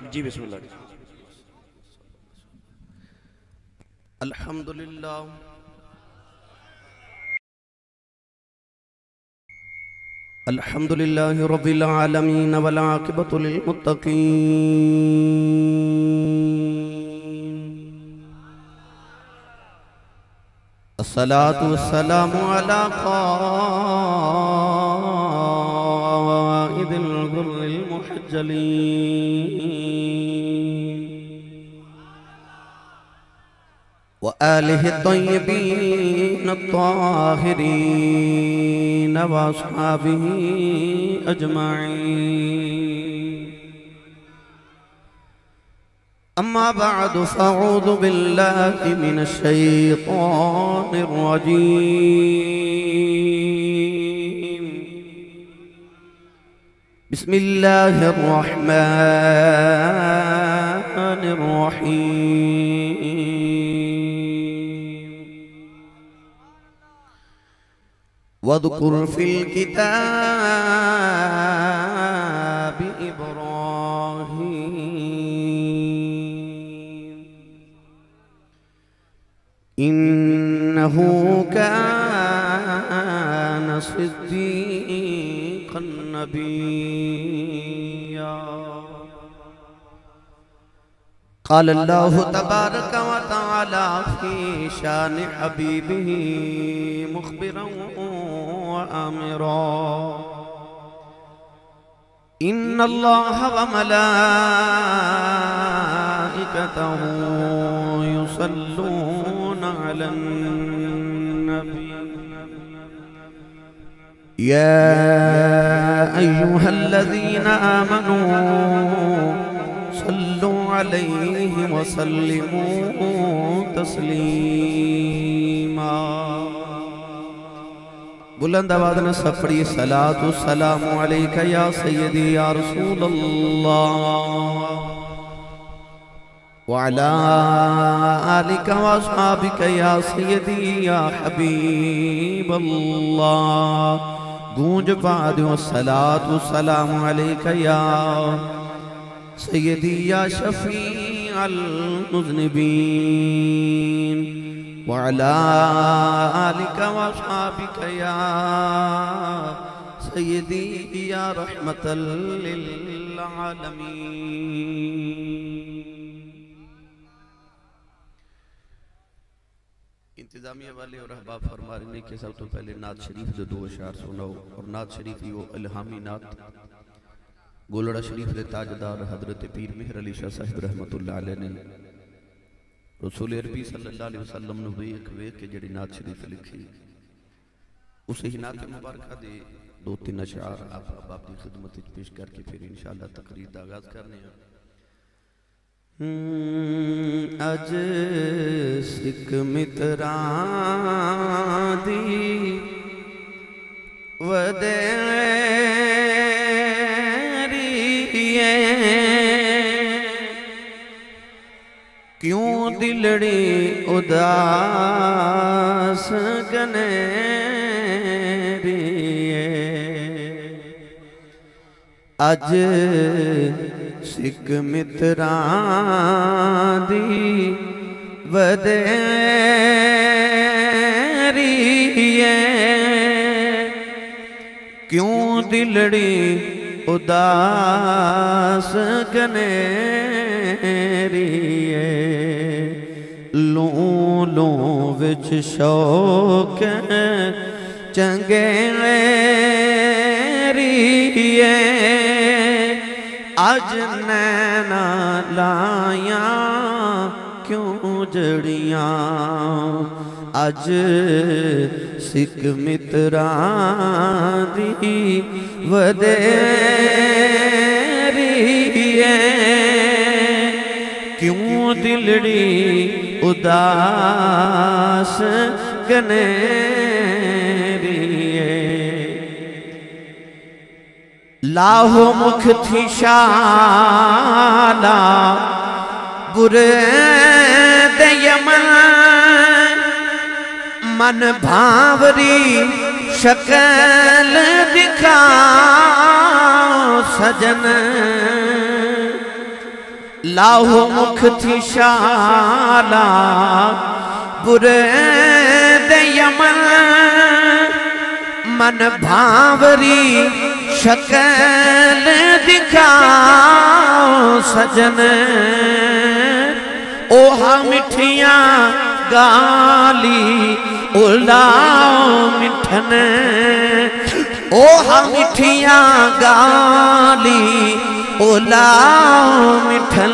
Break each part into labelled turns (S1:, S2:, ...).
S1: جی بسم اللہ.
S2: الحمدللہ الحمدللہ رب العالمین والعاقبۃ للمتقین الصلاة والسلام على قائد الغر المحجلين وآله الطيبين الطاهرين وأصحابه أجمعين أما بعد فأعوذ بالله من الشيطان الرجيم بسم الله الرحمن الرحيم واذكر في الكتاب إبراهيم إنه كان صديقا نبيا قال الله تبارك وتعالى في شان حبيبه مخبرا وآمرا إن الله وملائكته يصلون على النبي يا أيها الذين آمنوا صلوا عليه وسلموا تسليما بلند آواز نے سفری صلاة والسلام علیکہ یا سیدی یا رسول اللہ وعلا آلکہ واصحابکہ یا سیدی یا حبیب اللہ گونج بعد والصلاة والسلام علیکہ یا سیدی یا شفیع المذنبین وعلى آلك وأصحابك يا سيدي يا رحمة للعالمين انتظامیہ والے اور احباب فرما رہے ہیں کہ سب تو پہلے نعت شریف دے دو اشعار سناؤ اور نعت شریف یہ الہامی نعت گولڑا شریف دے تاجدار حضرت پیر مہر علی شاہ صاحب رحمت اللہ علیہ نے رسول عربی صلی اللہ علیہ وسلم نے ویک کے جڑی نعت شریف لکھی اسے ہی نعت مبارکہ دے دو تین اشعار آپ کی خدمت پیش کر کے پھر انشاءاللہ تقریر دا آغاز کرنے ہیں اج سکھ متران دی ودیریے کیوں دلڑی اداس گنیریے اج سکھ متران دی ودیریے کیوں دلڑی اداس گنیریے لوں لوں وچ شوق چنگیریے اج نینا لائیاں کیوں جڑیاں اج سکھ متران دی ودیریے کیوں دلڑی اداس گنیریے لاہو مکھ تھی شالا برے دے یمن من بھاوری شکل دکھا سجن لاہو مکھ تھی شالا برے دے یمن من بھاوری شکل دکھاؤ سجن اوہا مٹھیاں گالی الاؤ مٹھن اوہا مٹھیاں گالی الاؤ مٹھن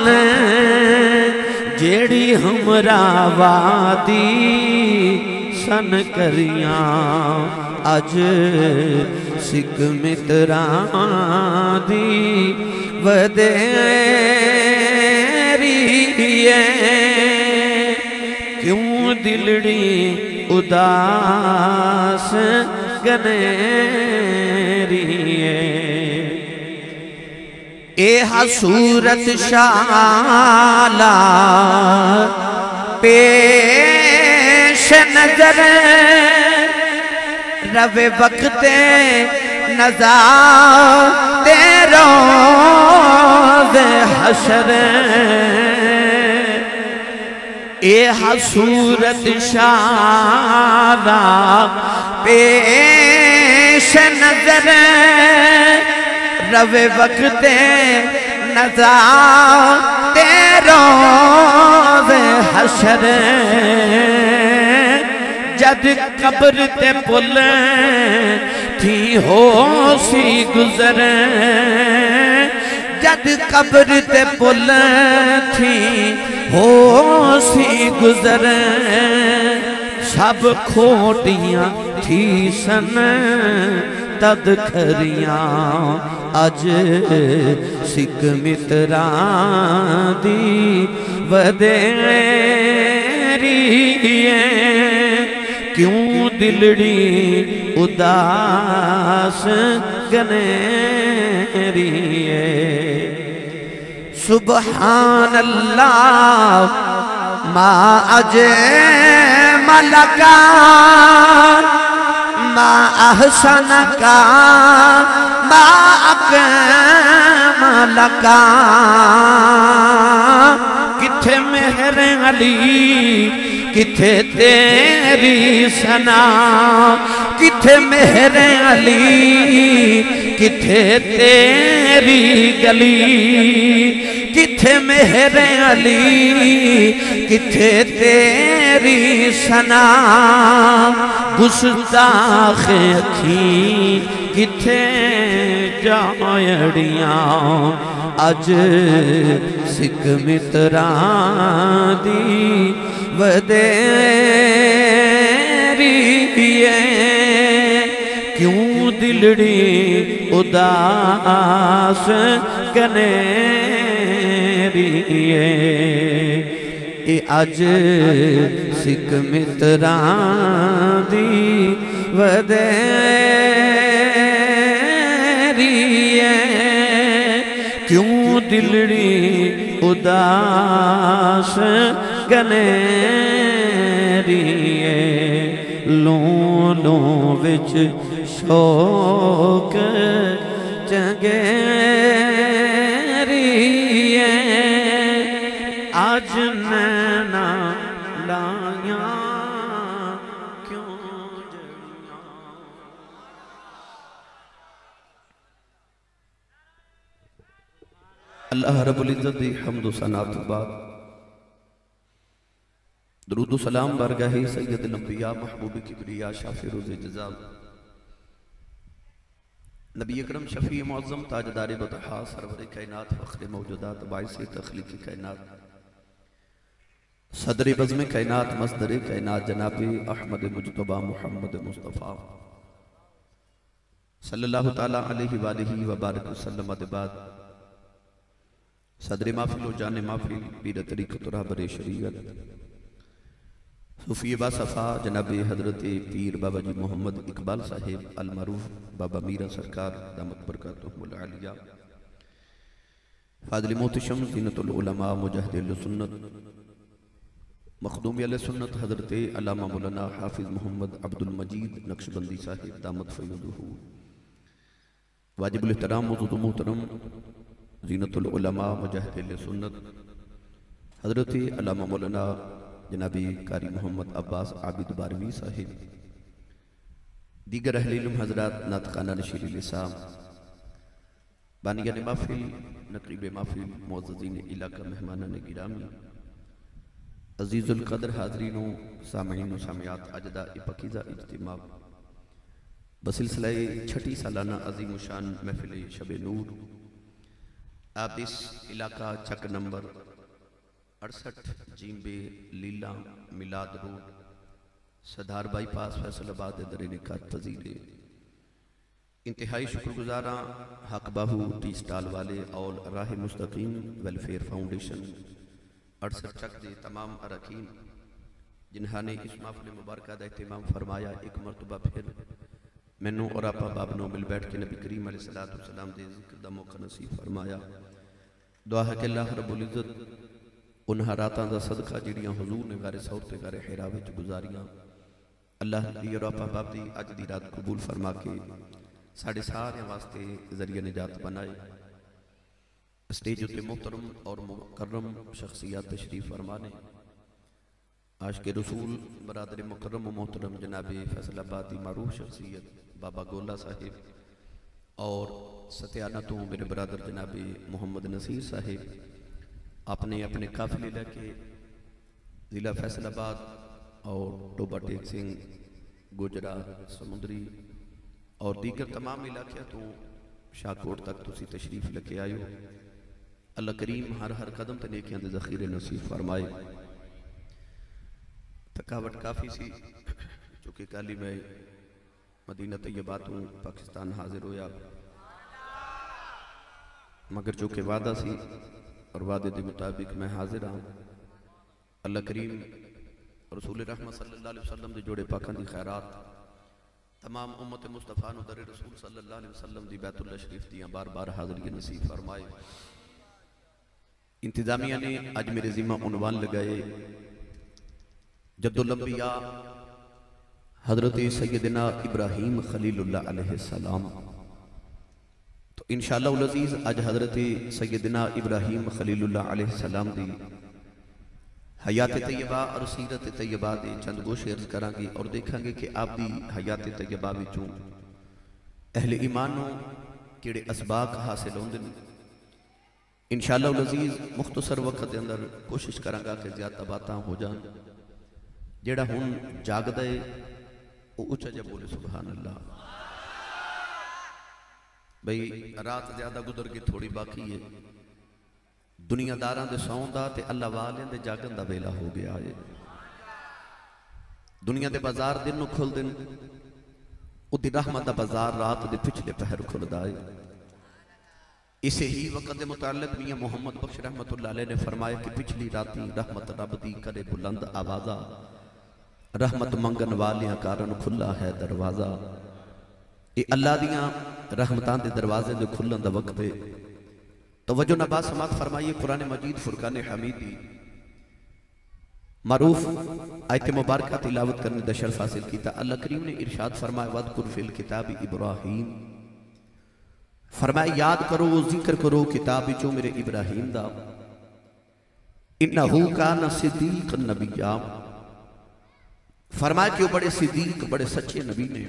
S2: جیڑی ہمرا وادی سن کریاں اج سکھ متران دی ودیری کیوں دلڑی اداس گنیری اے حصورت شالا پیش نظر رب وقت نزا روز حشر اے حصورت شالا پیش نظر رب وقت نزا روز حشر جد قبر تے پل تھی ہو سی گزر جد قبر تے پل تھی ہو سی گزر سب کھوٹیاں تھی سن تد کھریاں اج سکھ متران دی ودیری کیوں دلڑی اداس گنیری سبحان اللہ ما اجمل کا ما احسن کا ما اکمل کا کتھے مہر علی کتھے تیری ثنا کتھے مہر علی کتھے تیری گلی کتھے مہر علی کتھے تیری ثنا گستاخ اکھیں کتھے جائڑیاں اج سکھ متران دی ودیری کیوں دلڑی اداس گنیری اے اج سکھ متران دی ودیری کیوں دلڑی اداس گنیری لوں لوں وچ شوق چنگیری آج نینا لائیاں کیوں جڑیاں اللہ رب العزت دی حمد و ثنا تو بعد درود و سلام بارگاہ سید الانبیاء محبوب کبریا شافع روز جزا نبی اکرم شفیع معظم تاجدار بطحا سرور کائنات فخر موجودات باعث تخلیق کائنات صدر بزم کائنات مصدر کائنات جناب احمد مجتبہ محمد مصطفیٰ صلی اللہ تعالیٰ علیہ وآلہ وبارک وسلم بعد صدر محفل و جان محفل پیر طریقت و رہبر شریعت صوفی با صفا جناب حضرت پیر بابا جی محمد اقبال صاحب المعروف بابا میرا سرکار دامت برکاتہم العالیہ فاضل محتشم زینت العلماء مجاہد السنت مخدومی علیہ سنت حضرت علامہ مولانا حافظ محمد عبد المجید نقشبندی صاحب دامت فیضہ واجب الاحترام موجود محترم زینت العلماء مجاہد سنت حضرت علامہ مولانا جنابی قاری محمد عباس عابد باروی صاحب، دیگر اہل علم حضرات، ناطقانہ نشیر لسان، بانیان محفل، نقیب محفل، معززین علاقہ، مہمانان گرامی، عزیز القدر حاضرین و سامعین و سامعات، اجداء پاکیزہ اجتماع بسلسلہ چھٹی سالانہ عظیم و شان محفل شب نور، آپ اس علاقہ چک نمبر 68 جیمبے لیلا میلاد road Sadar bypass Faisalabad در انعقاد پذیر انتہائی شکر گزاراں حق باہو ٹی سٹال والے اور راہ مستقیم ویلفیئر فاؤنڈیشن 68 چک دے تمام اراکین جنہاں نے اس محفل مبارکہ دا اہتمام فرمایا۔ ایک مرتبہ پھر مینوں اور آپا باب نو مل بیٹھ کے نبی کریم علیہ السلام دے ذکر دا موقع نصیب فرمایا۔ دعا ہے کہ اللہ رب العزت انہاں راتاں دا صدقہ جڑیاں حضور نے غار ثور تے غار حرا وچ گزاریاں، اللہ دی اور آپا باب دی اج دی رات قبول فرما کے ساڑھے سارے واسطے ذریعہ نجات بنائے۔ اسٹیج تے محترم اور مکرم شخصیات تشریف فرمانے، عاشق رسول برادر مکرم و محترم جناب فیصل آبادی معروف شخصیت بابا گولا صاحب، اور ستیانتوں میرے برادر جناب محمد نصیر صاحب اپنے قافلے لے کے ضلع فیصل آباد اور ٹوبہ ٹیک سنگھ، گجرا، سمندری اور دیگر تمام علاقے تو شاہکوٹ تک تسی تشریف لے کے آئے ہو۔ اللہ کریم ہر قدم تے نیکیاں دے ذخیرے نصیب فرمائے۔ تھکاوٹ کافی سی چونکہ کالی میں مدینہ طیبہ تو پاکستان حاضر ہویا، مگر چونکہ وعدہ سی اور وعدے دے مطابق میں حاضر ہوں۔ اللہ کریم رسول رحمت صلی اللہ علیہ وسلم دے جوڑے پاکان دی خیرات تمام امت مصطفیٰ نو در رسول صلی اللہ علیہ وسلم دی بیت اللہ شریف دیاں بار بار حاضری نصیب فرمائے۔ انتظامیہ نے آج میرے ذمہ عنوان لگائے جد الانبیاء حضرت سیدنا ابراہیم خلیل اللہ علیہ السلام۔ تو انشاءاللہ العزیز آج حضرت سیدنا ابراہیم خلیل اللہ علیہ السلام دی حیات طیبہ اور سیرت طیبہ دے چند گوشے عرض کریں گے اور دیکھیں گے کہ آپ دی حیات طیبہ وچوں اہل ایمانوں کیڑے اسباق حاصل ہوندے ہیں۔ انشاءاللہ العزیز مختصر وقت دے اندر کوشش کریں گا کہ زیادہ باتاں ہو جان، جیڑا ہون جاگ دے وہ اچھا جب بولے سبحان اللہ۔ بھئی رات زیادہ گزر کے تھوڑی باقی ہے، دنیا داران دے سون دا تے اللہ والین دے جاگن دا ویلا ہو گیا ہے۔ دنیا دے بازار دن نو کھل دن، او دی رحمت دا بازار رات دے پچھلے پہر کھل دائے۔ اسے ہی وقت دے متعلق میاں محمد بخش رحمت اللہ علیہ نے فرمایا کہ پچھلی راتی رحمت رب دی کرے بلند آوازہ، رحمت منگن والیاں کارن کھلا ہے دروازہ۔ اے اللہ دیاں رحمتان دے دروازے دے کھلن دا وقت ہے۔ توجہ نبا سماعت فرمائیے قرآن مجید فرقان حمیدی معروف آیت مبارکہ تلاوت کرنے دا شرف حاصل کیتا۔ اللہ کریم نے ارشاد فرمایا وَاذْكُرْ فِي الْكِتَابِ ابراہیم، فرمایا یاد کرو ذکر کرو کتاب جو میرے ابراہیم دا، انہو کان صدیق النبیہ، فرمایا کہ وہ بڑے صدیق بڑے سچے نبی نے۔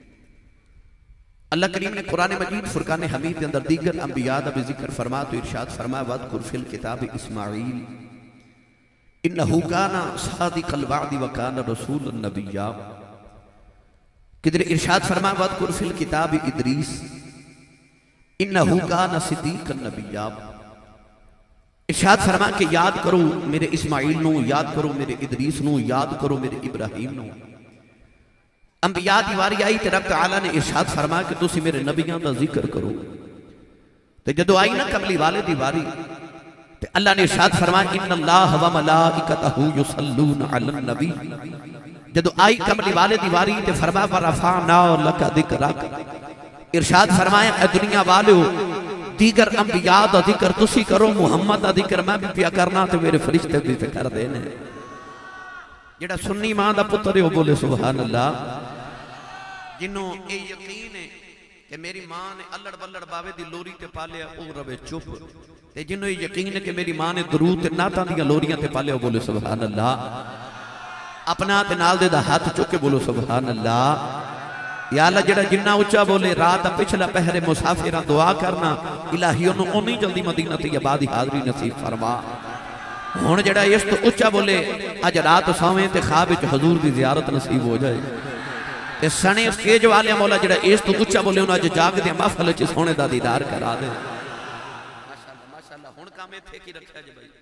S2: اللہ کریم نے قرآن مجید فرقان حمید اندر دیگر انبیاء دا بھی ذکر فرما تو ارشاد فرما وَاذْكُرْ فِي الْكِتَابِ اسماعیل انہو کانا صادق الوعد وکانا رسول النبیہ۔ کدھر ارشاد فرما وَاذْكُرْ فِي الْكِتَابِ ادریس انہو کانا صدیق النبیہ۔ ارشاد فرما کہ یاد کرو میرے اسماعیل نو، یاد کرو میرے ادریس نو، یاد کرو میرے ابراہیم نو۔ انبیاء دیواری آئی تے رب تعالیٰ نے ارشاد فرما کہ تسی میرے نبیان دا ذکر کرو۔ تے جدو آئی نا کملی والے دیواری تے اللہ نے ارشاد فرما ان اللہ و ملائکتہ یصلون علی النبی۔ جدو آئی کملی والے دیواری تے فرما ورفعنا لک ذکرک، ارشاد فرمایا اے دنیا والے دیگر انبیاء دا ذکر تسی کرو، محمد دا ذکر میں بھی پیا کرنا تے میرے فرشتے بھی کر دینے۔ جڑا سنی ماں دا پتر ہے وہ بولے سبحان اللہ، جنہوں اے یقین ہے کہ میری ماں نے الڑ بلڑ باوے دی لوری تے پالیا او روے چپ تے جنوں یہ یقین ہے کہ میری ماں نے درود تے نعتاں دیاں لوریاں تے پالیا بولے سبحان اللہ اپنا تے نال دے دا ہاتھ چک کے بولو سبحان اللہ یا اللہ جڑا جنہ اچھا بولے رات پچھلا پہرے مسافران دعا کرنا الہی انہوں انہی جلدی مدینہ تے عبادی حاضری نصیب فرما ہون جڑا اس تو اچھا بولے اج رات سویں تے خواب وچ حضور دی زیارت نصیب ہو جائے تے سنے اسٹیج والے مولا جڑا اس تو اچھا بولے انہوں اج جاگ دے محفل وچ سونے دا دیدار کرا دے ماشاءاللہ ہن کام ایتھے کی رکھیا جے بھائی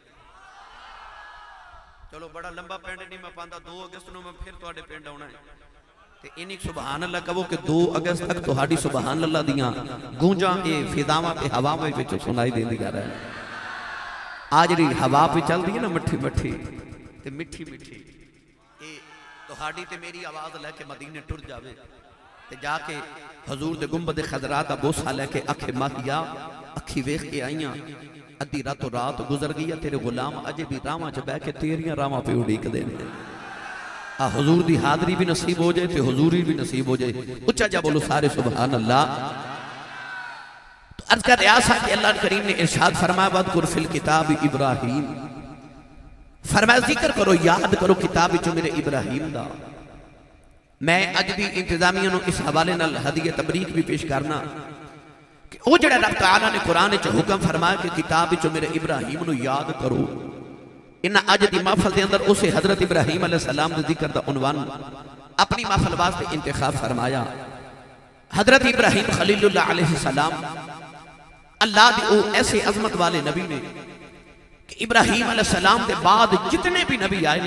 S2: چلو بڑا لمبا پینڈ نہیں میں پاندا 2 اگست نو میں پھر تواڈے پینڈ آونا ہے تے انہی سبحان اللہ کہو کہ 2 اگست تک تہاڈی سبحان اللہ دیاں گونجاں اے فضاواں تے ہواواں وچ سنائی دیندیاں رہن آج ری ہوا پہ چل دی ہے نا مٹھی مٹھی تے مٹھی مٹھی اے تہاڈی تے میری آواز لے کے مدینے ٹر جاوے تے جا کے حضور دے گنبد خضرا دا بوسا لے کے اکھے ماہیا اکھی ویکھ کے آئیاں ادھی رات و رات گزر گیا تیرے غلام اجے بھی راواں چ بیٹھ کے تیریاں راواں پہ اڑیک دے حضور دی حاضری بھی نصیب ہو جائے تے حضوری بھی نصیب ہو جائے اچھا جا بولو سارے سبحان اللہ تو عرض کر ریاسہ کہ اللہ کریم نے ارشاد فرمایا وَاذْكُرْ فِي الْكِتَابِ ابراہیم فرمایا ذکر کرو یاد کرو کتاب جو میرے ابراہیم دا میں اج دی انتظامیہ نو اس حوالے نال ہدیہ تبریک بھی پیش کرنا کہ او جڑا رب تعالیٰ نے قرآن چ حکم فرمایا کہ کتاب جو میرے ابراہیم نو یاد کرو انہا اج دی محفل دے اندر اسے حضرت ابراہیم علیہ السلام دے ذکر دا عنوان اپنی محفل واسطے انتخاب فرمایا حضرت ابراہیم خلیل اللہ علیہ السلام اللہ دی او ایسے عظمت والے نبی نے کہ ابراہیم علیہ السلام دے بعد جتنے بھی نبی آئے نے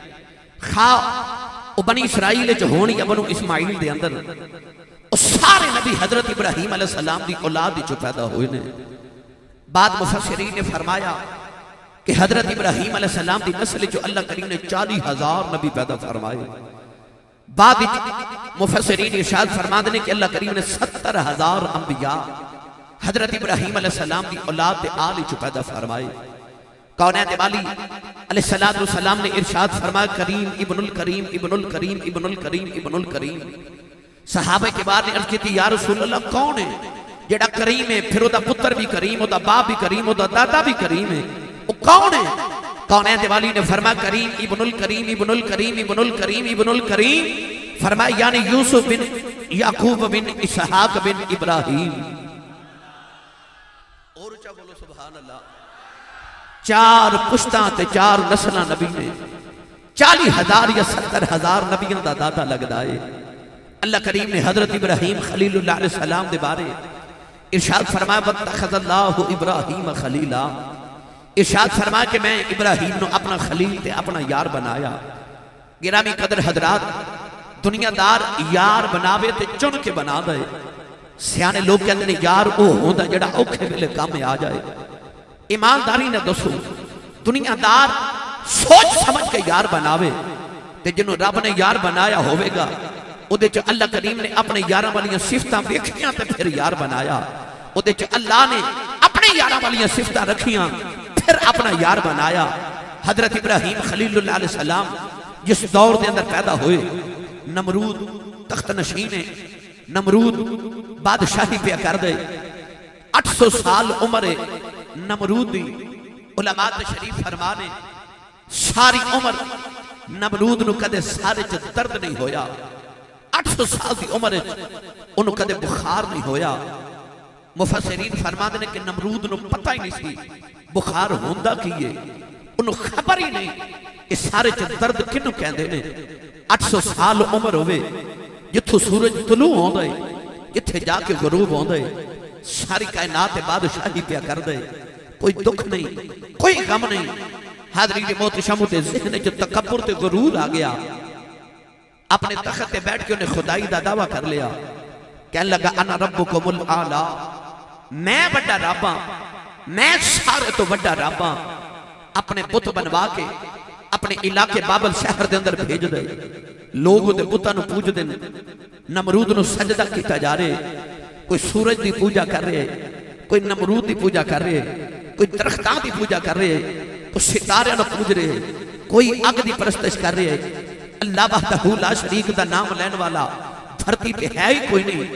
S2: خواہ او بنی اسرائیل جو ہونی یا بنو اسماعیل دے اندر او سارے نبی حضرت ابراہیم علیہ السلام دی اولاد جو پیدا ہوئے نے بعد مفسرین نے فرمایا کہ حضرت ابراہیم علیہ السلام دی نسل جو اللہ کریم نے 40,000 نبی پیدا فرمائے بعد مفسرین ارشاد فرما دینے کہ اللہ کریم نے 70,000 انبیاء حضرت ابراہیم علیہ السلام دی اولاد دے آلی جو پیدا فرمائے کونین والی علیہ السلام نے ارشاد فرمایا کریم ابن الکریم ابن الکریم ابن الکریم ابن الکریم صحابہ کے بعد نے عرض کی تھی یا رسول اللہ کون ہے جڑا کریم ہے پھر او دا پتر بھی کریم او دا باپ بھی کریم او دا دادا بھی کریم ہے وہ کون ہے کونین والی نے فرمایا کریم ابن الکریم ابن الکریم ابن الکریم ابن الکریم فرمایا یعنی یوسف بن یعقوب بن اسحاق بن ابراہیم اور اچھا بولو سبحان اللہ 4 پشتاں تے 4 نسلہ نبی نے 40,000 یا 70,000 نبیوں دا دادا لگ دائے اللہ کریم نے حضرت ابراہیم خلیل اللہ علیہ السلام دے بارے ارشاد فرمایا وَاتَّخَذَ اللَّهُ إِبْرَاهِيمَ خَلِيلًا ارشاد فرمایا کہ میں ابراہیم نے اپنا خلیل تے اپنا یار بنایا گرامی قدر حضرات دنیا دار یار بناوے تے چن کے بنا دے سیانے لوگ کہتے ہیں یار او ہوندہ جڑا اوکھے ملے کام میں آ جائے ایمانداری نے دسو دنیا دار سوچ سمجھ کے یار بناوے تے جنہوں رب نے یار بنایا ہوئے گا او دے چو اللہ کریم نے اپنے یاراں والیاں صفتاں دیکھیاں تے پھر یار بنایا او دے چو اللہ نے اپنے یاراں والیاں صفتاں رکھیاں پھر اپنا یار بنایا حضرت ابراہیم خلیل اللہ علیہ السلام جس دور دے اندر پیدا ہوئے نمرود تخت نشین نمرود بادشاہی پہ کر دے 800 سال عمر نمرود دی علماء شریف فرمانے ساری عمر نمرود نو کدے سارے چ درد نہیں ہویا 800 سال دی عمر انہوں کدے بخار نہیں ہویا مفسرین فرمانے نے کہ نمرود نو پتہ ہی نہیں سی بخار ہوندہ کیے انہوں خبر ہی نہیں کہ سارے چ درد کنو کہندے نے 800 سال عمر ہوئے جتھو سورج طلوع ہوں دے جتھے جا کے غروب ہوں دے ساری کائنات بادشاہی پیا کر دے کوئی دکھ نہیں کوئی غم نہیں حاضرین موت شمو تے ذہن جو تکبر تے غرور آ گیا اپنے تخت تے بیٹھ کے انہیں خدائی دا دعویٰ کر لیا کہنے لگا انا ربکم الاعلی میں بڑا راباں میں سارے تو بڑا راباں اپنے بت بنوا کے اپنے علاقے بابل شہر دے اندر بھیج دے لوگ دے بتاں نو پوج دے نمرود نو سجدہ کیتا جا رہے کوئی سورج دی پوجا کر رہے کوئی نمرود دی پوجا کر رہے کوئی درختان دی پوجا کر رہے کوئی ستارے نو پوج رہے کوئی اگ دی پرستش کر رہے اللہ وحدہ لا شریک دا نام لین والا دھرتی پہ ہے ہی کوئی نہیں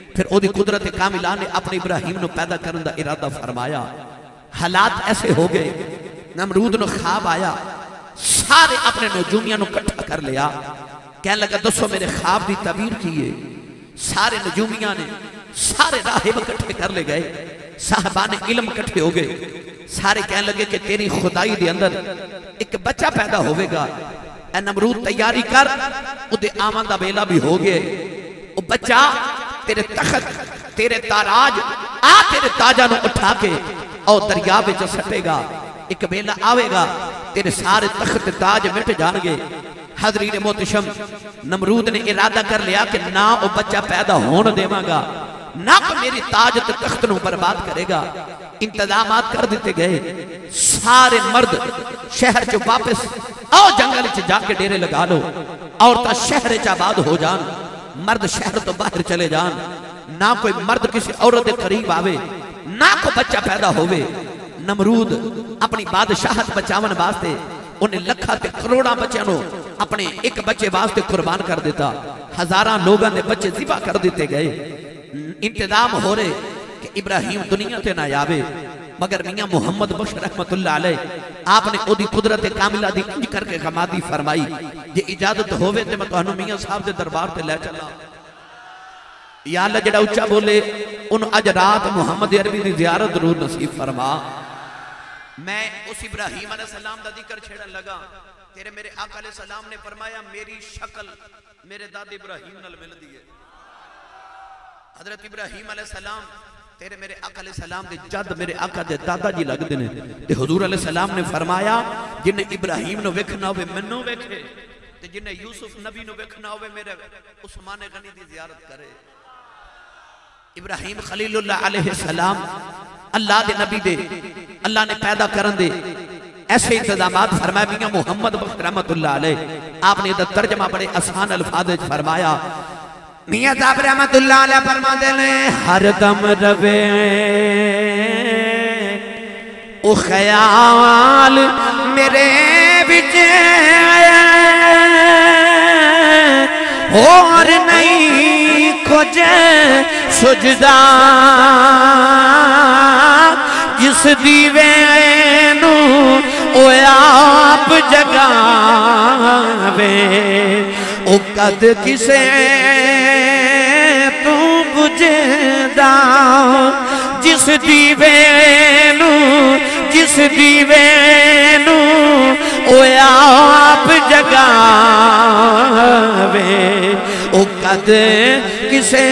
S2: پھر او دی قدرت کاملہ نے اپنے ابراہیم نو پیدا کرنے دا ارادہ فرمایا. حالات ایسے ہو گئے نمرود نو خواب آیا سارے اپنے نجومیاں نو کٹھا کر لیا کہنے لگا دسو میرے خواب دی تعبیر کیے. سارے نجومیاں نے سارے راہب کٹھے کر لے گئے صاحبان علم کٹھے ہو گئے سارے کہنے لگے کہ تیری خدائی دے اندر ایک بچہ پیدا ہوئے گا اے نمرود تیاری کر او دے آمان دا بیلا بھی ہو گئے او بچہ تیرے تخت تیرے تاراج تیرے تاجہ نو اٹھا کے اور دریا بچہ سٹے گا ایک بیلا آوے گا تیرے سارے تخت تاج مٹ جان گے. حضرین محتشم نمرود نے ارادہ کر لیا کہ نہ وہ بچہ پیدا ہونے دے گا نہ کو میری تاج تخت نو برباد کرے گا. انتظامات کر دیتے گئے سارے مرد شہر چو واپس اور جنگل چ جا کے ڈیرے لگا لو عورتاں شہر چ آباد ہو جان مرد شہر تو باہر چلے جان نہ کوئی مرد کسی عورت کے قریب آوے نہ کو بچہ پیدا ہوئے. نمرود اپنی بادشاہت بچاون واسطے انہیں لکھا تے کروڑا بچے نو اپنے ایک بچے واسطے قربان کر دیتا. ہزاراں لوگاں نے بچے ذبح کر دیتے گئے. انتظام ہو رہے کہ ابراہیم دنیا تے نہ آوے مگر میاں محمد بخش رحمت اللہ علیہ آپ نے او دی قدرت کاملہ دی انج کر کے غمادی فرمائی یہ اجازت ہوئے تے میں تو انہوں میاں صاحب دے دربار تے لے چلا. یا اللہ جڑا اچھا بولے ان اج رات محمد عربی دی زیارت ضرور نصیب فرما. میں اس ابراہیم علیہ السلام دا ذکر چھیڑن لگا تیرے میرے آقا علیہ السلام نے فرمایا میری شکل میرے داد ابراہیم نال مل دیئے. حضرت ابراہیم علیہ السلام تیرے میرے آقا علیہ السلام دے جد میرے آقا دے دادا جی لگ دینے تے حضور علیہ السلام نے فرمایا جنہیں ابراہیم نو ویکھنا ہوئے منو ویکھے تے جنہیں یوسف نبی نو ویکھنا ہوئے میرے عثمان غنی دی زیارت کرے. ابراہیم خلیل اللہ علیہ السلام اللہ دے نبی دے اللہ نے پیدا کرن دے ایسے انتظامات فرمایا. میاں محمد بخش رحمت اللہ علیہ آپ نے ترجمہ بڑے آسان الفاظ فرمایا. میاں صاحب رحمت اللہ علیہ فرما دے لیں ہر دم روے او خیال میرے بچے اور نہیں کچھ سجدہ جس دیوے نو او آپ جگاوے او قد کسے تو بجھدا جس دیوے نو او آپ جگاوے او قد کسے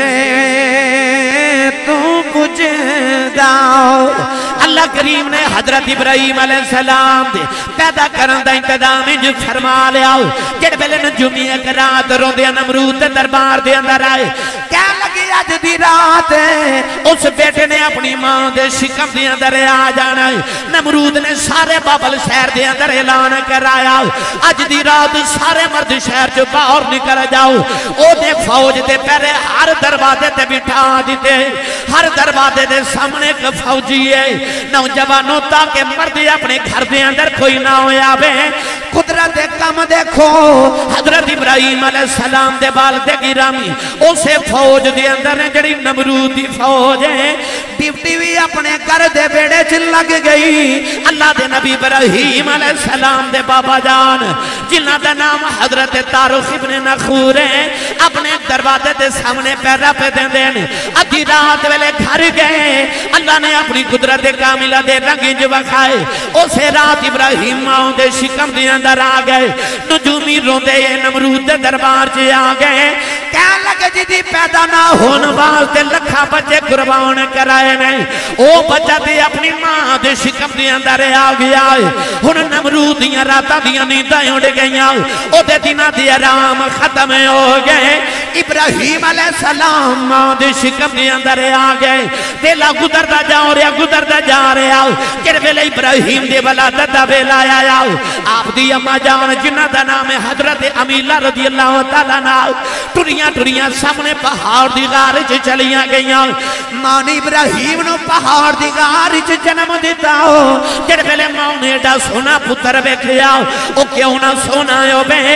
S2: تو بجھدا. اللہ کریم نے حضرت ابراہیم علیہ السلام دے پیدا کرن دا انتظام انج فرما لیا. جڑ ویلے نجومی ایک رات روندے نمرود دے دربار دے اندر آئے کہنے لگی اج دی رات اس بیٹے نے اپنی ماں دے شکم دے اندر آ جانا ہے. نمرود نے سارے بابل شہر دے اندر اعلان کرایا اج دی رات سارے مرد شہر چ باہر نکل جاؤ. او دے فوج دے پہرے ہر دروازے تے بٹھا دیتے ہر دروازے دے سامنے ایک فوجی ہے. نوجوانوں تاکہ مرد اپنے گھر دے اندر کوئی نہ ہویا بے قدرت کم دیکھو. حضرت ابراہیم علیہ السلام دے والد گرامی اسے فوج دے اندر جڑی نمرود دی فوج ہے ڈیوٹی بھی اپنے گھر دے بیڑے چ لگ گئی. اللہ دے نبی ابراہیم علیہ السلام دے بابا جان جنہ دا نام حضرت تارخ ابن نخور ہے اپنے دروازے دے سامنے پیرا پہ دیں دیں ادھی رات ویلے گھر گئے. اللہ نے اپنی قدرت کاملہ دے رنگ وکھائے. اسے رات ابراہیم ماؤں دے شکم دے اندر آ گئے. نجومی روندے نمرود دے دربار چے آ گئے کہنے لگے جی دی پیدا نہ ہون واسطے لکھا بچے قربان کرائے نہیں. او بچہ دے اپنی ماں دے شکم دے اندر آ گیا ہے. ہن نمرود دیاں راتاں دیاں نینداں اڑ گئیاں او دے دناں دے آرام ختم ہو گئے. ابراہیم علیہ السلام ماں دے شکم دے اندر آ گئے. ویلا گزردا جا رہا جڑے ویلے ابراہیم دے ولادت دا ویلا آیا آپ دی اماں جان جنہ دا نام ہے حضرت امیلہ رضی اللہ تعالیٰ عنہ ٹریاں سامنے پہاڑ دی غار چ چلیاں گئیاں. ماں نے ابراہیم نو پہاڑ دی غار چ جنم دیتا جڑے ویلے ماں نے ایڈا سونا پتر ویکھیا او کیوں نہ سونا ہوے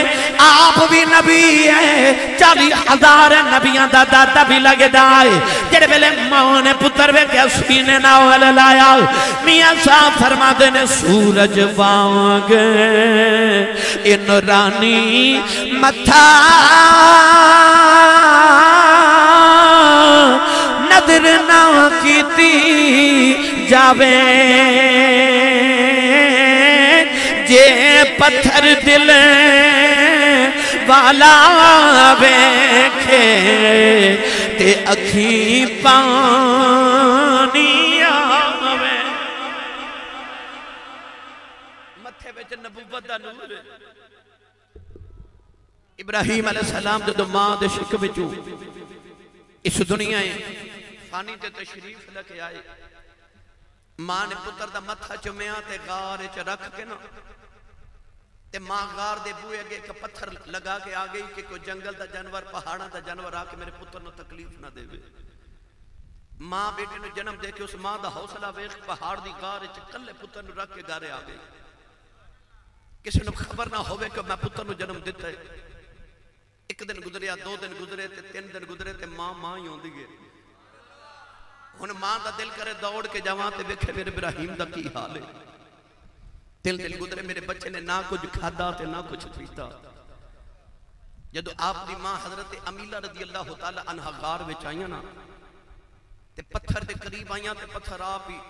S1: آپ بھی نبی ہے 40,000 نبیاں دا دادا بھی لگے دائے جڑے بلے ماں نے پتر بے کیا سینے ناول لایا میاں صاحب فرما دینے سورج وانگ اے نورانی متھا نظر نہ کیتی جاوے جے پتھر دل والا بیکھے تے اکھی پانی آوے متھے بچ نبوت دا نور ابراہیم علیہ السلام جدو ماں دے شک بچو اس دنیا فانی تے تشریف لکے آئے ماں نے پتر دا متھا چمیاں تے غار چ رکھ کے نا تے ماں غار دے بوئے اگے ایک پتھر لگا کے آ گئی کہ کوئی جنگل دا جانور پہاڑاں دا جانور آ کے میرے پتر نو تکلیف نہ دے ماں بیٹے نو جنم دے کے اس ماں دا حوصلہ ویکھ پہاڑ دی غار چ کلے پتر نو رکھ کے گارے آ گئی کسی نو خبر نہ ہوئے کہ میں پتر نو جنم دیتا ہے ایک دن گزریا 2 دن گزرے تے 3 دن گزرے تے ماں ہی ہوندی گئے ہن ماں دا دل کرے دوڑ کے جاواں تے ویکھے میرے ابراہیم دا کی حال ہے 3 دن گزرے میرے بچے نے نہ کچھ کھادا تے نہ کچھ پیتا جدو آپ دی ماں حضرت امیلہ رضی اللہ تعالی عنہ غار وچ آئیاں نا تے پتھر دے قریب آئیاں تے پتھر آپ ہی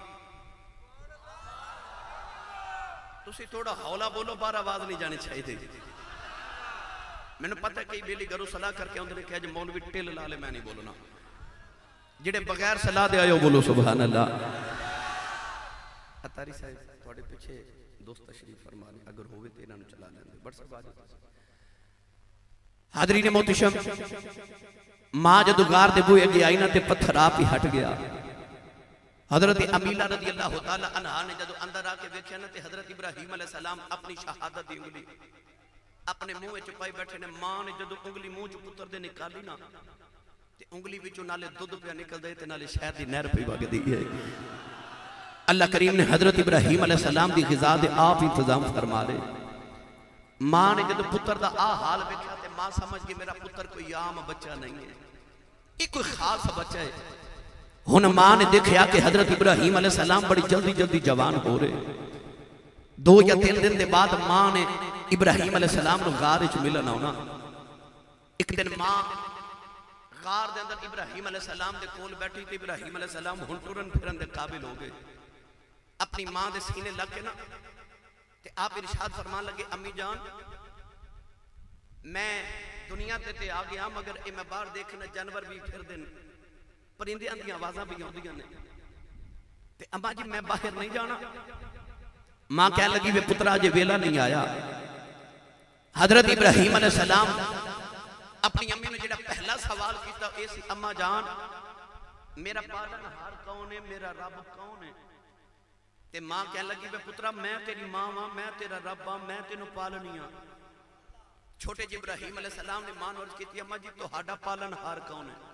S1: تسی تھوڑا ہولا بولو بار آواز نہیں جانی چاہیے تھی میں نے پتہ کئی بیلی گھروں صلاح کر کے اندر نے کہا جو مولوی ٹیل لالے میں نہیں بولنا جڑے بغیر صلاح دے آئے بولو سبحان اللہ اتاری صاحب تھوڑے پیچھے دوست تشریف فرمانے اگر ہوئے تے انہوں چلا لیں بڑھ سب آجا حاضرین محتشم ماں جدو غار دے بوئے گیا آئینا تے پتھر آپ ہی ہٹ گیا حضرت امیلہ رضی اللہ تعالی عنہ نے جدو اندر آکے دیکھیا نا تے حضرت ابراہیم علیہ السلام اپنی شہادت دی انگلی اپنے منہ چپائی بیٹھے نے ماں نے جدو انگلی منہ چ پتر دے نکالی نا تے انگلی وچوں نالے دودھ پہ نکل دے تے نالے شہد دی نہر پہ وگ دی ہے اللہ کریم نے حضرت ابراہیم علیہ السلام دی غذا دے آپ انتظام فرما لے ماں نے جدو پتر دا حال بیٹھا تے ماں سمجھ گئی میرا پتر کوئی عام بچہ نہیں ہے یہ کوئی خاص بچہ ہے ہن ماں نے دیکھیا کہ حضرت ابراہیم علیہ السلام بڑی جلدی جوان ہو رہے 2 یا 3 دن دے بعد ماں نے ابراہیم علیہ السلام نو غار وچ ملنا ہونا ایک دن ماں غار دے اندر ابراہیم علیہ السلام دے کول بیٹھی تے ابراہیم علیہ السلام ہن ٹرن پھرن دے قابل ہو گئے اپنی ماں دے سینے لگ کے نا تے آپ ارشاد فرمان لگے امی جان میں دنیا تے آ گیا مگر اے میں باہر دیکھنا جانور بھی پھر دن پرندیاں دی آوازاں بھی ہوندیاں نے تے اما جی میں باہر نہیں جانا ماں کہنے لگی وے پترا جے ویلا نہیں آیا حضرت ابراہیم علیہ السلام اپنی امی نے جڑا پہلا سوال کیتا اے سی اما جان میرا پالن ہار کون ہے میرا رب کون ہے تے ماں کہنے لگی وے پترا میں تیری ماں ہاں میں تیرا رب ہاں میں تینوں پالنی ہاں چھوٹے جی ابراہیم علیہ السلام نے ماں نے عرض کیتی اما جی تہاڈا پالن ہار کون ہے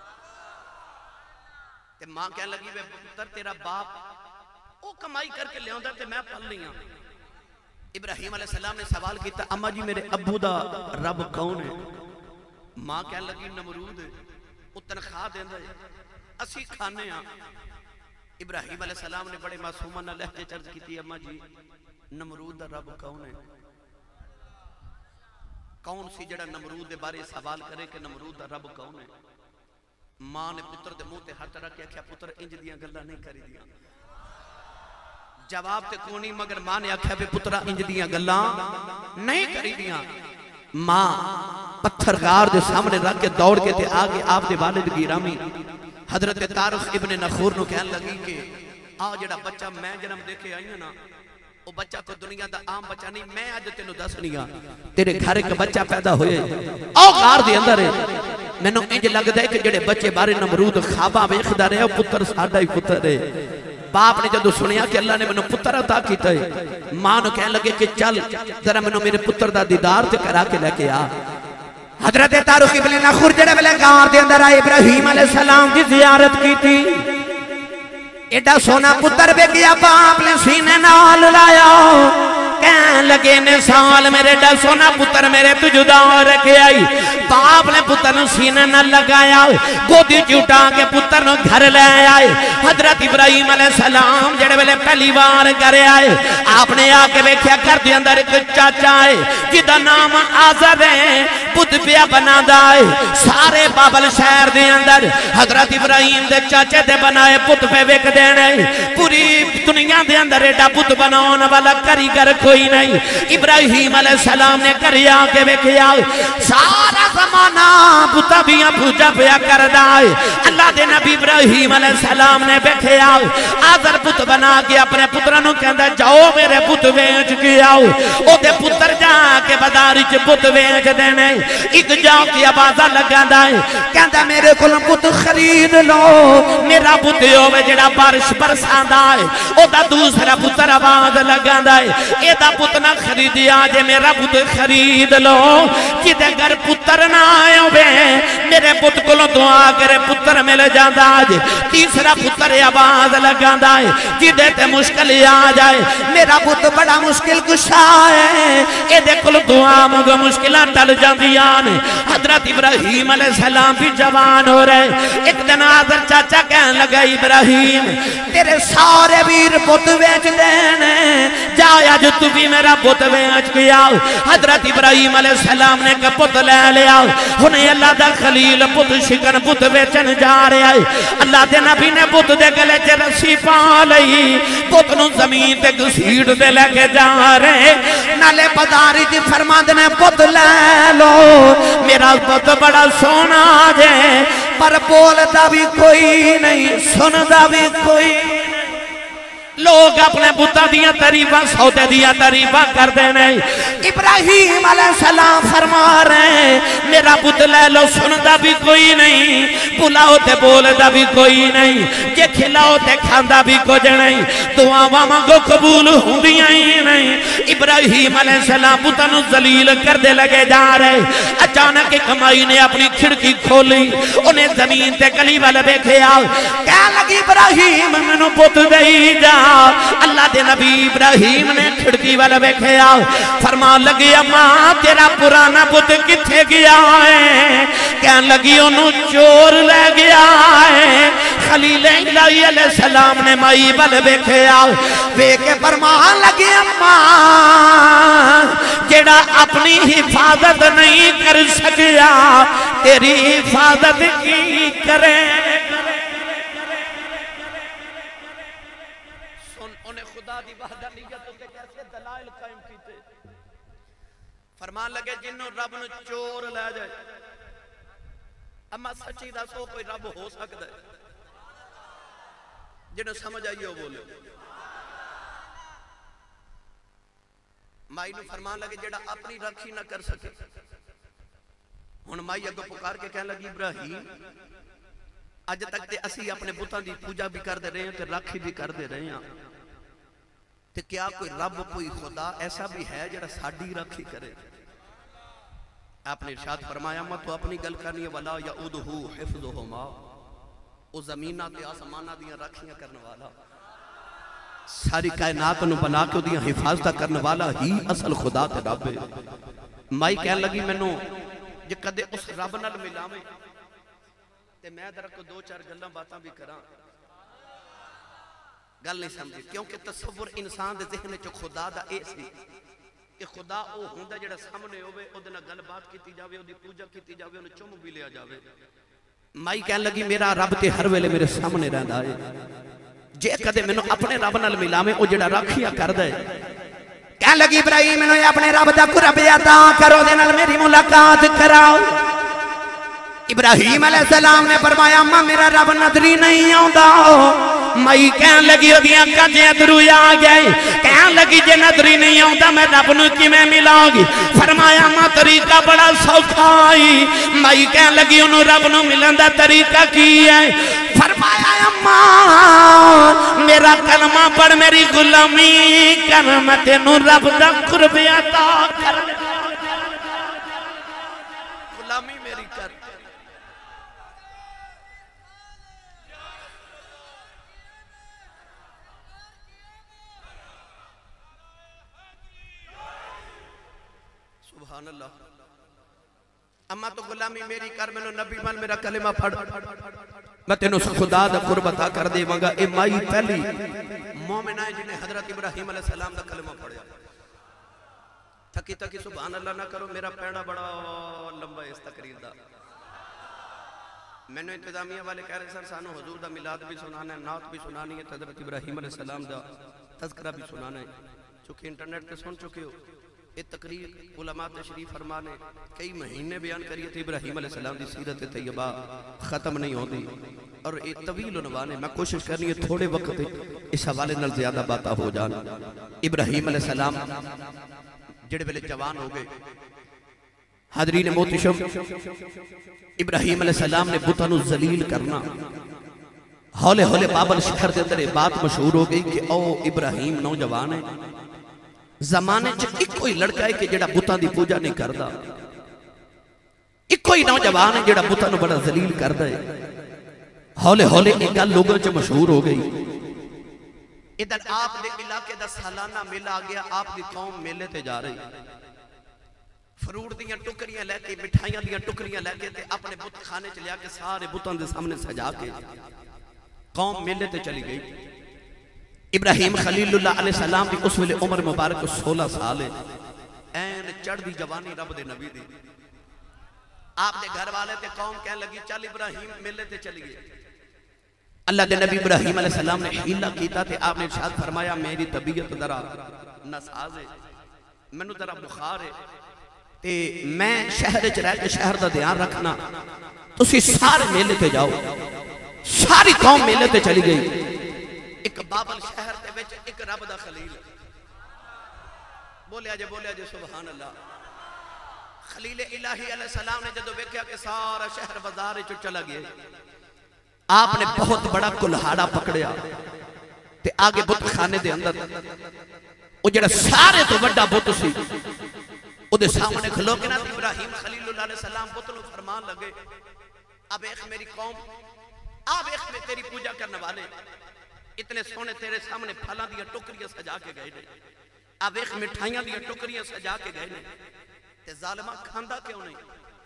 S1: تے ماں کہنے لگی وے پتر تیرا باپ او کمائی کر کے لے آندا تے میں پالنی ہاں ابراہیم علیہ السلام نے سوال کیتا اما جی میرے ابو دا رب کون ہے ماں کہنے لگی نمرود ہے او تنخواہ دیندا ہے اسی کھانے ہاں ابراہیم علیہ السلام نے بڑے معصومانہ لہجے چرچ کی تھی اما جی نمرود دا رب کون ہے کون سی جڑا نمرود دے بارے سوال کرے کہ نمرود دا رب کون ہے ماں نے پتر دے منہ تے ہاتھ رکھ کے کیا پتر انج دیاں گلاں نہیں کری دیاں جواب تے کونی مگر ماں نے آکھیا بے پترا انج دیاں گلاں نہیں کری دیاں ماں پتھر غار دے سامنے رکھ کے دوڑ کے تے آگے آپ دے والد گرامی حضرت طارق ابن نخور نو کہنے لگی کہ آ جڑا بچہ میں جنم دے کے آئی ہوں نا وہ بچہ کو دنیا دا عام بچہ نہیں میں آج تینوں دس نہیں گا تیرے گھر ایک بچہ پیدا ہوئے آؤ غار دے اندر ہے میں نو انج لگ دے کہ جڑے بچے بارے نمرود خوابہ ویکھدا رہے پتر ساڈا ہی پتر ہے باپ نے جدو سنیا کہ اللہ نے منو پتر عطا کیتا ہے ماں نو کہنے لگے کہ چل ذرا منو میرے پتر دا دیدار تے کرا کے لے کے آ حضرت طارق ابن نخور جڑے ویلے غار دے اندر آئے ابراہیم علیہ السلام دی زیارت کی تھی ایڈا سونا پتر بے گیا باپ نے سینے نال لایا کہنے لگے لگے نے سال میرے ڈا سونا پتر میرے تو جدا رکھے آئی باپ نے پتر نو سینے نہ لگایا گودی چوٹا کے پتر نو گھر لے آئے حضرت ابراہیم علیہ السلام جڑے ویلے پہلی بار کرے آئے آپ نے آکے بیکھیا کر دی اندر ایک چاچا ہے جدہ نام آزر ہے بدھ پیا بنا دائے سارے بابل شہر دے اندر حضرت ابراہیم دے چاچے دے بنائے بدھ پہ ویک دینے پوری دنیا دے اندر ایڈا بدھ بناؤن والا کریگر کوئی نہیں ابراہیم علیہ السلام نے کری آکے بیکھیا سارا زمانہ بدھا بیاں پوجا پیا کر دائے اللہ دے نبی ابراہیم علیہ السلام نے بیکھیا آزر بدھ بنا کے اپنے پترانوں کے اندر جاؤ میرے بدھ وینچ کیا او دے پتر جا کے بداری چھ بدھ وینچ دینے ایک جاؤ کی آبازہ لگا دائے کہندہ میرے کل بدھ خرید لو میرا بدھ ہوئے جڑا بارش برسان دائے او دا دوسرا پتر آباز لگا دائے اے دا بدھ نہ خریدی آجے میرا بدھ خرید لو جدے گر پتر نہ آئے ہوئے میرے بدھ کلوں دعا کرے پتر مل جاندہ آجے تیسرا پتر آباز لگا دائے جدے تے مشکل آ جائے میرا بدھ بڑا مشکل کشا ہے اے دے کل دعا مگو مشکلہ ٹل جاندیان حضرت ابراہیم علیہ السلام بھی جوان ہو رہے ایک دن آزر چاچا کہنے لگا ابراہیم تیرے سارے ویر بدھ ویچ دینے جایا جو تو بھی میرا بدھ ویچ کیا حضرت ابراہیم علیہ السلام نے کہا بدھ لے لیا انہیں اللہ دا خلیل بدھ شکن بدھ ویچن جا رہے آئے اللہ دے نبی نے بدھ دے گلے چے رسی پا لئی بدھ نو زمین تے گسیڑ دے لے کے جا رہے نالے پداری جی فرماند نے بدھ لے لو میرا بدھ بڑا سونا جے پر بولتا بھی کوئی نہیں سنتا بھی کوئی نہیں لوگ اپنے بُتّا دیا تریفہ سوتے دیا تریفہ کر دینے ابراہیم علیہ السلام فرما رہے میرا بُت لے لو سنتا بھی کوئی نہیں بلاؤ تے بولتا بھی کوئی نہیں جے کھلاؤ تے کھاندہ بھی کچھ نہیں دعا مانگو قبول ہوں دیا ہی نہیں ابراہیم علیہ السلام بُتّا نو ذلیل کر دے لگے جا رہے اچانک ایک مائی نے اپنی کھڑکی کھولی انہیں زمین تے کلی والے بیکھے آؤ کہا لگی ابراہیم منو بُت دئی جا اللہ دے نبی ابراہیم نے کھڑکی والا بیکھے آؤ فرما لگی اماں تیرا پرانا بت کتھے گیا ہے کہن لگی انہوں چور لے گیا ہے خلیل الہی علیہ السلام نے مائی والا بیکھے آؤ بیکھے فرمان لگی اماں جڑا اپنی حفاظت نہیں کر سکیا تیری حفاظت کی کرے فرمان لگے جنہوں رب نو چور لے جائے اما سچی دا سو کوئی رب ہو سکتا ہے جنہوں سمجھ آئیے ہو بولے مائی نو فرمان لگے جڑا اپنی رکھی نہ کر سکے ہن مائی اگو پکار کے کہنے لگی ابراہیم آج تک تے اسی اپنے بتاں دی پوجا بھی کر دے رہے ہیں تے رکھی بھی کر دے رہے ہیں تے کیا کوئی رب کوئی خدا ایسا بھی ہے جڑا ساڑی رکھی کرے آپ نے ارشاد فرمایا میں تو اپنی گل کرنی ہے وَلَا يَعُدُهُ حِفْظُهُمَا او زمینہ تے آسمانہ دیاں رکھیاں کرنے والا ساری کائنات نو بنا کے دیاں حفاظتہ کرنے والا ہی اصل خدا تے رب ہے مائی کہنے لگی میں نو جے کدے اس رب نال ملاویں تے میں در کو دو چار گلاں باتاں بھی کراں گل نہیں سمجھے کیونکہ تصور انسان دے ذہن چو خدا دا اے سی کہ خدا او ہوندہ جڑا سامنے ہوئے او دنہ گل بات کیتی جاوے او دی پوجا کیتی جاوے انہوں چوم بھی لیا جاوے مائی کہنے لگی میرا رب تے ہر ویلے میرے سامنے رہندا ہے جے کدے میں اپنے رب نال ملاویں او جڑا راکھیا کر دے کہنے لگی ابراہیم میں اپنے رب دا قرب عطا کرو دے نال میری ملاقات کراؤ ابراہیم علیہ السلام نے فرمایا اماں میرا رب نظری نہیں آؤں مائی کہن لگی او دیاں کجے دروی آ گئے کہن لگی جے نظری نہیں آؤں میں رب نو کی میں ملاؤں گی فرمایا ماں طریقہ بڑا سوکھائی مائی کہن لگی انہوں رب نو ملن دا طریقہ کی ہے فرمایا اماں میرا کلمہ پڑھ میری غلامی کر میں تینوں رب دا قرب عطا کر غلامی میری کر سبحان اللہ اما تو غلامی میری کر میں نبی من میرا کلمہ پڑھ میں تینوں خدا دا قرب عطا کر دے مگا اے مائی پہلی مومن آئے جنہیں حضرت ابراہیم علیہ السلام دا کلمہ پڑھیا تھکی تھکی سبحان اللہ نہ کرو میرا پیڑا بڑا لمبا ہے اس تقریر دا میں نے انتظامیہ والے کہہ رہے سر سانو حضور دا میلاد بھی سنانا ہے نعت بھی سنانی ہے حضرت ابراہیم علیہ السلام دا تذکرہ بھی سنانا ہے چونکہ انٹرنیٹ پہ سن چکے ہو یہ تقریر علماء تشریف فرمانے کئی مہینے بیان کریے تھے ابراہیم علیہ السلام دی سیرت طیبہ ختم نہیں ہوتی اور یہ طویل عنوان ہے میں کوشش کرنی ہے تھوڑے وقت اس حوالے نال زیادہ باتیں ہو جانا ابراہیم علیہ السلام جڑے ویلے جوان ہو گئے حاضرین محتشم ابراہیم علیہ السلام نے بتاں نو ذلیل کرنا ہولے ہولے بابل شہر دے اندر بات مشہور ہو گئی کہ او ابراہیم نوجوان ہے زمانے چ ایک کوئی لڑکا ہے کہ جڑا بتاں دی پوجا نہیں کردا ایک کوئی نوجوان ہے جڑا بتاں نو بڑا ذلیل کردا ہے ہولے ہولے ایک گل لوگوں چ مشہور ہو گئی ادھر آپ دے علاقے دا سالانہ میلہ آ گیا آپ دی قوم میلے تے جا رہی فروٹ دیاں ٹکریاں لے کے مٹھائیاں دیاں ٹکریاں لے کے تے اپنے بت کھانے چ لیا کے سارے بتاں دے سامنے سجا کے قوم میلے تے چلی گئی ابراہیم خلیل اللہ علیہ السلام کی اس ویلے عمر مبارک 16 سال ہے این چڑھ دی جوانی رب دے نبی دی آپ دے گھر والے تے قوم کہنے لگی چل ابراہیم میلے تے چلی گئی اللہ دے نبی ابراہیم علیہ السلام نے حیلہ کیتا تے آپ نے ارشاد فرمایا میری طبیعت ذرا ناساز ہے منو ذرا بخار ہے تے میں شہر چ رہ کے شہر دا دھیان رکھنا تسی سارے میلے تے جاؤ ساری قوم میلے تے چلی گئی ایک بابل شہر تے وچ ایک رب دا خلیل بولیا جے سبحان اللہ خلیل الہی علیہ السلام نے جدو ویکھیا کہ سارا شہر بازار وچ چلا گیا آپ نے بہت بڑا کلہاڑا پکڑیا تے آگے بت خانے دے اندر او جڑا سارے تو بڑا بت سی او دے سامنے کھلو کے نا ابراہیم خلیل اللہ علیہ السلام بت نو فرمان لگے اب ایک میری قوم اب ایک میں تیری پوجا کرنے والے اتنے سونے تیرے سامنے پھلاں دیا ٹکریاں سجا کے گئے نے اب ایک مٹھائیاں دیا ٹکریاں سجا کے گئے نے تے ظالمہ کھاندا کیوں نہیں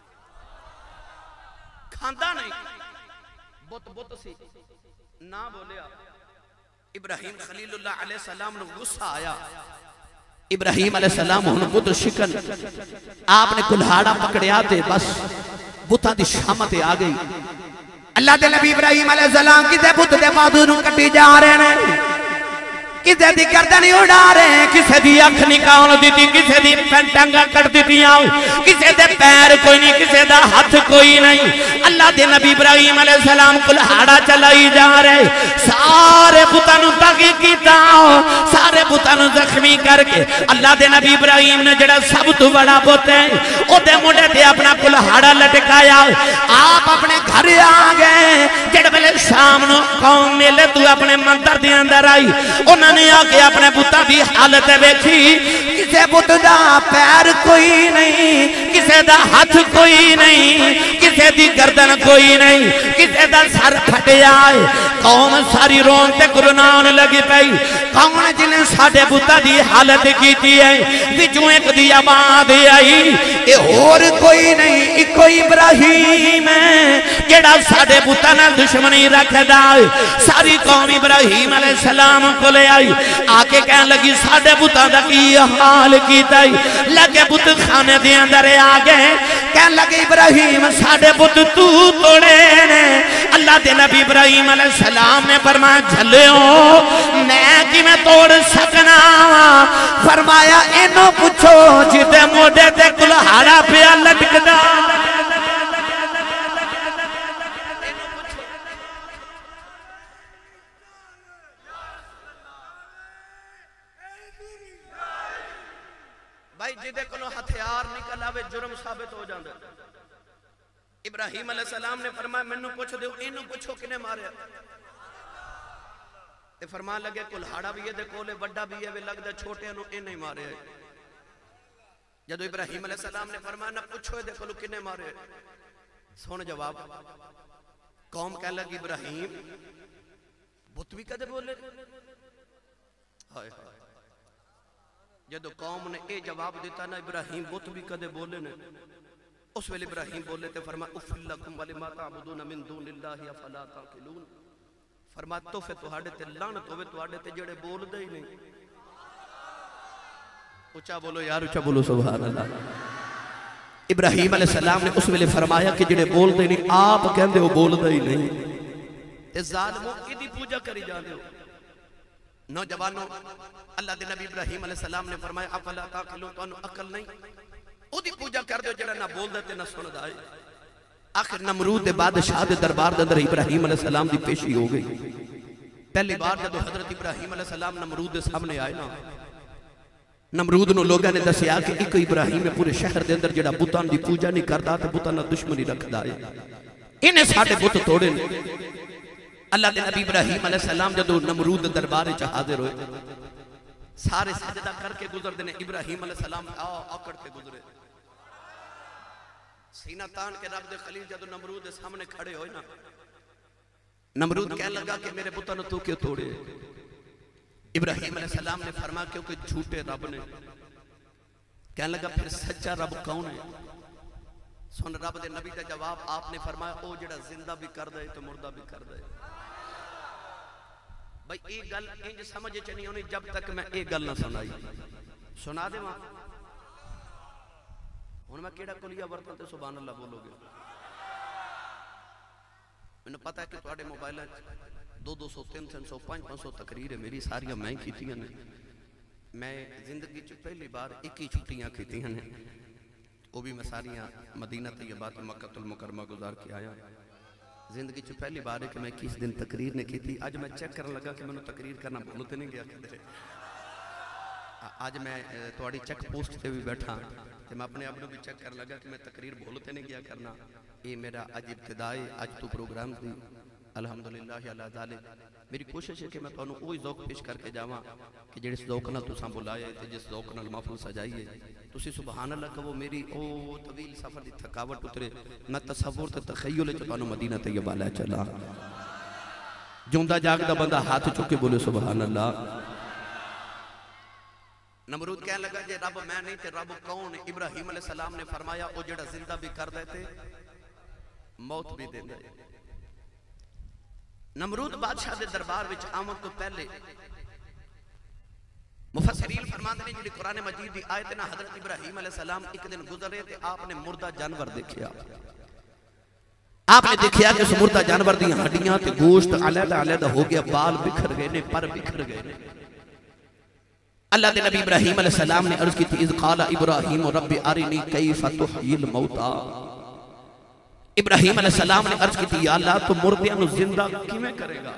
S1: کھاندا نہیں بت سی نہ بولیا ابراہیم خلیل اللہ علیہ السلام نے غصہ آیا ابراہیم علیہ السلام ہن بت شکن آپ نے کلہاڑا پکڑیا تے بس بتاں دی شامت آ گئی اللہ دے نبی ابراہیم علیہ السلام کسے بت دے بازو نوں کٹی جا رہے ہیں کسے دی گردن اڑا رہے ہیں کسے دی اکھ نکال دیتی کسے دی ٹانگاں کٹ دیتیاں کسے دے پیر کوئی نہیں کسے دا ہاتھ کوئی نہیں اللہ دے نبی ابراہیم علیہ السلام کلہاڑا چلائی جا رہے سارے بتاں نوں تاغی کیتا سارے بتاں نوں زخمی کر کے اللہ دے نبی ابراہیم نے جڑا سب تو بڑا بت ہے او دے موڈے تے اپنا کلہاڑا لٹکایا آپ اپنے گھر آ گئے جڑ ویلے شام نو قوم میلے تو اپنے مندر دے اندر آئی انہاں نے آ کے اپنے بتاں دی حالت ویکھی کسے بت دا پیر کوئی نہیں کسے دا ہاتھ کوئی نہیں کسے دی گردن کوئی نہیں کسے دا سر پھٹیا ہے قوم ساری رون تے گرنان لگی پئی کون جنہیں ساڑھے بتاں دی حالت کیتی ہے وچوں ایک دی آواز آئی اے اور کوئی نہیں ایک ابراہیم ہے جڑا ساڑھے بتاں نال دشمنی رکھ دا ساری قوم ابراہیم علیہ السلام کو لے آئی آکے کہنے لگی ساڑھے بتاں دا کی حال کیتا ہے لگے بت خانے دے اندر آگئے کہنے لگے ابراہیم ساڑھے بت تو توڑے نے اللہ دے نبی ابراہیم علیہ السلام نے فرمایا جھلیوں میں کی میں توڑ سکنا فرمایا انہوں پوچھو جیتے موڈے تے کلہاڑا پیا لٹکدا بھائی جیدے کنو ہتھیار نکل آوے جرم ثابت ہو جاندے ابراہیم علیہ السلام نے فرمایا منو پوچھو دیو انہوں پوچھو کنے مارے تے فرمان لگے کلہاڑا بھی ہے دے کولے بڑا بھی ہے لگ دے چھوٹے انہوں انہیں مارے جدو ابراہیم علیہ السلام نے فرمایا نہ پوچھو دے کولو کنے مارے سونے جواب قوم کہہ لگی ابراہیم بت بھی کدے بولے ہائے جدو قوم نے اے جواب دیتا نا ابراہیم بت بھی کدے بولے نے اس ویلے ابراہیم بولے تے فرمایا اف لکم ولما تعبدون من دون اللہ افلا تعقلون فرمایا تو پھر تہاڈے تے لعنت ہوے تہاڈے تے جڑے بول دے ہی نہیں. اونچا بولو یار اونچا بولو سبحان اللہ. ابراہیم علیہ السلام نے اس ویلے فرمایا کہ جڑے بول دے نہیں آپ کہندے ہو بول دے ہی نہیں تے ظالموں ایدی پوجا کری جاندے ہو. نوجوانوں اللہ دے نبی ابراہیم علیہ السلام نے فرمایا افلا تعقلون تو عقل نہیں او دی پوجا کر دے جڑا نہ بول دے تے نہ سن دے. آخر نمرود دے بادشاہ دے دربار دے اندر ابراہیم علیہ السلام دی پیشی ہو گئی. پہلی بار جب حضرت ابراہیم علیہ السلام نمرود دے سامنے آئے نا نمرود نو لوگاں نے دسیا کہ ایک ابراہیم ہے پورے شہر دے اندر جڑا بتاں دی پوجا نہیں کردا تے بتاں نال دشمنی رکھدا ہے انہیں ساڈے بت توڑے نے. اللہ دے نبی ابراہیم علیہ السلام جدو نمرود دربار وچ حاضر ہوئے سارے سجدہ کر کے گزردے نے. ابراہیم علیہ السلام آکڑ کے گزرے سینہ تان کے رب دے خلیل جدو نمرود دے سامنے کھڑے ہوئے نا نمرود کہنے لگا کہ میرے بتاں نو تو کیوں توڑے. ابراہیم علیہ السلام نے فرمایا کیونکہ جھوٹے رب نے. کہنے لگا پھر سچا رب کون ہے. سن رب دے نبی کا جواب آپ نے فرمایا او جڑا زندہ بھی کر دے تو مردہ بھی کر دے. بھئی ایک گل انج سمجھے چنی ہونی جب تک میں ایک گل نہ سنائی. سنا دے وہاں ہن میں کیڑا کلیہ ورتاں تے سبحان اللہ بولو گے. میں نے پتا ہے کہ تواڈے موبائل 200 300 500 تقریر ہے میری ساریاں میں کیتیاں نے. میں زندگی چ پہلی بار 21 چھٹیاں کیتیاں نے وہ بھی میں ساریاں مدینہ طیبہ مکہ المکرمہ گزار کے آیا. زندگی چ پہلی بار ہے کہ میں کس دن تقریر نے کی تھی. آج میں چیک کرنے لگا کہ میں نے تقریر کرنا بھولتے نہیں گیا کدھر. آج میں تواڈی چیک پوسٹ تے بھی بیٹھا تے میں اپنے آپ کو بھی چیک کرنے لگا کہ میں تقریر بھولتے نہیں گیا کرنا. یہ میرا اج ابتدائی اج تو پروگرام دی الحمدللہ علی ذالک. میری کوشش ہے کہ میں تانوں وہی ذوق پیش کر کے جاواں کہ جس ذوق نال تساں بلائے تے جس ذوق نال محفل سجائیے تسی سبحان اللہ کہو. میری او طویل سفر دی تھکاوٹ اترے میں تصور تے تخیل چ تانوں مدینہ طیبہ لے چلا. جوندا جاگدا بندہ ہاتھ چک کے بولے سبحان اللہ. نمرود کہنے لگا جے رب میں نہیں تے رب کون. ابراہیم علیہ السلام نے فرمایا او جڑا زندہ بھی کر دے تے موت بھی دے دے. نمرود بادشاہ دے دربار وچ آمد تو پہلے مفسرین فرماندے نے جڑی قرآن مجید دی آیت نا حضرت ابراہیم علیہ السلام ایک دن گزرے تے آپ نے مردہ جانور دیکھیا. آپ نے دیکھیا کہ اس مردہ جانور دی ہڈیاں تے گوشت علیحدہ علیحدہ ہو گیا. بال بکھر گئے نے پر بکھر گئے نے. اللہ دے نبی ابراہیم علیہ السلام نے عرض کی تھی اذ قال ابراہیم رب ارنی کیف تحیی الموتى. ابراہیم علیہ السلام نے عرض کی تھی یا اللہ تو مردیاں نو زندہ کیویں کرے گا.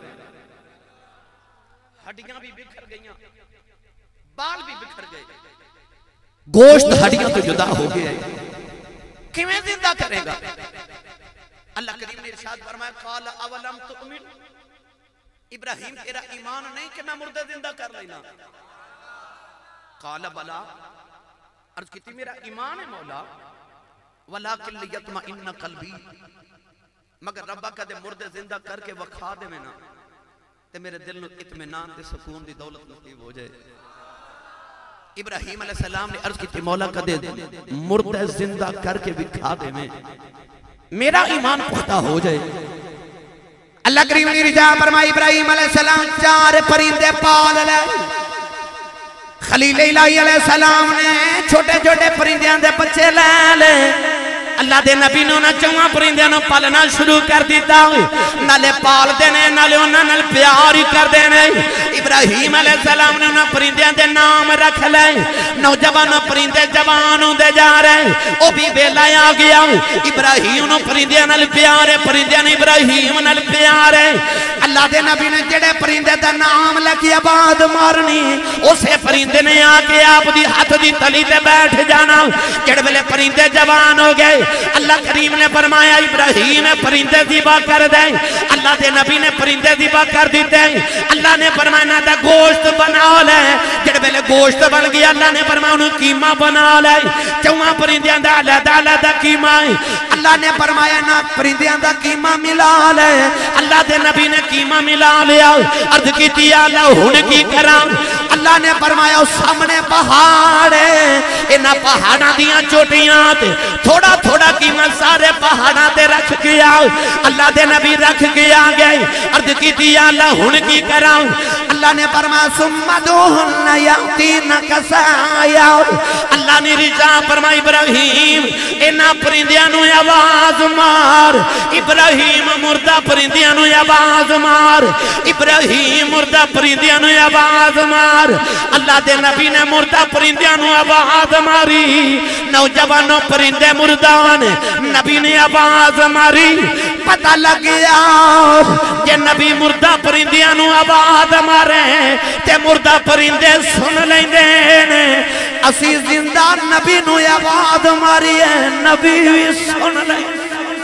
S1: ہڈیاں بھی بکھر گئیاں بال بھی بکھر گئے گوشت ہڈیاں تو جدا ہو گئے کیویں زندہ کرے گا. اللہ کریم نے ارشاد فرمایا قال اولم تؤمن. ابراہیم تیرا ایمان نہیں کہ میں مردے زندہ کر لینا. قال بلا عرض کی تھی میرا ایمان ہے مولا ولیکن لیطمئن قلبی مگر ربا کا دے مردے زندہ کر کے وکھا دے میں نا تے میرے دل نو اطمینان تے سکون دی دولت نصیب ہو جائے. ابراہیم علیہ السلام نے عرض کی تھی مولا کا دے مردے زندہ کر کے وکھا دے میں میرا ایمان پختہ ہو جائے. اللہ کریم نے رجا فرمائی ابراہیم علیہ السلام 4 پرندے پال لے. خلیل الہی علیہ السلام نے چھوٹے چھوٹے پرندیاں دے بچے لے لے. اللہ دے نبی نے انہاں 4 پرندیاں نو پالنا شروع کر دیتا. نالے پال دینے نالے انہاں نال پیار ہی کر دینے. ابراہیم علیہ السلام نے انہاں پرندیاں دے نام رکھ لے. نوجوان پرندے جوان ہوندے جا رہے او بھی ویلا آ گیا. ابراہیم نو پرندیاں نال پیار ہے پرندیاں نے ابراہیم نال پیار ہے. اللہ دے نبی نے جڑے پرندے دا نام لکھی آباد مارنی اسے پرندے نے آ کے آپ دی ہاتھ دی تلی تے بیٹھ جانا. جڑے ویلے پرندے جوان ہو گئے اللہ کریم نے فرمایا ابراہیم پرندے ذبح کر دے. اللہ دے نبی نے پرندے ذبح کر دیتے. اللہ نے فرمایا نہ دا گوشت بنا لے. جڑے ویلے گوشت بن گیا اللہ نے فرمایا انہوں قیمہ بنا لے. چواں پرندیاں دا علیحدہ قیمہ ہے. اللہ نے فرمایا نہ پرندیاں دا قیمہ ملا لے. اللہ دے نبی نے قیمہ ملا لیا. عرض کیتی یا اللہ ہن کی کراں. اللہ نے فرمایا اس سامنے پہاڑ ہے, انہاں پہاڑاں دیاں چوٹیاں تے تھوڑا تھوڑا قیمہ سارے پہاڑاں تے رکھ گیا. اللہ دے نبی رکھ گیا گئے. عرض کیتی یا اللہ ہن کی کراں. اللہ نے فرمایا ثم ادعوهن یأتینک سعیا. اللہ نے رضا فرمایا ابراہیم انہاں پرندیاں نو آواز مار. ابراہیم مردہ پرندیاں نو آواز مار. ابراہیم مردہ پرندیاں نو آواز مار. اللہ دے نبی نے مردہ پرندیاں نو آواز ماری. نوجوانوں پرندے مردان نبی نے آواز ماری. پتہ لگ گیا کہ نبی مردہ پرندیاں نو آواز مارے تے مردہ پرندے سن لیندے نے. اسی زندہ نبی نو آواز ماری ہے نبی بھی سن لیندے.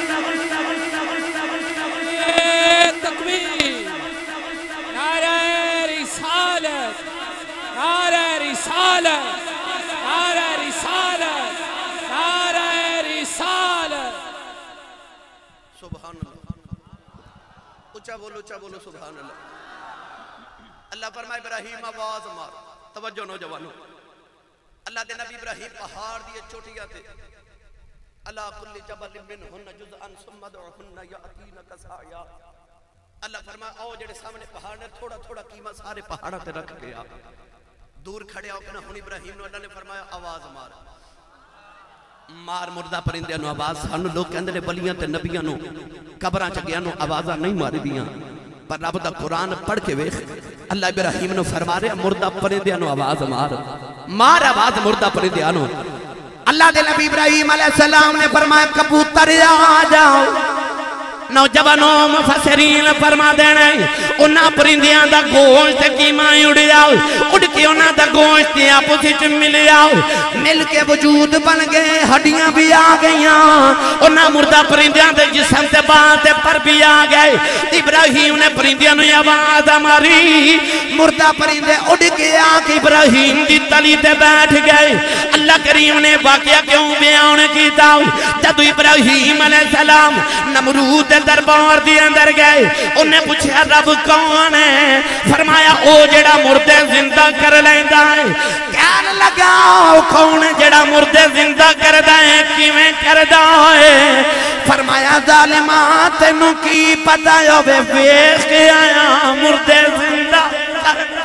S3: تکبیر, نعرہ رسالت, نعرہ رسالت, نعرہ رسالت, نعرہ رسالت.
S1: سبحان اللہ. اچھا بولو سبحان اللہ. اللہ فرمائے ابراہیم آواز مار. توجہ نوجوانوں, اللہ دے نبی ابراہیم پہاڑ دیئے چوٹیاں تے اللہ کل جبل منہن جزءا ثم ادعوهن یأتینک سعیا. اللہ فرمایا او جڑے سامنے پہاڑ نے تھوڑا تھوڑا قیمہ سارے پہاڑاں تے رکھ گیا. دور کھڑے ہو کے نہ ہن ابراہیم نو اللہ نے فرمایا آواز مار. مار مردہ پرندے نو آواز. سانو لوگ کہندے نے بلیاں تے نبیاں نو قبراں چ گیا نو آوازاں نہیں ماری دیاں, پر رب دا قرآن پڑھ کے ویکھ اللہ ابراہیم نو فرما رہے مردہ پرندے نو آواز مار. مار آواز مردہ پرندے نو. اللہ دے نبی ابراہیم علیہ السلام نے فرمایا کبوتر آ جاؤ. نوجوانوں مفسرین فرما دینے انہاں پرندیاں دا گوشت قیمہ اڑ جاؤ. اڑ کے انہاں دا گوشت آپس وچ مل جاؤ. مل کے وجود بن گئے, ہڈیاں بھی آ گئیاں. انہاں مردہ پرندیاں دے جسم تے باں تے پر بھی آ گئے. ابراہیم نے پرندیاں نو آواز ماری. مردہ پرندے اڑ کے آ کے ابراہیم دی تلی تے بیٹھ گئے. اللہ کریم نے واقعہ کیوں بیان کیتا. جدو ابراہیم علیہ السلام نمرود دربار دی اندر گئے, انہیں پوچھا رب کون ہے. فرمایا او جڑا مردے زندہ کر لیندا ہے. کہنے لگا کون جڑا مردے زندہ کردا ہے کیویں کردا ہے. فرمایا ظالماں تینوں کی پتہ ہوے ویکھ کے آیا مردے زندہ کردا.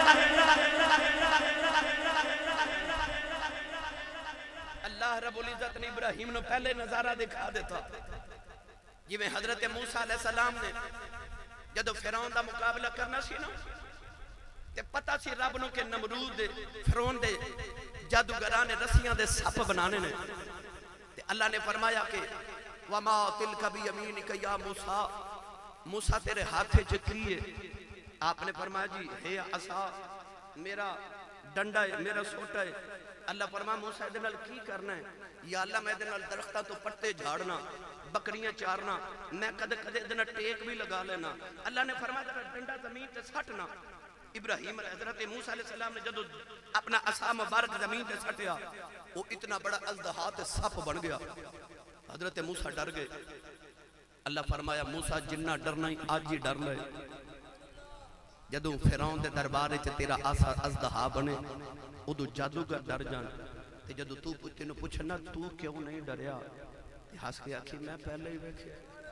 S1: اللہ رب العزت نے ابراہیم نو پہلے نظارہ دکھا دیتا جی میں حضرت موسیٰ علیہ السلام نے جدو فرعون دا مقابلہ کرنا سی نا تے پتہ سی رب نو کہ نمرود دے فرعون دے جادوگراں نے رسیاں دے سپ بنانے نے. تے اللہ نے فرمایا کہ وما تلک بیمینک یا موسیٰ, موسیٰ تیرے ہاتھے چکیے. آپ نے فرمایا جی ہے عصا, میرا ڈنڈا ہے, میرا سوٹا ہے. اللہ فرمایا موسیٰ دے نال کی کرنا ہے. یا اللہ میں دے نال درختہ تو پتے جھاڑنا, بکریاں چارنا, میں کدے کدے دن ٹیک بھی لگا لینا. اللہ نے فرمایا تیرا ڈنڈا زمین تے سٹنا. ابراہیم حضرت موسیٰ علیہ السلام نے جدو اپنا عصا مبارک زمین تے سٹیا وہ اتنا بڑا اژدہا تے سپ بن گیا. حضرت موسیٰ ڈر گئے. اللہ فرمایا موسیٰ جنہ ڈرنا ہی آج ہی ڈر لے. جدو فرعون دے دربارے چ تیرا اژدہا بنے ادو جادوگر ڈر جان. تے جدو تو تینوں پوچھنا تو کیوں نہیں ڈریا, ہاس کے آکھی میں پہلے ہی بیٹھے.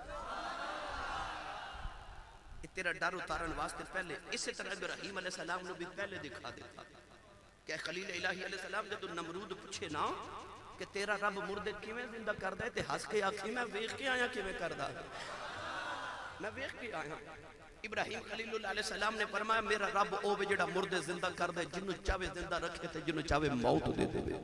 S1: تیرا ڈر اتارن واسطے پہلے اسی طرح ابراہیم علیہ السلام نے بھی پہلے دکھا دیتا کہ خلیل الہی علیہ السلام جدو نمرود پوچھے نا کہ تیرا رب مردے کیویں زندہ کردہ ہے تے ہاس کے آکھی میں ویکھ کے آیا کیویں کردہ ہے, میں ویکھ کے آیا. ابراہیم خلیل اللہ علیہ السلام نے فرمایا میرا رب او وے جڑا مردے زندہ کردہ جنوں چاہے زندہ رکھے تے جنوں چاہے موت دے دے.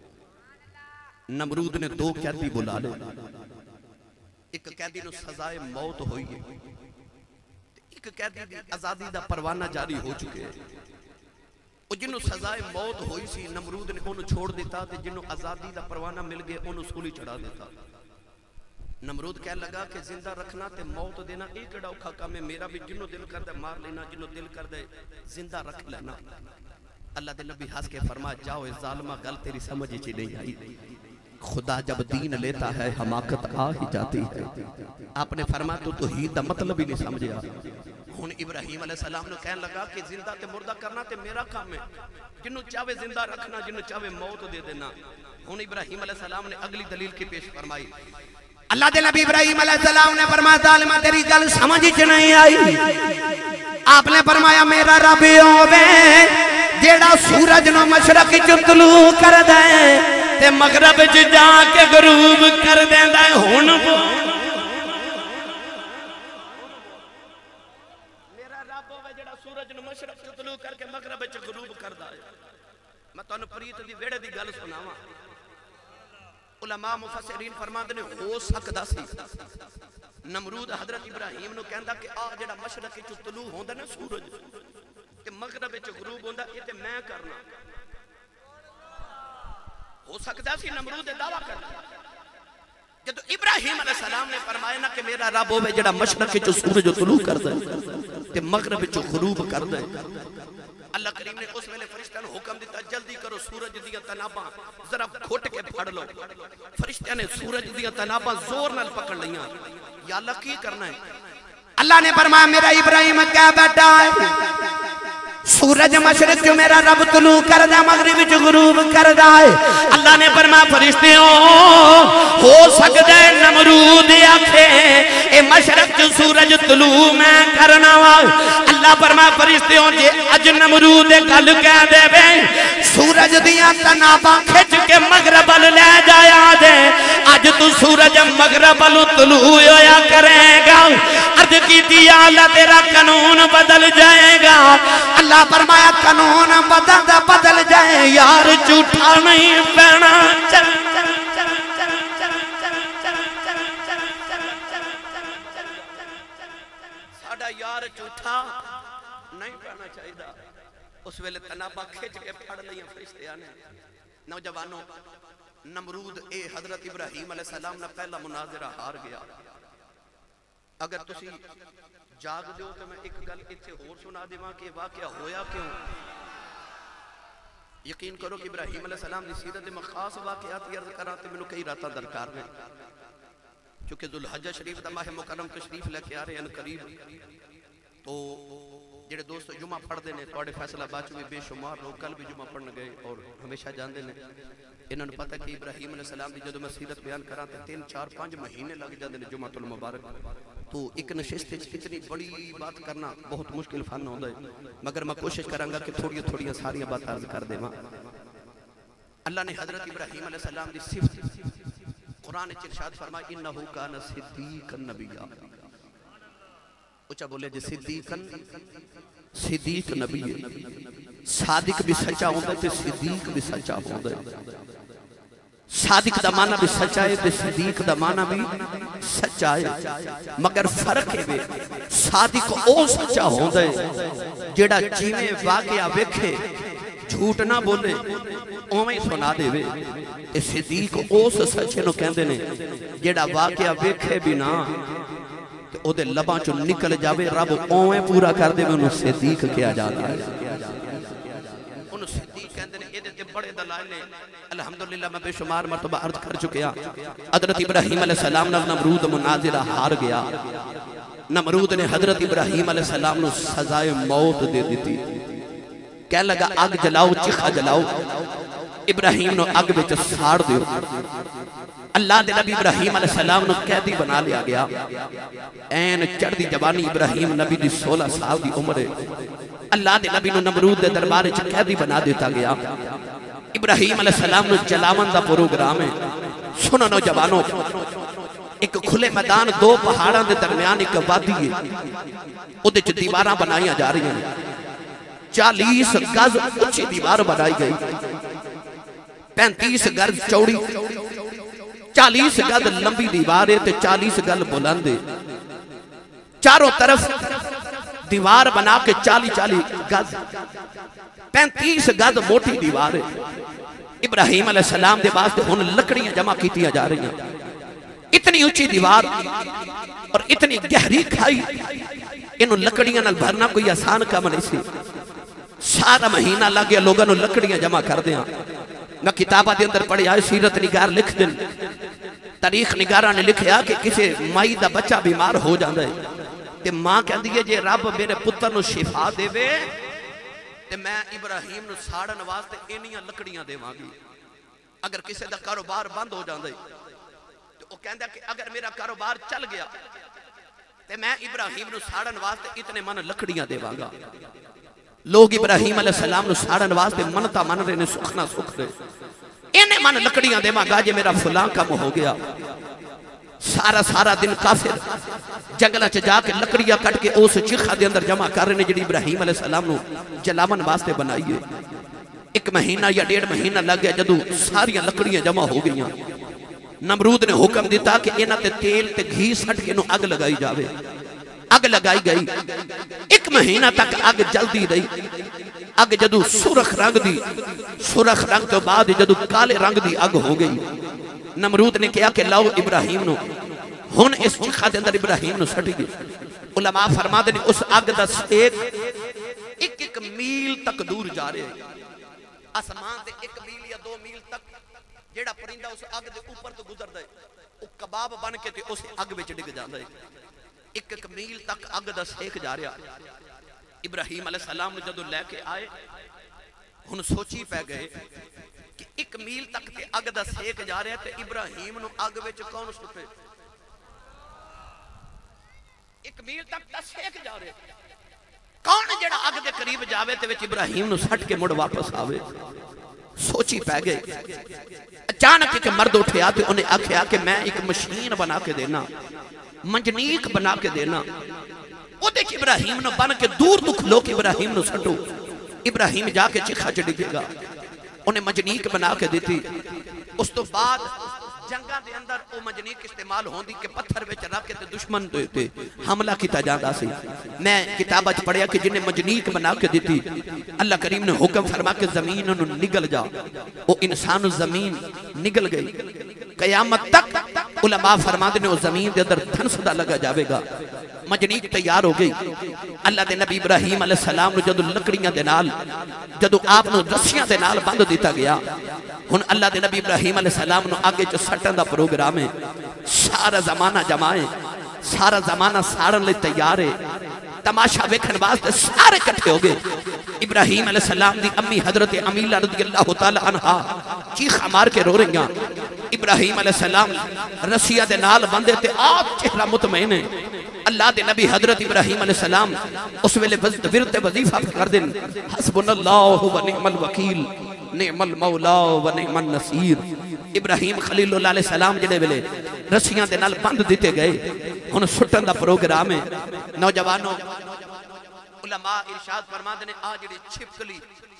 S1: نمرود نے دو قیدی بلا لے. ایک قیدی نو سزائے موت ہوئی ہے, ایک قیدی دی آزادی دا پروانہ جاری ہو چکے ہیں. اور جنوں سزائے موت ہوئی سی نمرود نے انہوں چھوڑ دیتا تے جنوں آزادی دا پروانہ مل گئے انہوں سولی چڑھا دیتا. نمرود کہنے لگا کہ زندہ رکھنا تے موت دینا ایک ڈوکھا کام ہے، میرا بھی جنوں دل کر دے مار لینا، جنوں دل کر دے زندہ رکھ لینا۔ اللہ دے نبی ہنس کے فرما جاؤ اے ظالمہ گل تیری سمجھ چ نہیں آئی، خدا جب دین لیتا ہے حماقت آ ہی جاتی ہے۔ آپ نے فرما تو توحید دا مطلب ہی نہیں سمجھا۔ ہن ابراہیم علیہ السلام نے کہنے لگا کہ زندہ تے مردہ کرنا تے میرا کام ہے، جنوں چاہے زندہ رکھنا، جنوں چاہے موت دے دینا۔ ہن ابراہیم علیہ السلام نے اگلی دلیل کی پیش فرمائی۔ اللہ دے نبی ابراہیم علیہ السلام نے فرمایا ظالمہ تیری گل سمجھ چ نہیں آئی۔ آپ نے فرمایا میرا رب ہووے جیڑا سورج نو مشرق چ طلوع کر دے تے مغرب چ جا کے غروب کر دیندا ہے۔ ہن میرا رب ہووے جیڑا سورج نو مشرق چ طلوع کر کے مغرب چ غروب کردا ہے۔ میں تانوں پریت دی ویڑے دی گل سناواں۔ علماء مفسرین فرماندے نے ہو سکدا سی نمرود حضرت ابراہیم نو کہندا کہ آ جڑا مشرق چ طلوع ہوندا نا سورج تے مغرب چ غروب ہوندا اے تے میں کرنا۔ ہو سکدا سی نمرود دعویٰ کرنا۔ جدو ابراہیم علیہ السلام نے فرمایا نا کہ میرا رب ہوے جڑا مشرق چ سورج طلوع کردا تے مغرب چ غروب کردا ہے، اللہ کریم نے اس ویلے فرشتہ نے حکم دیتا جلدی کرو سورج دیا تناباں ذرا کھٹ کے پھڑ لو۔ فرشتہ نے سورج دیا تناباں زور نال پکڑ لیاں۔ یا اللہ کی کرنا ہے؟ اللہ نے فرمایا میرا ابراہیم کیا بیٹا ہے، سورج مشرق جو میرا رب طلوع کر دا مغرب جو غروب کر دا ہے۔ اللہ نے فرمایا فرشتیوں ہو سکتا ہے نمرود آکھے اے مشرق جو سورج طلوع میں کرنا وا۔ اللہ فرمایا فرشتیوں جے اج نمرود گل کہہ دے بے سورج دیا تناباں کھچ کے مغرب لے جایا دے، اج تو سورج مغرب طلوع ہویا کرے گا۔ عرض کی دیا اللہ تیرا قانون بدل جائے گا۔ اللہ فرمایا قانون بدل جائے یار جھوٹا نہیں پینا۔ ساڈا یار جھوٹا نہیں پینا چاہیے۔ اس ویلے تناباں کھچ کے پھڑ لیاں فرشتیاں نے۔ نوجوانوں نمرود اے حضرت ابراہیم علیہ السلام نے پہلا مناظرہ ہار گیا۔ اگر تسی جاگ دیو تو میں ایک گل اتھے اور سنا دیواں کہ واقعہ ہویا کیوں۔ یقین کرو کہ ابراہیم علیہ السلام دی سیرت میں خاص واقعات عرض کراں تے مینوں کئی راتاں درکار نے، چونکہ ذوالحجہ شریف دا ماہ مکرم تشریف لے کے آ رہے ہیں قریب، تو جڑے دوست جمعہ پڑھ دے نے تواڈے فیصلہ آباد میں بے شمار لوگ کل بھی جمعہ پڑھن گئے اور ہمیشہ جاندے نے۔ انہوں نے پتہ کہ ابراہیم علیہ السلام دی جدو میں سیرت بیان کراں تے 3 4 5 مہینے لگ جاندے نے جمعہ المبارک، تو ایک نشست اتنی بڑی بات کرنا بہت مشکل فن ہوندا ہے، مگر میں کوشش کراں گا کہ تھوڑی ساری بات عرض کر دے۔ اللہ نے حضرت ابراہیم علیہ السلام دی صفت قرآن وچ ارشاد فرمایا انہ کان صدیقا نبیہ۔ اچھا بولے جی صدیق نبی ہے، صادق بھی سچا ہوندا ہے تے صدیق بھی سچا ہوندا ہے۔ صادق دا معنی بھی سچا ہے تے صدیق دا معنی بھی سچا ہے، مگر فرق ہے صادق او سچا ہوندا ہے جیڑا جیویں واقعہ ویکھے جھوٹ نہ بولے اوویں سنا دے وے، تے صدیق اس سچے نو کہندے نے جیڑا واقعہ ویکھے بھی نہ تے او دے لباں چوں نکل جاوے رب اوویں پورا کر دے انہوں صدیق کیا جاتا ہے۔ انہوں صدیق کہندے نے ایدے تے بڑے دلائل نے، الحمدللہ میں بے شمار مرتبہ عرض کر چکیا۔ حضرت ابراہیم علیہ السلام نے نمرود مناظرہ ہار گیا، نمرود نے حضرت ابراہیم علیہ السلام نے سزائے موت دے دیتی، کہنے لگا آگ جلاؤ چکھا جلاؤ، ابراہیم نے آگ بچ ساڑ دیو۔ اللہ دے نبی ابراہیم علیہ السلام نے قیدی بنا لیا گیا، این چڑھ دی جوانی ابراہیم نبی دی 16 سال دی عمر ہے، اللہ دے نبی نے نمرود دے دربار وچ قیدی بنا دیتا گیا۔ ابراہیم علیہ السلام نے جلاون دا پروگرام ہے، سنو نوجوانوں، ایک کھلے میدان 2 پہاڑاں دے درمیان ایک وادی ہے، اودے وچ دیواراں بنائیاں جا رہی ہیں، 40 گز اونچی دیوار بنائی گئی، 35 گز چوڑی، 40 گز لمبی دیوار ہے تے 40 گز بلند ہے، چاروں طرف دیوار بنا کے 40 گز 35 گز موٹی دیوار ہے۔ ابراہیم علیہ السلام دے واسطے ہن لکڑیاں جمع کیتیاں جا رہی ہیں، اتنی اونچی دیوار اور اتنی گہری کھائی، انہوں لکڑیاں نال بھرنا کوئی آسان کام نہیں سی۔ سارا مہینہ لگ گیا لوگوں نے لکڑیاں جمع کر دیا۔ میں کتابہ دے اندر پڑھی آئے، سیرت نگار لکھ دن، تاریخ نگارہ نے لکھیا کہ کسی مائی دا بچہ بیمار ہو جاندہ ہے تے ماں کہندی ہے جے رب میرے پتر نو شفا دے وے تے میں ابراہیم نو ساڑن واسطے انیاں لکڑیاں دے مانگی۔ اگر کسی دا کاروبار بند ہو جاندہ ہے تو وہ کہندہ کہ اگر میرا کاروبار چل گیا تے میں ابراہیم نو ساڑن واسطے اتنے من لکڑیاں دے مانگا۔ لوگ ابراہیم علیہ السلام نو ساڑن واسطے منتا من رہے نے، سکھنا سکھ دے، انہیں من لکڑیاں دے مانگا جے میرا فلاں کم ہو گیا۔ سارا دن کافر جنگلہ جا کے لکڑیاں کٹ کے اس چیخہ دے اندر جمع کر رہے نے جڑی ابراہیم علیہ السلام نو جلاون واسطے بنائیے۔ ایک مہینہ یا 1.5 مہینہ لگ گیا، جدو ساریاں لکڑیاں جمع ہو گئیاں، نمرود نے حکم دیتا کہ انہاں تے تیل تے گھی سٹ کے انہوں اگ لگائی جاوے۔ اگ لگائی گئی، 1 مہینہ تک اگ جلدی رہی۔ اگ جدو سرخ رنگ دی، سرخ رنگ تو بعد جدو کالے رنگ دی اگ ہو گئی، نمرود نے کہا کہ لاؤ ابراہیم نو، ہن اس چیخہ دے اندر ابراہیم نو سٹ گئی۔ علماء فرما دے اس اگ دا سیک 1 میل تک دور جا رہے ہیں، آسمان دے 1 میل یا 2 میل تک جیڑا پرندہ اس اگ دے اوپر تو گزر دے، وہ کباب بن کے تے اس اگ وچ ڈگ جاندا ہے۔ 1 میل تک اگ دا سیک جا رہا۔ ابراہیم علیہ السلام نے جدو لے کے آئے، ہن سوچی پہ گئے کہ 1 میل تک تے اگ دا سیک جا رہا تے ابراہیم نو اگ وچ کون سٹے؟ 1 میل تک دا سیک جا رہا، کون جڑا اگ دے قریب جاوے تے وچ ابراہیم نو سٹ کے مڑ واپس آوے؟ سوچی پہ گئے۔ اچانک ایک مرد اٹھے آتے، انہیں آکھیا کہ میں ایک مشین بنا کے دینا، منجنیق بنا کے دینا، وہ دیکھ ابراہیم نو بن کے دور دکھ لو کہ ابراہیم نو سٹو، ابراہیم جا کے چکھا چڑھے گا۔ انہیں منجنیق بنا کے دیتی۔ اس تو بعد جنگاں دے اندر وہ منجنیق استعمال ہوندی کہ پتھر وچ رکھ کے دشمن تے حملہ کیتا جاندا سی۔ میں کتابہ چ پڑھیا کہ جنہیں منجنیق بنا کے دیتی، اللہ کریم نے حکم فرما کہ زمین انہوں نگل جا، وہ انسان زمین نگل گئی۔ قیامت تک علماء فرما دے وہ زمین دے اندر دھنسدہ لگا جاوے گا۔ منجنیق تیار ہو گئی۔ اللہ دے نبی ابراہیم علیہ السلام نے جدو لکڑیاں دے نال، جدو آپ نے رسیاں دے نال بند دیتا گیا، ہن اللہ دے نبی ابراہیم علیہ السلام نے آگے جو سٹن دا پروگرام ہے، سارا زمانہ جمائے، سارا زمانہ سارن لے تیار ہے، تماشا ویکھن واسطے سارے کٹھے ہو گئے۔ ابراہیم علیہ السلام دی امی حضرت امیلہ رضی اللہ تعالی عنہ چیخا مار کے رو رہی ہیں۔ ابراہیم علیہ السلام رسیہ دے نال بندے تے آپ چہرہ مطمئن ہے۔ اللہ دے نبی حضرت ابراہیم علیہ السلام اس ویلے ورت وظیفہ کر دیں، حسبنا اللہ و نعم الوکیل نعم المولا و نعم النصیر۔ ابراہیم خلیل اللہ علیہ السلام جڑے ویلے رسیاں دے نال بند دیتے گئے، ہن سٹن دا پروگرام ہے۔ نوجوانوں، علماء ارشاد فرما دے نے آ جڑی چھپکلی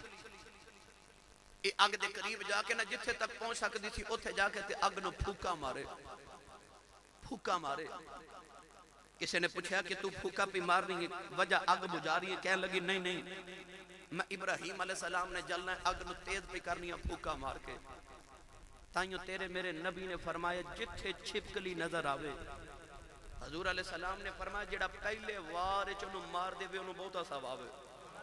S1: اے اگ دے قریب جا کے نہ جتھے تک پہنچ سکدی تھی اوتھے جا کے تے اگ نو پھوکا مارے، پھوکا مارے۔ کسی نے پوچھا کہ تو پھوکا پی مار رہی ہے، وجہ اگ بجھا رہی ہے، کہنے لگی نہیں میں ابراہیم علیہ السلام نے جلنا ہے، اگ نو تیز پی کرنی ہے پھوکا مار کے۔ تائیوں تیرے میرے نبی نے فرمایا جتھے چھپکلی نظر آوے، حضور علیہ السلام نے فرمایا جڑا پہلے وار چنو مار دے وے انہوں بہتا ثواب ہے۔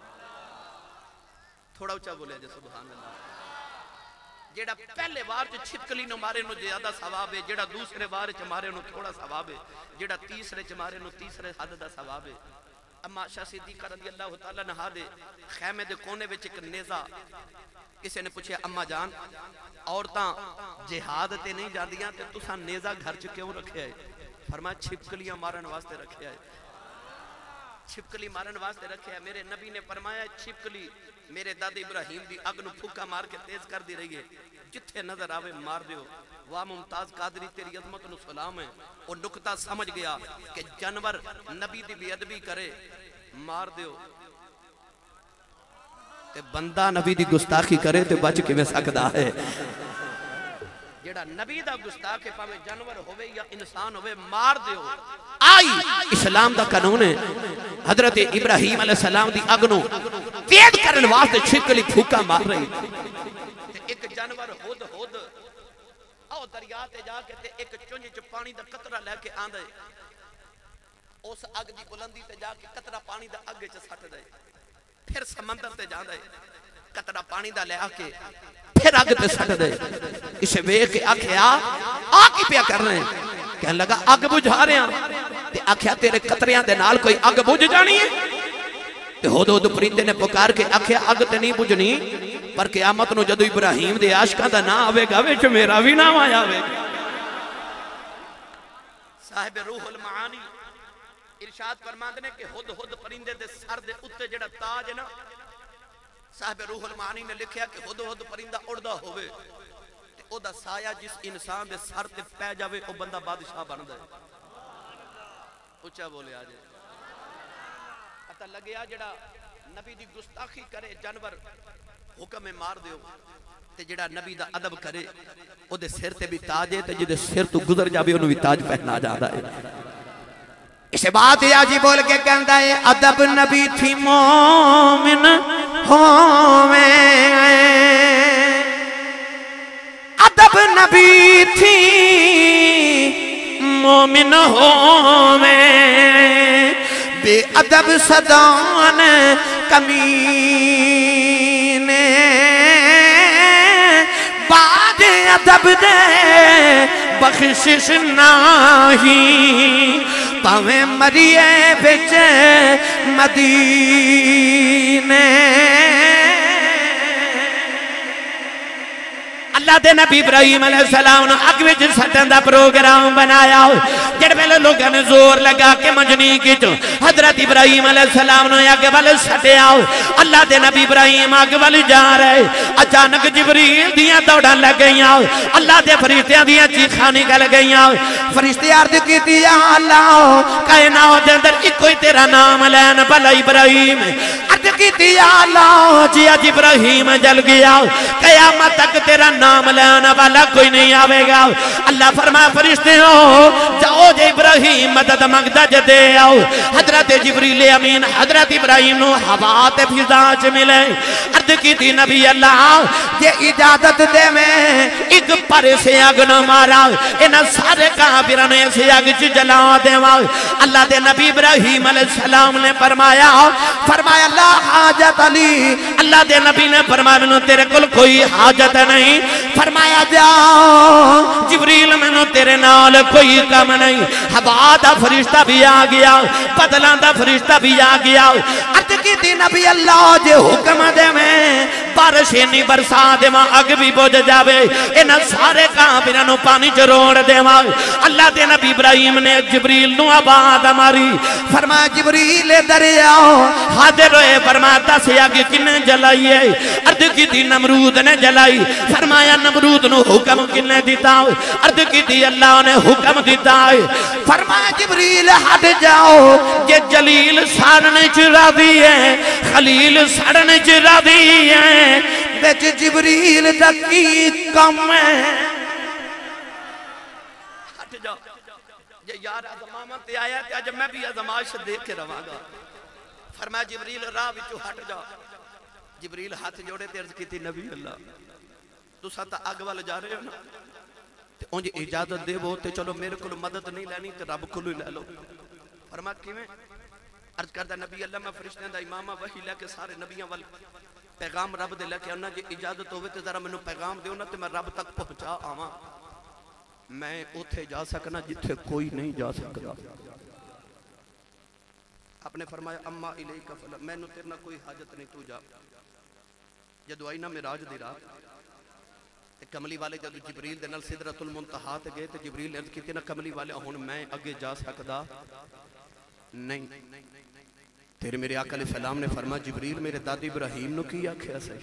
S1: تھوڑا اچھا بولے جے سبحان اللہ۔ جڑا پہلے وار چ چھپکلی نو مارے نو زیادہ ثواب ہے، جڑا دوسرے وار چ مارے نو تھوڑا ثواب ہے، جڑا تیسرے چ مارے نو تیسرے حد دا ثواب ہے۔ اما عائشہ صدیقہ رضی اللہ تعالیٰ عنہا دے خیمے دے کونے وچ ایک نیزہ، کسی نے پوچھا اما جان عورتاں جہاد تے نہیں جاندیاں تے تساں نیزہ گھر چ کیوں رکھیا ہے؟ فرمایا چھپکلیاں مارن واسطے رکھیا ہے، چھپکلی مارن واسطے رکھیا ہے۔ میرے نبی نے فرمایا چھپکلی میرے دادی ابراہیم دی اگ نو پھوکا مار کے تیز کر دی رہی ہے، جتھے نظر آوے مار دیو۔ واہ ممتاز قادری تیری عظمت نو سلام ہے۔ وہ نکتہ سمجھ گیا کہ جانور نبی دی بے ادبی کرے مار دیو، تے بندہ نبی دی گستاخی کرے تے بچ کے میں سکدا ہے۔ جڑا نبی دا گستاخ ہے پاوے جانور ہوئے یا انسان ہوئے مار دیو۔ آئی اسلام دا قانون ہے۔ حضرت ابراہیم علیہ السلام دی اگ نو تیز کرن واسطے چھپکلی پھوکا مار رہی، تے ایک جانور ہود آؤ دریا تے جا کے تے ایک چونج چ پانی دا قطرہ لے کے آندے اس اگ دی بلندی تے جا کے قطرہ پانی دا اگ چ سٹ دے پھر سمندر تے جاندے قطرہ پانی دا لے آ کے پھر اگ تے سٹ دے اسے ویکھ کے آکھیا آ کی پیا کر رہے ہیں کہنے لگا اگ بجھا رہے ہیں تے آکھیا تیرے قطریاں دے نال کوئی اگ بجھ جانی ہے تے ہدہد پرندے نے پکار کے آکھیا اگ تے نہیں بجھنی پر قیامت نو جدو ابراہیم دے عاشقاں دا نام آوے گا وچ میرا بھی نام آیا ہوئے گا صاحب روح المعانی ارشاد فرماندے نے کہ ہدہد پرندے دے سر دے اُتے جڑا تاج ہے نا صاحب روح المعانی نے لکھیا کہ ہدہد پرندہ اڑدا ہوئے تے او دا سایہ جس انسان دے سر تے پہ جاوے او بندہ بادشاہ بندا ہے اچھا بولے آجے پتہ لگیا جڑا نبی دی گستاخی کرے جانور حکم میں مار دیو تے جڑا نبی دا ادب کرے او دے سر تے بھی تاج ہے تے جدے سر تو گزر جاوے انہوں بھی تاج پہنا جاتا ہے اسے بات یا جی بول کے کہندا ہے ادب نبی تھی مومن ہوویں ادب نبی تھی مومن ہوویں بے ادب صدان کمینے بعد ادب دے بخشش نہیں پاویں مریے بچ مدینے اللہ دے نبی ابراہیم علیہ السلام نے اگ وچ سٹن دا پروگرام بنایا جڑ پہلے لوگوں نے زور لگا کے منجنی کی تو حضرت ابراہیم علیہ السلام نے اگ ول سٹیا اللہ دے نبی ابراہیم اگ ول جا رہے اچانک جبریل دیاں دوڑاں لگ گئیاں اللہ دے فرشتیاں دیاں چیخاں نکل گئیاں فرشتے عرض کیتی یا اللہ کائنات دے اندر اکو ہی تیرا نام لین بھلا ابراہیم عرض کیتی یا اللہ جی اج ابراہیم جل گیا قیامت تک تیرا نام لینا والا کوئی نہیں آوے گا اللہ فرمایا فرشتے ہو جاؤ جے ابراہیم مدد مانگدا جے دے آؤ حضرت جبریل امین حضرت ابراہیم نو ہوا تے فضا چ ملے عرض کیتی نبی اللہ یہ اجازت دے میں ایک پر سے اگ نہ مارا انہاں سارے کافراں نے سے اگ چ جلا دیواں اللہ دے نبی ابراہیم علیہ السلام نے فرمایا لا حاجت علی اللہ دے نبی نے فرمایا تیرے کل کوئی حاجت نہیں فرمایا جاؤ جبریل میں تیرے نال کوئی کم نہیں ہوا دا فرشتہ بھی آ گیا بدلان دا فرشتہ بھی آ گیا عرض کی تھی نبی اللہ جے حکم دے میں بارشیں نہیں برسا دے ماں اگ بھی بوجھ جاوے انہاں سارے کافرانو پانی چروڑ دے ماں اللہ دے نبی ابراہیم نے جبریل نو آباد ماری فرمایا جبریل دریاؤ حاضر ہوئے فرمایا دس آگ کنے جلائی ہے عرض کی تھی نمرود نے جلائی فرمایا نمرود نو حکم کنے دیتا عرض کی تھی اللہ نے حکم دیتا فرمایا جبریل ہٹ جاؤ یہ جلیل سارنے چرا دی ہے خلیل سارنے چرا دی ہے بیچ جبریل دکی کم ہے ہٹ جاؤ یہ یار ازمامت تے آیا تے آج میں بھی ازمائش دیکھ کے رواں گا فرمایا جبریل راہ وچوں ہٹ جاؤ جبریل ہاتھ جوڑے تے عرض کیتی نبی اللہ تو ساتھ آگ والے جا رہے ہو نا تے انج اجازت دے وہ تے چلو میرے کل مدد نہیں لینی تے رب کلو ہی لے لو فرمایا کیویں عرض کردہ نبی اللہ میں فرشتیاں دا امامہ وحی لے کے سارے نبیاں وال پیغام رب دے لے کے آنا جی اجازت ہوئے تے ذرا میں پیغام دیو نا تے میں رب تک پہنچا آواں میں اوتھے جا سکنا جتھے کوئی نہیں جا سکتا آپ نے فرمایا اما الیک فلا میں نو تیرنا کوئی حاجت نہیں تو جا جدو آئی نا معراج دی رات کملی والے جدو جبریل دے نال سدرۃ المنتہا تے گئے تے جبریل عرض کیتی نا کملی والے ہن میں اگے جا سکدا نہیں تیرے میرے آقا علیہ السلام نے فرمایا جبریل میرے دادی ابراہیم نو کی آکھیا سے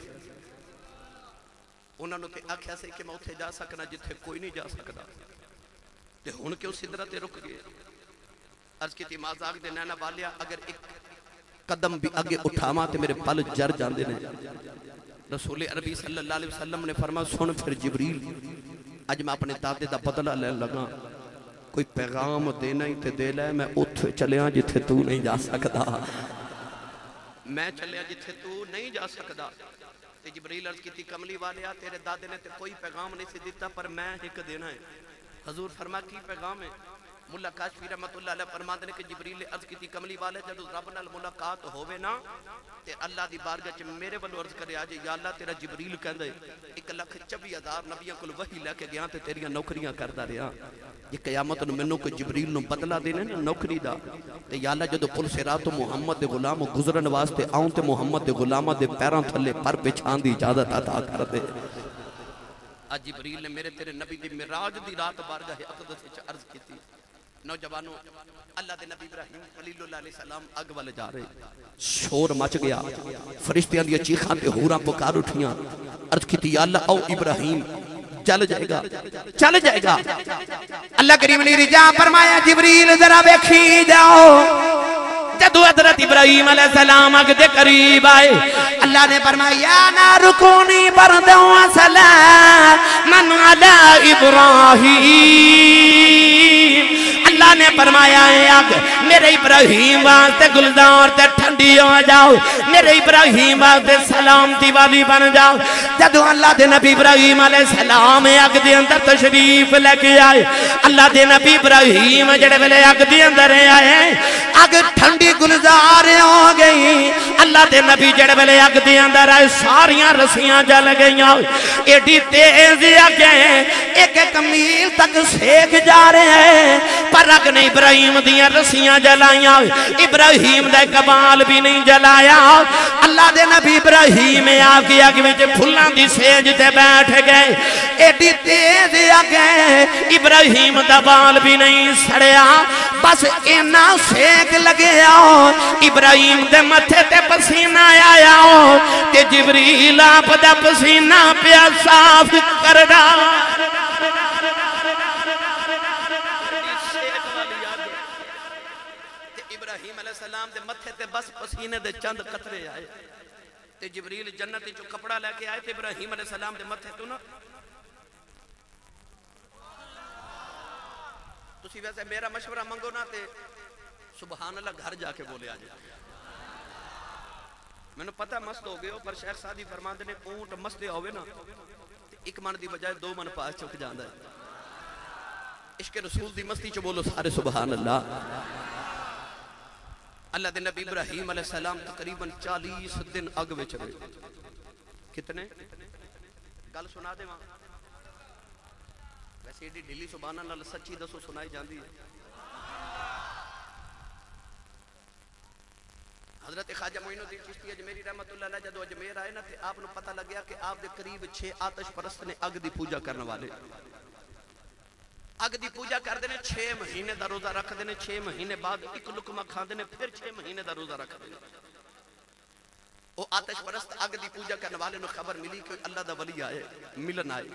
S1: انہاں نو تے آکھیا سے کہ میں اوتھے جا سکنا جتھے کوئی نہیں جا سکدا تے ہن کیوں سدرت تے رک گئے عرض کیتی مازاق دے نینا والیا اگر ایک قدم بھی آگے اٹھاواں تے میرے پل جر جاندے نے رسول عربی صلی اللہ علیہ وسلم نے فرمایا سن پھر جبریل اج میں اپنے دادے دا بدلہ لے لگا کوئی پیغام دینا ہی تے دے لے میں اتھے چلیا جتھے تو نہیں جا سکدا میں چلیا جتھے تو نہیں جا سکدا تے جبریل عرض کی تھی کملی والیا تیرے دادے نے تے کوئی پیغام نہیں سی دیتا پر میں ایک دینا ہے. حضور فرما کی پیغام ہے؟ ملا کاشفی رحمت اللہ علیہ فرماتے ہیں کہ جبریل عرض کی تھی کملی والے جدو رب نال ملاقات ہوئے نا تے اللہ دی بارگاہ چ میرے والوں عرض کرے آجے یا اللہ تیرا جبریل کہندے 1,24,000 نبیاں کول وحی لے کے گیا تے تیریاں نوکریاں کردا رہیا یہ قیامت نو مینوں کوئی جبریل نو بدلہ دینے نا نوکری دا تے یا اللہ جدو پل صراط محمد دے غلام گزرن واسطے آؤں تے محمد دے غلاماں دے پیراں تھلے پر بچھان دی اجازت عطا کر دے. آج جبریل نے میرے تیرے نبی دی معراج دی رات بارگاہ اقدس وچ عرض کیتی نوجوانوں اللہ دے نبی ابراہیم خلیل اللہ علیہ السلام اگ والے جا رہے شور مچ گیا فرشتیاں دی چیخاں تے ہوراں پکار اٹھیاں عرض کیتی یا اللہ او ابراہیم چل جائے گا. اللہ کریم نے رجا فرمایا جبریل ذرا ویکھی جاؤ. جدو حضرت ابراہیم علیہ السلام اگ دے قریب آئے اللہ نے فرمایا یا نار کونی برداً و سلاما علی ابراہیم. اللہ نے فرمایا ہے آگ میرے ابراہیم واسطے گلدار تے ٹھنڈی ہو جاؤ میرے ابراہیم واسطے سلامتی والی بن جاؤ. جدو اللہ دے نبی ابراہیم علیہ السلام آگ دے اندر تشریف لے کے آئے اللہ دے نبی ابراہیم جڑے ویلے آگ دے اندر آئے آگ ٹھنڈی گلزار ہو گئی. اللہ دے نبی جڑے ویلے آگ دے اندر آئے ساریاں رسیاں جل گئیاں ایڈی تیز آگے ایک ایک میل تک سیکھ جا رہے ہیں پر اگ نے ابراہیم دیاں رسیاں جلائیاں ابراہیم دے کبال بھی نہیں جلایا. اللہ دے نبی ابراہیم آگ کی آگ وچ پھلاں دی سیج تے بیٹھ گئے ایڈی تیز آگے ابراہیم دا بال بھی نہیں سڑیا بس اینا سیک لگے آؤ ابراہیم دے متھے تے پسینہ آیا ہو تے جبریل آپ دا پسینہ پیا صاف کر ڈالا. ابراہیم علیہ السلام دے متھے تے بس پسینے دے چند قطرے آئے تے جبریل جنت جو کپڑا لے کے آئے تے ابراہیم علیہ السلام دے متھے تو نا تسی ویسے میرا مشورہ منگو نا تے سبحان اللہ گھر جا کے بولے آجے. میں نے پتہ مست ہو گئے ہو پر شیخ سادی فرماندے نے اونٹ مستے ہوئے نا ایک من دی بجائے 2 من پاس چک جاندہ ہے. عشق رسول دی مستی چو بولو سارے سبحان اللہ. اللہ دے نبی ابراہیم علیہ السلام تقریباً 40 دن اگ وچ رہے. کتنے گل سنا دے وہاں ویسے ایڈی ڈھلی سبحان اللہ سچی دسو سنائی جاندی ہے. حضرت خواجہ معین الدین چشتی اجمیری رحمت اللہ علیہ جدو اجمیر آئے نا تے آپ نے پتہ لگیا کہ آپ دے قریب 6 آتش پرست نے اگ دی پوجا کرنے والے اگ دی پوجا کر دینے 6 مہینے دا روزہ رکھ دینے 6 مہینے بعد ایک لقمہ کھا دینے پھر 6 مہینے دا روزہ رکھ دینے. وہ آتش پرست اگ دی پوجا کرنے والے نے خبر ملی کہ اللہ دا ولی آئے ملن آئے.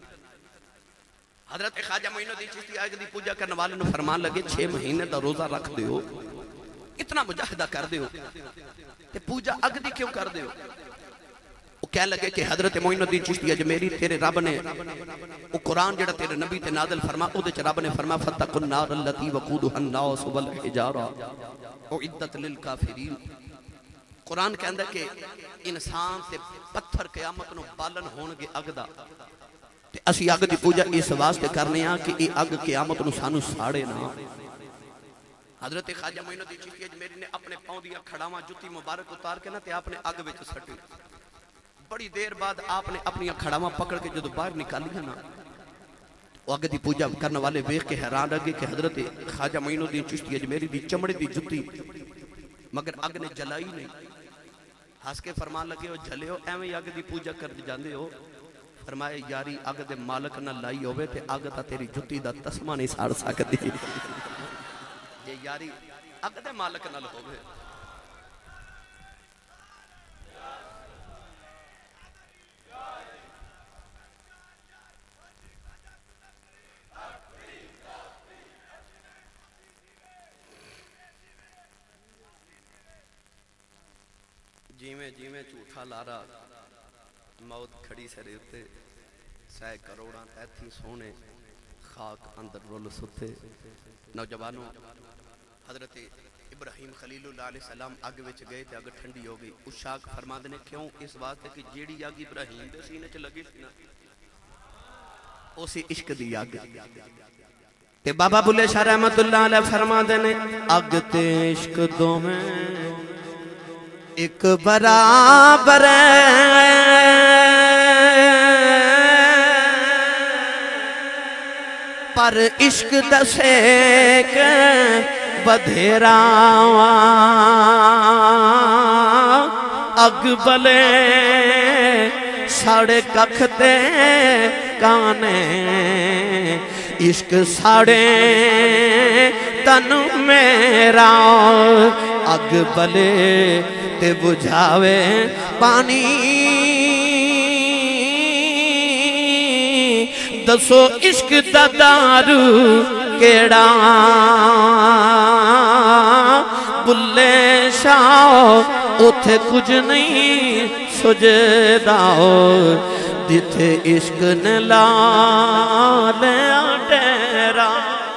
S1: حضرت خواجہ معین الدین چشتی اگ دی پوجا کرنے والے نے فرمان لگے 6 مہینے دا روزہ رکھ دیو اتنا مجاہدہ کر دیو تے پوجا اگ دی کیوں کر دیو. وہ کہہ لگے کہ حضرت معین الدین چشتی اجمیری تیرے رب نے وہ قرآن جڑا تیرے نبی تے نازل فرما او دے چ رب نے فرما فتقوا النار التي وقودها الناس والحجارة اعدت للکافرین. قرآن کہندا کہ انسان تے پتھر قیامت نو بالن ہون گے اگ دا تے اسی اگ دی پوجا اس واسطے کرنے ہاں کہ یہ اگ قیامت نو سانو ساڑے نہ. حضرت خواجہ معین الدین چشتی اجمیری نے اپنے پاؤں دیا کھڑاواں جتی مبارک اتار کے نا تے آپ نے اگ وچ سٹی. بڑی دیر بعد آپ نے اپنی کھڑاواں پکڑ کے جدو باہر نکالی ہے نا وہ اگ دی پوجا کرنے والے ویکھ کے حیران رہ گئے کہ حضرت خواجہ معین الدین چشتی اجمیری دی چمڑے دی جتی مگر اگ نے جلائی نہیں. ہنس کے فرمان لگے ہو جھلے ہو ایویں اگ دی پوجا کر جاندے ہو. فرمائے یاری اگ دے مالک نہ لائی ہوئے تے اگ تا تیری جتی دا تسمہ نہیں ساڑ سکتی. یہ یاری اگ دے مالک نہ ہوئے. جیویں جھوٹا لارا موت کھڑی سرے اتے سائے کروڑاں تیتھی سونے خاک اندر رول ستے. نوجوانوں حضرت ابراہیم خلیل اللہ علیہ السلام اگ وچ گئے تے اگ ٹھنڈی ہو گئی. اشاق فرماندے نے کیوں؟ اس واسطے کہ جیڑی اگ ابراہیم دے سینے چ لگی سی نا اسی عشق دی اگ. تے بابا بلے شاہ رحمت اللہ علیہ فرماندے نے اگ تے عشق دوویں ایک برابر پر عشق دسے کہ بدھیرا اگ بلے ساڑے ککھ تے کانے عشق ساڑے تن میرا اگ بلے تے بجھاوے پانی دسو عشق دا دارو کیڑا بلے شاہ اتھے کچھ نہیں سجدہ جتھے عشق نے لالیا ڈیرا.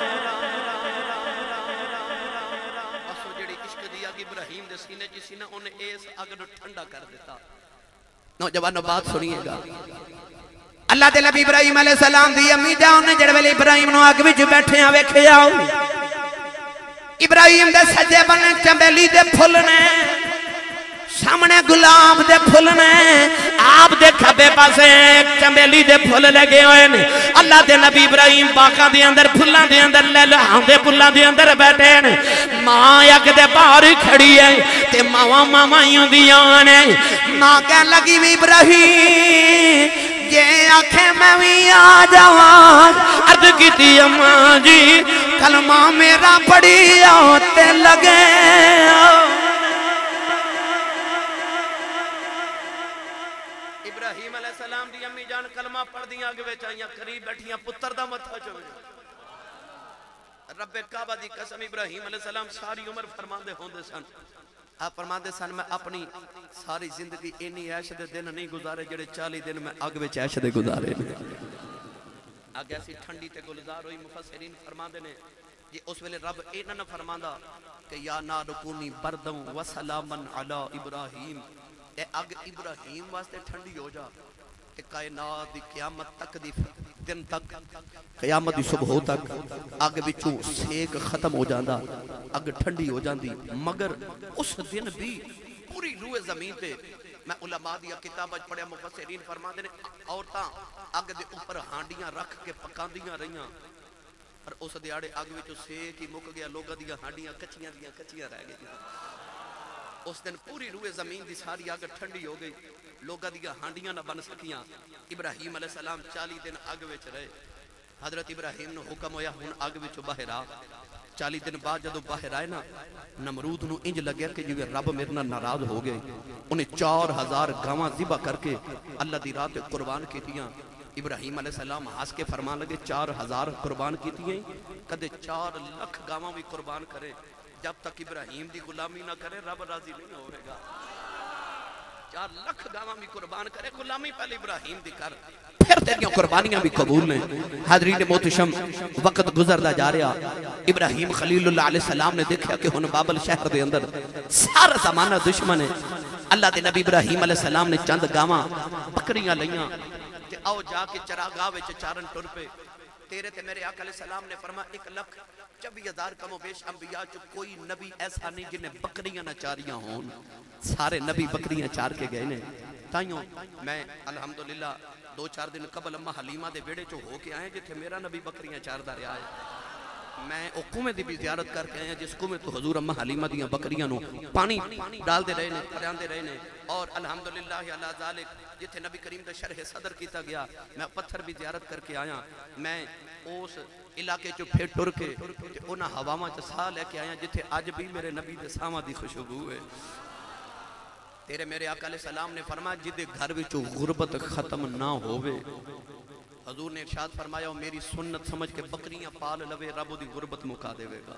S1: اسو جڑی عشق دی اگ ابراہیم دے سینے جسی نا انہیں ایس اگ نو ٹھنڈا کر دیتا. نوجوانوں بات سنیے گا. اللہ دے نبی ابراہیم علیہ السلام دی امی جان نے جڑے ویلے ابراہیم نو اگ وچ بیٹھے آ ویکھے آؤ ابراہیم دے سجے بنے چنبیلی دے پھل نے سامنے گلاب دے پھل نے آپ دے کھبے پاسے چنبیلی دے پھل لگے ہوئے نے. اللہ دے نبی ابراہیم باقاں دے اندر پھلاں دے اندر لے لہاں دے پھلاں دے اندر بیٹھے نے. ماں اگ دے باہر کھڑی ہے تے ماواں مامائیوں دیاں نے. ماں کہن لگی وی ابراہیم یہ آنکھیں میں بھی آ جاواں عرض کیتی اماں جی کلمہ میرا پڑھی آتے لگے. ابراہیم علیہ السلام دی امی جان کلمہ پڑھ دیاں آگے چاہیاں قریب بیٹھیاں پتر دا متھا چوئے. رب کعبہ دی قسم ابراہیم علیہ السلام ساری عمر فرماندے ہوندے سن. آپ فرماندے سن میں اپنی ساری زندگی اینی عیش دے دن نہیں گزارے جڑے 40 دن میں اگ وچ عیش دے گزارے. اگ ایسی ٹھنڈی تے گلزار ہوئی. مفسرین فرماندے نے جی اس ویلے رب اینا نہ فرماندا کہ یا نار کونی بردم و سلامن علی ابراہیم. اے اگ ابراہیم واسطے ٹھنڈی ہو جا کہ کائنات دی قیامت تک دی دن تک قیامت دی صبح تک اگ وچوں سیک ختم ہو جاندا اگ ٹھنڈی ہو جاندی. مگر اس دن بھی پوری روح زمین تے میں علماء دیا کتابت پڑھیا مفسرین فرماندے نے عورتاں اگ دے اوپر ہانڈیاں رکھ کے پکاندیاں رہیاں اور اس دیاڑے اگ وچوں سیک ہی مک گیا. لوگاں دیا ہانڈیاں کچیاں رہ گئیاں. اس دن پوری روح زمین دی ساری اگ ٹھنڈی ہو گئی. لوگاں دیا ہانڈیاں نہ بن سکیاں. ابراہیم علیہ السلام 40 دن اگ وچ رہے. حضرت ابراہیم نو حکم ہویا ہن اگ وچوں باہر آ. 40 دن بعد جدو باہر آئے نا نمرود نو انج لگیا کہ جویں رب میرے نال ناراض ہو گئے. انہیں 4000 گاواں ذبح کر کے اللہ دی راہ تے قربان کیتیاں. ابراہیم علیہ السلام ہنس کے فرمان لگے 4000 قربان کیتیاں کدے 4 لاکھ گاواں بھی قربان کرے. جب تک ابراہیم دی غلامی نہ کرے رب راضی نہیں ہوئے گا. 4 لاکھ گاواں بھی قربان کرے غلامی پہلے ابراہیم دی کر پھر تیریاں قربانیاں بھی قبول ہیں. حاضرین محتشم وقت گزردا جا رہا. ابراہیم خلیل اللہ علیہ السلام نے دیکھا کہ ہن بابل شہر دے اندر سارا زمانہ دشمن ہے. اللہ دے نبی ابراہیم علیہ السلام نے چند گاواں بکریاں لیاں تے آؤ جا کے چراگاہ وچ چارن ٹر پے. تیرے تے میرے آقا علیہ السلام نے فرمایا 1,24,000 کم و بیش انبیاء چو کوئی نبی ایسا نہیں جنہیں بکریاں نہ چاریاں ہون. سارے نبی بکریاں چار کے گئے نے. تائیوں میں الحمدللہ 2-4 دن قبل اماں حلیمہ دے بیڑے چو ہو کے آئے جتھے میرا نبی بکریاں چار دا رہا ہے. میں او قومے دی بھی زیارت کر کے آئے جس قومے تو حضور اماں حلیمہ دیاں بکریاں نو پانی ڈال دے رہے نے پریان دے رہے نے. اور الحمدللہ علی ذالک جتھے نبی کریم دا شرح صدر کیتا گیا میں پتھر بھی زیارت کر کے آیا. میں اس علاقے چو پھر ٹر کے انہاں ہواواں چ ساہ لے کے آیا جتھے آج بھی میرے نبی دے ساماں دی خوشبو ہے. تیرے میرے آقا علیہ السلام نے فرمایا جدے گھر وچوں غربت ختم نہ ہووے. حضور نے ارشاد فرمایا میری سنت سمجھ کے بکریاں پال لوے رب دی غربت مکا دے گا.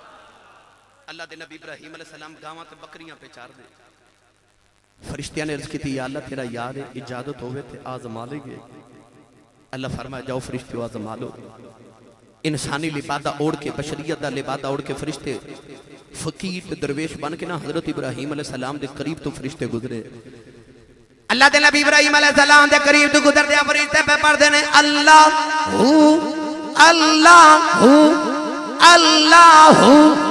S1: اللہ دے نبی ابراہیم علیہ السلام گاواں تے بکریاں پہ چار دے. فرشتیاں نے عرض کی تھی یا اللہ تیرا یار ہے اجازت ہوئے تھے آزما لے گے. اللہ فرمایا جاؤ فرشتیوں آزما لو. انسانی لبادہ اوڑ کے بشریت دا لبادہ اوڑ کے فرشتے فقیر تے درویش بن کے نا حضرت ابراہیم علیہ السلام دے قریب تو فرشتے گزرے اللہ دے نبی ابراہیم علیہ السلام دے قریب تو گزر دیا فرشتے پہ پڑھ دینے اللہ اللہ اللہ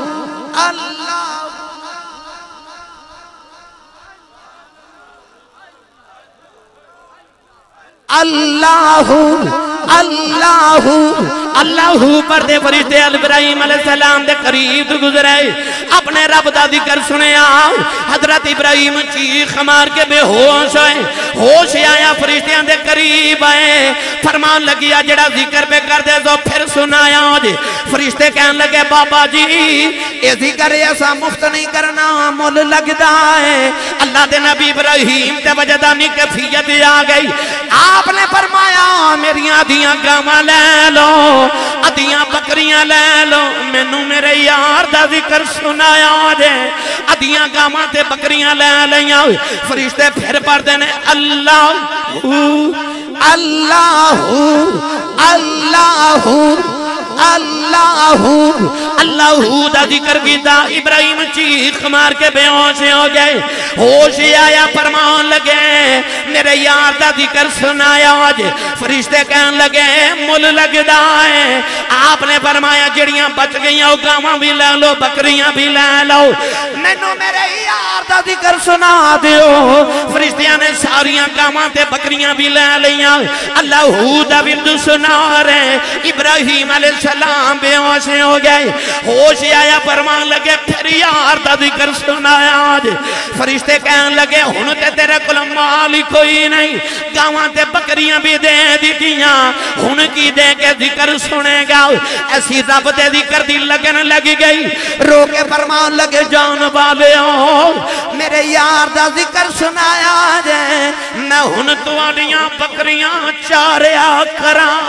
S1: اللہ اللہ اللہ پردے فرشتے ابراہیم علیہ السلام دے قریب گزرے اپنے رب دا ذکر سنے حضرت ابراہیم چیخ مار کے بے ہوش ہوئے ہوش آیا فرشتیاں دے قریب آئے فرمان لگیا جڑا ذکر پہ کر دے تو پھر سنایا جی فرشتے کہنے لگے بابا جی یہ ذکر ایسا مفت نہیں کرنا مول لگتا ہے اللہ دے نبی ابراہیم تے وجدانی کیفیت آ گئی آپ نے فرمایا میری آدھیاں گاواں لے لو آدھیاں بکریاں لے لو مینوں میرے یار دا ذکر سنایا جے آدھیاں گاواں تے بکریاں لے لیاں فرشتے پھر پڑھ دینے اللہ اللہ اللہ اللہ اللہ دا ذکر کیتا ابراہیم چیخ مار کے بے ہوش ہو گئے ہوش آیا فرمان لگے میرے یار دا ذکر سنایا آج فرشتے کہنے لگے مل لگدا ہے آپ نے فرمایا جڑیاں بچ گئیاں گاواں بھی لے لو بکریاں بھی لے لو مینوں میرے یار دا ذکر سنا دیو فرشتیاں نے ساریاں گاواں تے بکریاں بھی لے لیاں اللہ دا ورد سنا رہے ابراہیم علیہ السلام بے ہوش ہو گئے ہوش آیا فرمان لگے پھر یار دا ذکر سنایا آج فرشتے کہنے لگے ہن تے تیرے کول مال کوئی نہیں گاواں تے بکریاں بھی دے دیتیاں ہن کی دے کے ذکر سنے گا ایسی رب تے ذکر دی لگن لگی گئی رو کے فرمان لگے جان والے میرے یار دا ذکر سنایا جے میں ہن تواڈیاں بکریاں چاریا کراں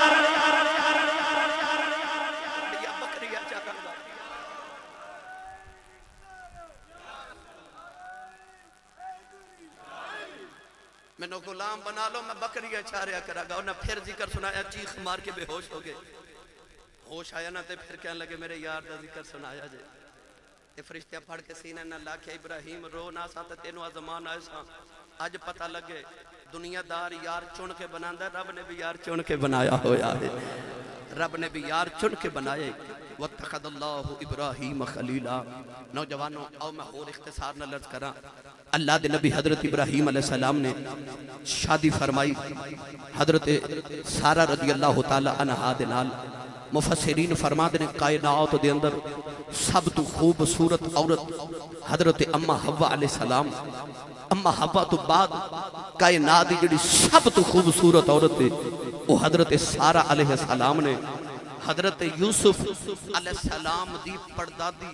S1: میں نو غلام بنا لو میں بکریاں چاریا کرا گا انہیں پھر ذکر سنایا چیخ مار کے بے ہوش ہو گئے ہوش آیا نا تے پھر کہنے لگے میرے یار دا ذکر سنایا جے تے فرشتے پڑھ کے سینے نہ لاکھے ابراہیم رو نہ سا تے تینو آزمان آئے سا آج پتہ لگے دنیا دار یار چن کے بناندہ رب نے بھی یار چن کے بنایا ہویا ہے رب نے بھی یار چن کے بنائے وَاتَّخَذَ اللَّهُ إِبْرَاهِيمَ خَلِيلًا نوجوانوں آؤ میں اور اختصار نہ لرز کرا اللہ دے نبی حضرت ابراہیم علیہ السلام نے شادی فرمائی حضرت سارہ رضی اللہ تعالی عنہ دے نال مفسرین فرما دے کائنات دے اندر سب تو خوبصورت عورت حضرت اما حوا علیہ السلام اما حوا تو بعد کائنات دی جڑی سب تو خوبصورت عورت ہے وہ حضرت سارہ علیہ السلام نے حضرت یوسف علیہ السلام دی پردادی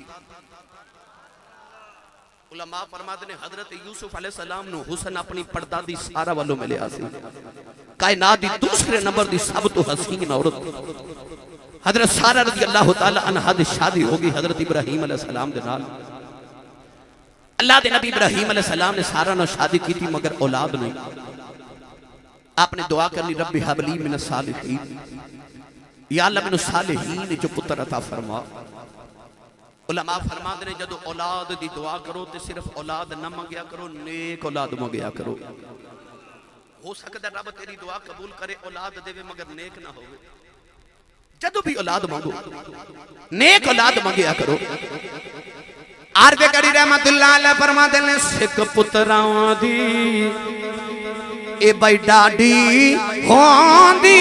S1: علماء فرماتے ہیں حضرت یوسف علیہ السلام نو حسن اپنی پردادی سارہ والوں میں لے آسی کائنات دی دوسرے نمبر دی سب تو حسین عورت حضرت سارہ رضی اللہ تعالی عنہ دی شادی ہوگی حضرت ابراہیم علیہ السلام دے نال اللہ دے نبی ابراہیم علیہ السلام نے سارہ نو شادی کی تھی مگر اولاد نہیں آپ نے دعا کرنی رب حب لی من الصالحین یا اللہ من الصالحین جو پتر عطا فرما علماء فرما دے جدو اولاد دی دعا کرو تے صرف اولاد نہ مانگیا کرو نیک اولاد مانگیا کرو ہو سکتا رب تیری دعا قبول کرے اولاد دے مگر نیک نہ ہوئے جدو بھی اولاد مانگو نیک اولاد مانگیا کرو عارف کری رحمت اللہ علیہ فرما دے سکھ پتراں دی اے بھائی ڈاڈی ہوندی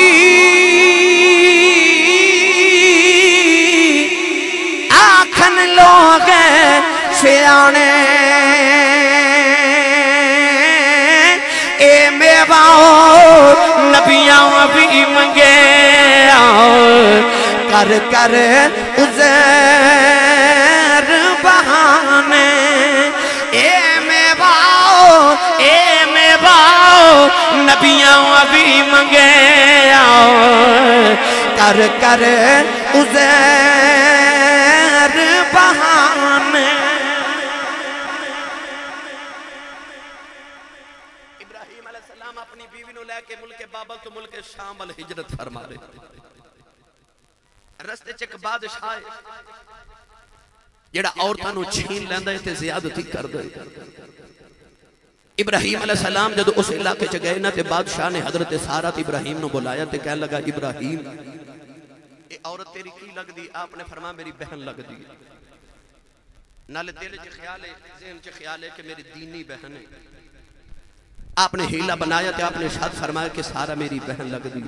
S1: آکھن لوگ سیانے اے میواؤ نبیاں بھی منگے کر کر عزیر بہانے اے میواؤ نبیاں بھی منگے کر کر عزیر بہانے ابراہیم علیہ السلام اپنی بیوی نو لے کے ملک بابل تو ملک شام الہجرت فرما رہے رستے چک بادشاہ جڑا عورتوں چھین لیندا ہے تے زیادتی کر دے۔ ابراہیم علیہ السلام جدو اس علاقے چ گئے نا تے بادشاہ نے حضرت سارہ تے ابراہیم نو بلایا تے کہنے لگا ابراہیم اے عورت تیری کی لگ دی؟ آپ نے فرمایا میری بہن لگ دی۔ نالے دل چ خیال ہے، ذہن چ خیال ہے کہ میری دینی بہن ہے۔ آپ نے ہیلا بنایا تے آپ نے ارشاد فرمایا کہ سارہ میری بہن لگ دی۔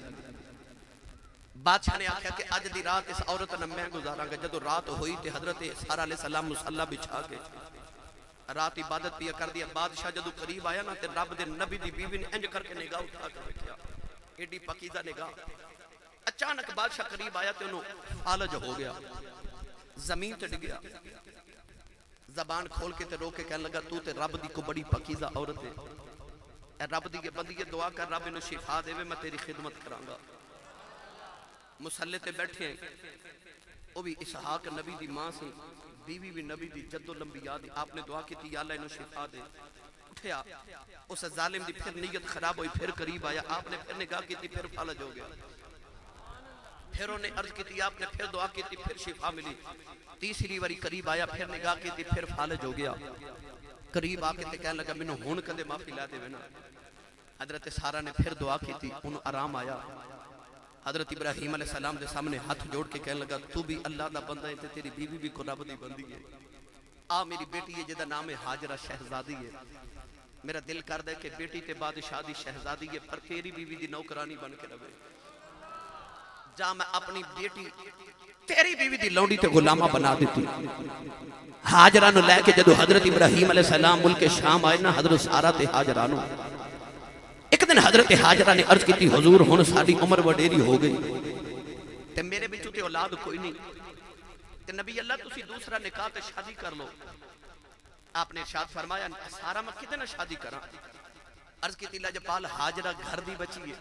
S1: بادشاہ نے آکھا کہ اج دی رات اس عورت نہ میں گزاراں گا۔ جدو رات ہوئی تے حضرت سارہ علیہ السلام مصلی بچھا کے رات عبادت پیا کر دیا۔ بادشاہ جدو قریب آیا نا تے رب دے نبی دی بیوی نے انج کر کے نگاہ اٹھا کے رکھیا، ایڈی پکیزہ نگاہ۔ اچانک بادشاہ قریب آیا تے انہوں فالج ہو گیا، زمین تے ڈگیا، زبان کھول کے تے رو کے کہنے لگا تو تے رب دی کو بڑی پکیزہ عورت ہے، اے رب دی بندی دعا کر رب انہوں شفا دے میں تیری خدمت کراں گا۔ مسلح تے بیٹھے ہیں، وہ بھی اسحاق نبی دی ماں سے، بیوی بھی نبی دی جد و لمبیا دی۔ آپ نے دعا کی تھی یا اللہ انہوں شفا دے۔ اٹھیا اس ظالم دی پھر نیت خراب ہوئی، پھر قریب آیا، آپ نے پھر نگاہ کی تھی، پھر فالج ہو گیا۔ پھر انہیں عرض کی تھی، آپ نے پھر دعا کی تھی، پھر شفا ملی۔ تیسری واری قریب آیا، پھر نگاہ کی تھی، پھر فالج ہو گیا۔ قریب آ کے تے کہنے لگا مینوں ہون کدے معافی لا دے وینا۔ حضرت سارہ نے پھر دعا کی تھی، انہوں آرام آیا۔ حضرت ابراہیم علیہ السلام دے سامنے ہاتھ جوڑ کے کہنے لگا تو بھی اللہ دا بندہ ہے تے تیری بیوی بھی کو رب دی بندی ہے۔ آ میری بیٹی ہے جدا نام ہے حاجرہ شہزادی ہے۔ میرا دل کر دے کہ بیٹی تے بادشاہ دی شہزادی ہے پر تیری بیوی دی نوکرانی بن کے رہے۔ جا میں اپنی بیٹی تیری بیوی دی لونڈی تے غلامہ بنا دیتی۔ حاجرہ نو لے کے جدو حضرت ابراہیم علیہ السلام ملک شام آئے نا حضرت سارہ تے حاجرہ نو، ایک دن حضرت حاجرہ نے عرض کی تھی حضور ہون ساری عمر وڈیری ہو گئی تے میرے بچوں تے اولاد کوئی نہیں تے نبی اللہ تسی دوسرا نکاح تے شادی کر لو۔ آپ نے ارشاد فرمایا سارا میں کدے نہ شادی کراں؟ عرض کی تھی لاجپال حاجرہ گھر دی بچی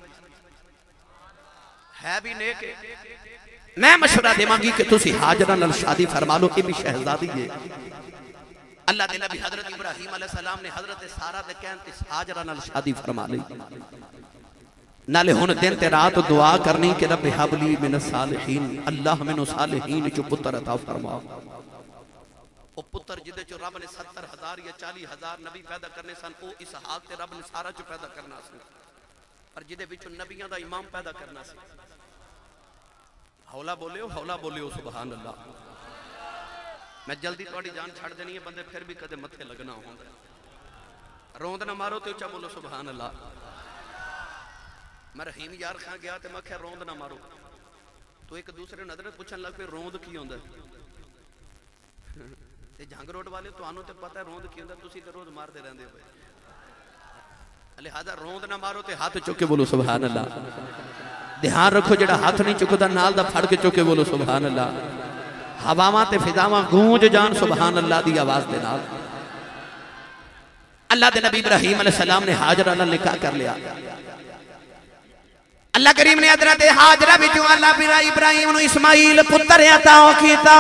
S1: ہے بھی نیک ہے، میں مشورہ دے مانگی کہ تسی حاجرہ نال شادی فرما لو کہ بھی شہزادی ہے۔ اللہ دے نبی حضرت ابراہیم علیہ السلام نے حضرت سارہ دے کہنتے حاجرہ نال شادی فرما لی۔ نالے ہن دن تے رات دعا کرنی کہ رب حبلی من الصالحین، اللہ من الصالحین جو پتر عطا فرما۔ وہ پتر جدے جو رب نے 70,000 یا 40,000 نبی پیدا کرنے سن، او اسحاق تے رب نے سارہ جو پیدا کرنا سن، پر جدے بچو نبیاں دا امام پیدا کرنا سن۔ ہولا بولیو سبحان اللہ۔ میں جلدی توڑی جان چھڑ دینی ہے، بندے پھر بھی کدے متھے لگنا ہوں گا۔ روند نہ مارو تو اچھا بولو سبحان اللہ۔ میں رحیم یار خان گیا تے میں کہا روند نہ مارو، تو ایک دوسرے نظر پوچھن لگ پہ روند کی ہوندہ تے جھنگ روڈ والے تو آنوں تے پتہ ہے روند کی ہوندہ، تسی تے روز مار دے رہندے ہوئے۔ لہذا روند نہ مارو تے ہاتھ چکے بولو سبحان اللہ۔ دھیان رکھو جڑا ہاتھ نہیں چکو دا نال دا پھڑ کے چکے بولو سبحان اللہ۔ ہواواں تے فضاواں گونج جان سبحان اللہ دی آواز دے نال۔ اللہ دے نبی ابراہیم علیہ السلام نے حاجرہ نال نکاح کر لیا۔ اللہ کریم نے حضرت حاجرہ بچوں اللہ ابراہیم نو اسماعیل پتر عطا کیتا۔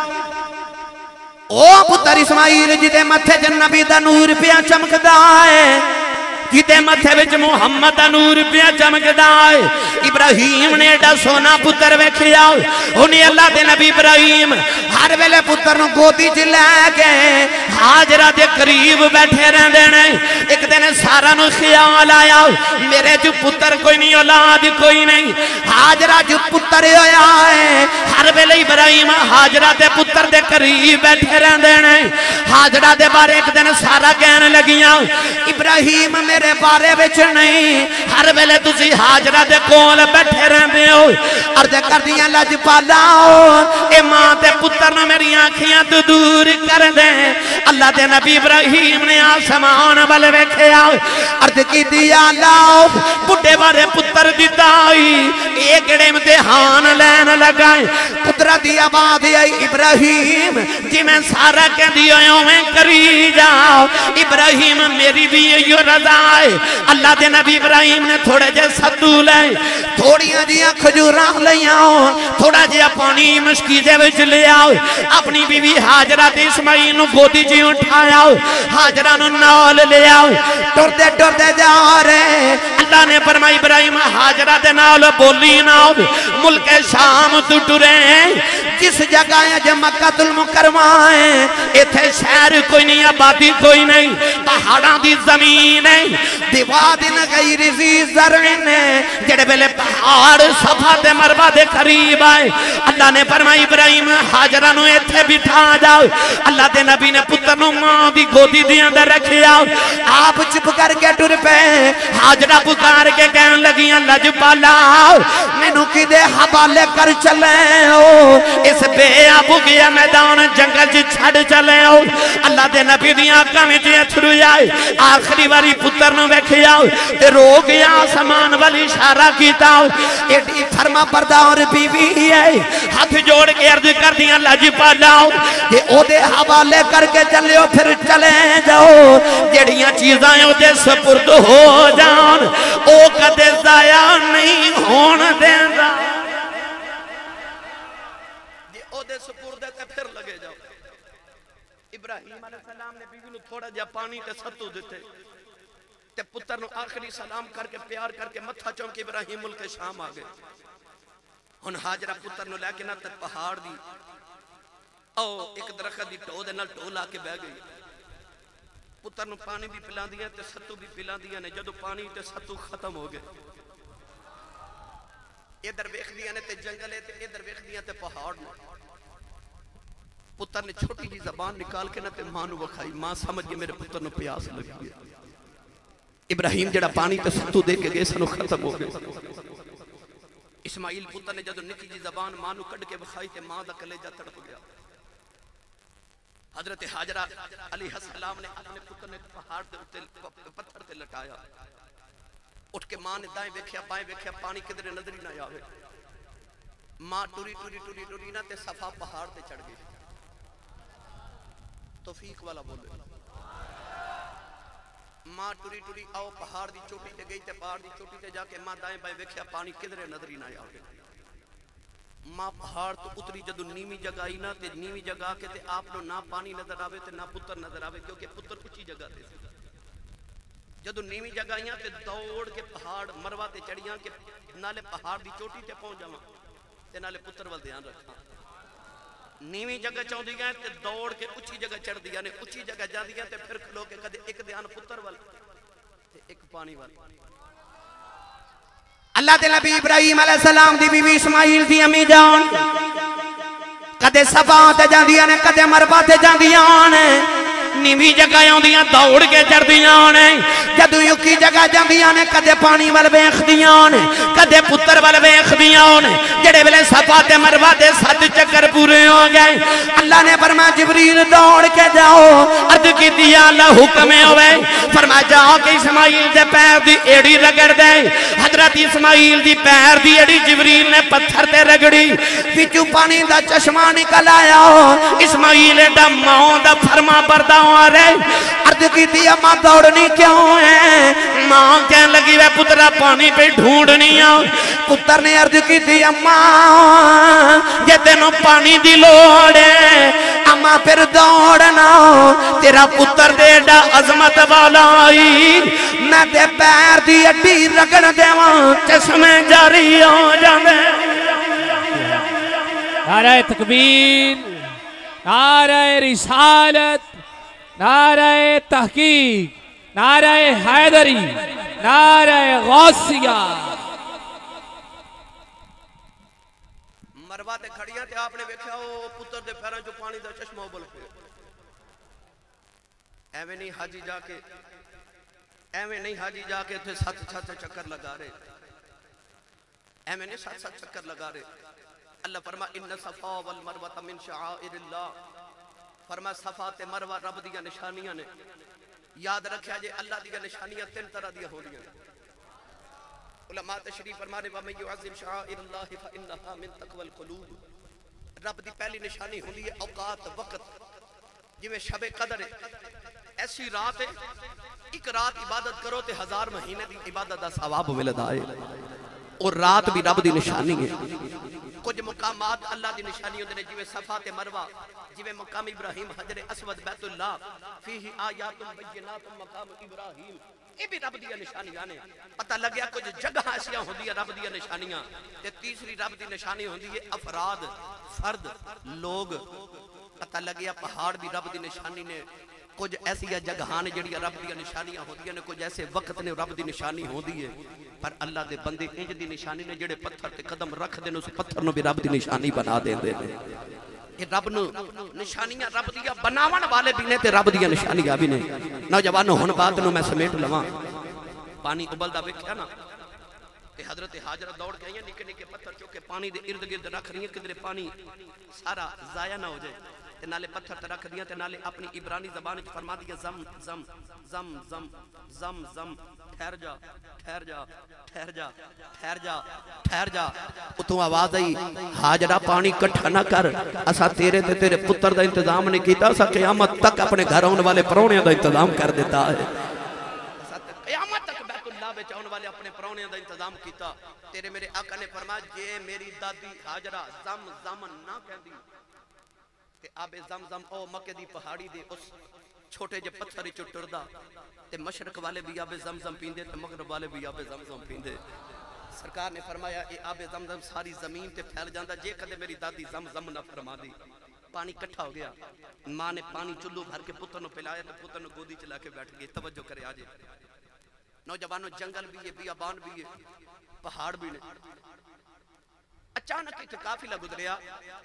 S1: او پتر اسماعیل جدے متھے تے نبی دا نور پیا چمکدا ہے، جدے متھے وچ محمد دا نور پیا چمکدا ہے۔ ابراہیم نے ایڈا سونا پتر ویکھیا، انہیں اللہ دے نبی ابراہیم ہر ویلے پتر نو گودی چ لے کے حاجرہ دے قریب بیٹھے رہندے نے۔ ایک دن سارا نو خیال آیا میرے جو پتر کوئی نہیں، اولاد کوئی نہیں، حاجرہ جو پتر ہویا ہے۔ ہر ویلے ابراہیم حاجرہ دے پتر دے قریب بیٹھے رہندے نے۔ حاجرہ دے بارے ایک دن سارا کہنے لگیاں ابراہیم میرے بارے وچ نہیں، ہر ویلے تسی حاجرہ دے کول بیٹھے رہندے ہو۔ عرض کر دیاں لاجپالا اے ماں تے پتر نہ میری آنکھیاں تو دور کر دے۔ اللہ دے نبی ابراہیم نے آسمان ول ویکھیا، عرض کی دیا لاؤ بڈھے بارے پتر دیتا ہی اے کیڑے امتحان لین لگائے۔ پترا دی آواز آئی ابراہیم جی میں سارا کہہ دیا میں کری جاؤ۔ ابراہیم میری بھی یہ رضا ہے۔ اللہ دے نبی ابراہیم نے تھوڑے جے ستو لے، تھوڑیاں جیاں کھجوراں لیاں، تھوڑا جیا پانی مشکیزے وچ لے آؤ۔ اپنی بیوی حاجرہ تے اسماعیل نو گودی جی اٹھایا، حاجرہ نو نال لے آؤ۔ ٹردے ٹردے جا رہے، اللہ نے فرمایا ابراہیم حاجرہ دے نال بولی نہ، ملک شام تو ٹرے جس جگہ جو مکہ المکرمہ ہے ایتھے شہر کوئی نہیں آبادی کوئی نہیں پہاڑاں دی زمین ہے دیوادن غیر ذی زرعن جڑے بلے پہاڑ صفا تے مروہ دے قریب آئے اللہ نے فرمایا ابراہیم حاجرہ نو ایتھے بٹھا جاؤ اللہ دے نبی نے پتر نو ماں دی گودی دے اندر رکھیا آپ چپ کر کے ٹر پہ حاجرہ پکار کے کہنے لگیاں لجپالا مینوں کدے حوالے کر چلے ہو اس بے آبو گیا میدان جنگل جی چھڑ چلے ہو اللہ دے نبی دی آنکھاں میں جی اتھرو جائے آخری واری پتر نو بیکھے آؤ تے رو گیا آسمان والی اشارہ کیتا ہو ایڈی فرما بردار بیوی ہے ہاتھ جوڑ کے عرض کر دیا لجپالا کہ او دے حوالے کر کے چلے ہو پھر چلے جاؤ جڑیاں چیزاں او دے سپرد ہو جان او کدے ضائع نہیں ہون دیندا او دے سپرد تے پھر لگے جاؤ ابراہیم علیہ السلام نے بیوی نو تھوڑا جا پانی تے ستو دیتے تے پتر نو آخری سلام کر کے پیار کر کے متھا چونکہ ابراہیم ملک شام آگئے ہن حاجرہ پتر نو لے کے نہ تے پہاڑ دی او ایک درخت دی ٹو دے نال ٹو لا کے بہ گئی پتر نو پانی بھی پلا دیا تے ستو بھی پلا دیا نے جدو پانی تے ستو ختم ہو گئے ادھر ویکھ دیا نے تے جنگل ہے تے ادھر ویکھ دیا تے پہاڑ نے پتر نے چھوٹی جی زبان نکال کے نہ تے ماں نو وکھائی ماں سمجھ گئے میرے پتر نو پیاس لگی ہے ابراہیم جڑا پانی تے ستو دے کے گئے سنو ختم ہو گئے اسماعیل پتر نے جدو نکی جی زبان ماں نو کڑ کے وکھائی تے ماں دا کلیجہ تڑپ گیا حضرت حاجرہ علیہ السلام نے اپنے پتر نے پہاڑ تے پتھر تے لٹایا اٹھ کے ماں نے دائیں ویکھیا بائیں ویکھیا پانی کدھر نظر ہی نہ آوے ماں ٹوری ٹوری ٹوری ٹوری نہ تے صفا پہاڑ تے چڑھ گئی توفیق والا بولے ماں ٹوری ٹوری آؤ پہاڑ دی چوٹی تے گئی تے پہاڑ دی چوٹی تے جا کے ماں دائیں بائیں ویکھیا پانی کدھر نظر ہی نہ آوے ماں پہاڑ تو اتری جدو نیمی جگہ ہی نہ تے نیمی جگہ کے تے آپ نو نہ پانی نظر آوے تے نہ پتر نظر آوے کیونکہ پتر اچھی جگہ تے جدو نیمی جگہ ہی تے دوڑ کے پہاڑ مروہ تے چڑیاں کہ نالے پہاڑ دی چوٹی تے پہنچ جاواں تے نالے پتر وال دھیان رکھاں نیمی جگہ چاہوں دی گئے تے دوڑ کے اچھی جگہ چڑھ دیا نے اچھی جگہ جا دی گئے تے پھر کھلو کے کدے ایک دھیان پتر وال تے ایک پانی وال اللہ دے نبی ابراہیم علیہ السلام دی بیوی اسماعیل دی امی جان کدے صفا تے جاندیاں نے کدے مروہ تے جاندیاں نے نیوی جگہ آندیاں دوڑ کے چڑھدیاں نے جدو یکی جگہ جاندیاں نے کدے پانی وال ویکھدیاں نے کدے پتر وال ویکھدیاں نے جڑے ویلے صفا تے مروہ دے 7 چکر پورے ہو گئے اللہ نے فرمایا جبریل دوڑ کے جاؤ عرض کیتی یا اللہ حکم ہوئے فرمایا جاؤ کہ اسماعیل دے پیر دی ایڑی رگڑ دے حضرت اسماعیل دی پیر دی ایڑی جبریل نے پتھر تے رگڑی وچوں پانی دا چشمہ نکل آیا اسماعیل دا ماں دا فرما بردار عرض کی دی اماں دوڑنی کیوں ہے ماں کہنے لگی وے پترہ پانی پہ ڈھونڈنی آؤ پتر نے عرض کی دی اماں یہ تینوں پانی دی لوڑ ہے اماں پھر دوڑنا تیرا پتر دے ڈا عظمت والا آئی میں دے پیر دی اڈی رگڑ دے وہاں چشمے جاری ہو جاندے
S3: نعرہ تکبیر نعرہ رسالت نعرہ تحقیق نعرہ حیدری نعرہ غوثیہ
S1: مروہ تے کھڑیاں تے آپ نے ویکھیا ہو پتر دے پیراں جو پانی دا چشمہ ابل پہ ایویں نہیں حاجی جا کے ایویں نہیں حاجی جا کے تھے 7 چکر لگا رہے ایویں نہیں 7 چکر لگا رہے اللہ فرما ان صفا والمروہ من شعائر اللہ فرما صفا تے مروہ رب دیا نشانیاں نے یاد رکھیا جے اللہ دیا نشانیاں 3 طرح دیا ہو رہی ہیں علماء تشریف فرمانے وَمَن يُعَظِّمْ شَعَائِرَ اللَّهِ فَإِنَّهَا مِن تَقْوَى الْقُلُوبِ رب دی پہلی نشانی ہوندی ہے اوقات وقت جویں شب قدر ہے ایسی رات ہے ایک رات عبادت کرو تے 1000 مہینے دی عبادت دا ثواب ملدا ہے اور رات بھی رب دی نشانی ہے کچھ مقامات اللہ دی نشانی ہوندے نے جویں صفا تے مروہ جویں مقام ابراہیم حجر اسود بیت اللہ فیہ آیات بینات مقام ابراہیم یہ بھی رب دیا نشانیاں نے پتہ لگیا کچھ جگہ ایسیاں ہوندی ہے رب دیا نشانیاں تے تیسری رب دی نشانی ہوندی ہے افراد فرد لوگ پتہ لگیا پہاڑ بھی رب دی نشانی نے کچھ ایسی جگہاں نے جڑی رب دی نشانیاں ہوندی نے کچھ ایسے وقت نے رب دی نشانی ہوندی ہے پر اللہ دے بندے انج دی نشانی نے جڑے پتھر تے قدم رکھ دے اس پتھر نو بھی رب دی نشانی بنا دیندے نے یہ رب نو نشانیاں رب دیا بناون والے بھی نے تے رب دیا نشانیاں بھی نے نوجوانوں ہن بات نو میں سمیٹ لواں پانی ابلدا ویکھیا نا تے حضرت حاجرہ دوڑ کے آئیں نکے نکے پتھر چوکے پانی دے ارد گرد رکھ رہی ہیں کدھر پانی سارا ضائع نہ ہو جائے تے نالے پتھر تے رکھ دیا تے نالے اپنی عبرانی زبان وچ فرما دیا زم زم زم زم زم زم ٹھہر جا ٹھہر جا ٹھہر جا ٹھہر جا ٹھہر جا اتوں آواز آئی حاجرہ پانی کٹھا نہ کر اسا تیرے تے تیرے پتر دا انتظام نہیں کیتا اسا قیامت تک اپنے گھر آنے والے پرونے دا انتظام کر دیتا ہے قیامت تک بیت اللہ وچ آنے والے اپنے پرونے دا انتظام کیتا تیرے میرے آقا نے فرمایا جے میری دادی حاجرہ زم زم نہ کہندی تے آب زم زم او مکے دی پہاڑی دے اس چھوٹے جے پتھر وچوں ٹردا تے مشرق والے بھی آب زم زم پیندے تے مغرب والے بھی آب زم زم پیندے سرکار نے فرمایا اے آب زم زم ساری زمین تے پھیل جاندا جے کدے میری دادی زم زم نہ فرما دی پانی کٹھا ہو گیا ماں نے پانی چلو بھر کے پتر نو پلایا تے پتر نو گودی چلا کے بیٹھ گئی توجہ کرے آجے نوجوانوں جنگل بھی ہے بیابان بھی ہے پہاڑ بھی نے اچانک ایک قافلہ گزریا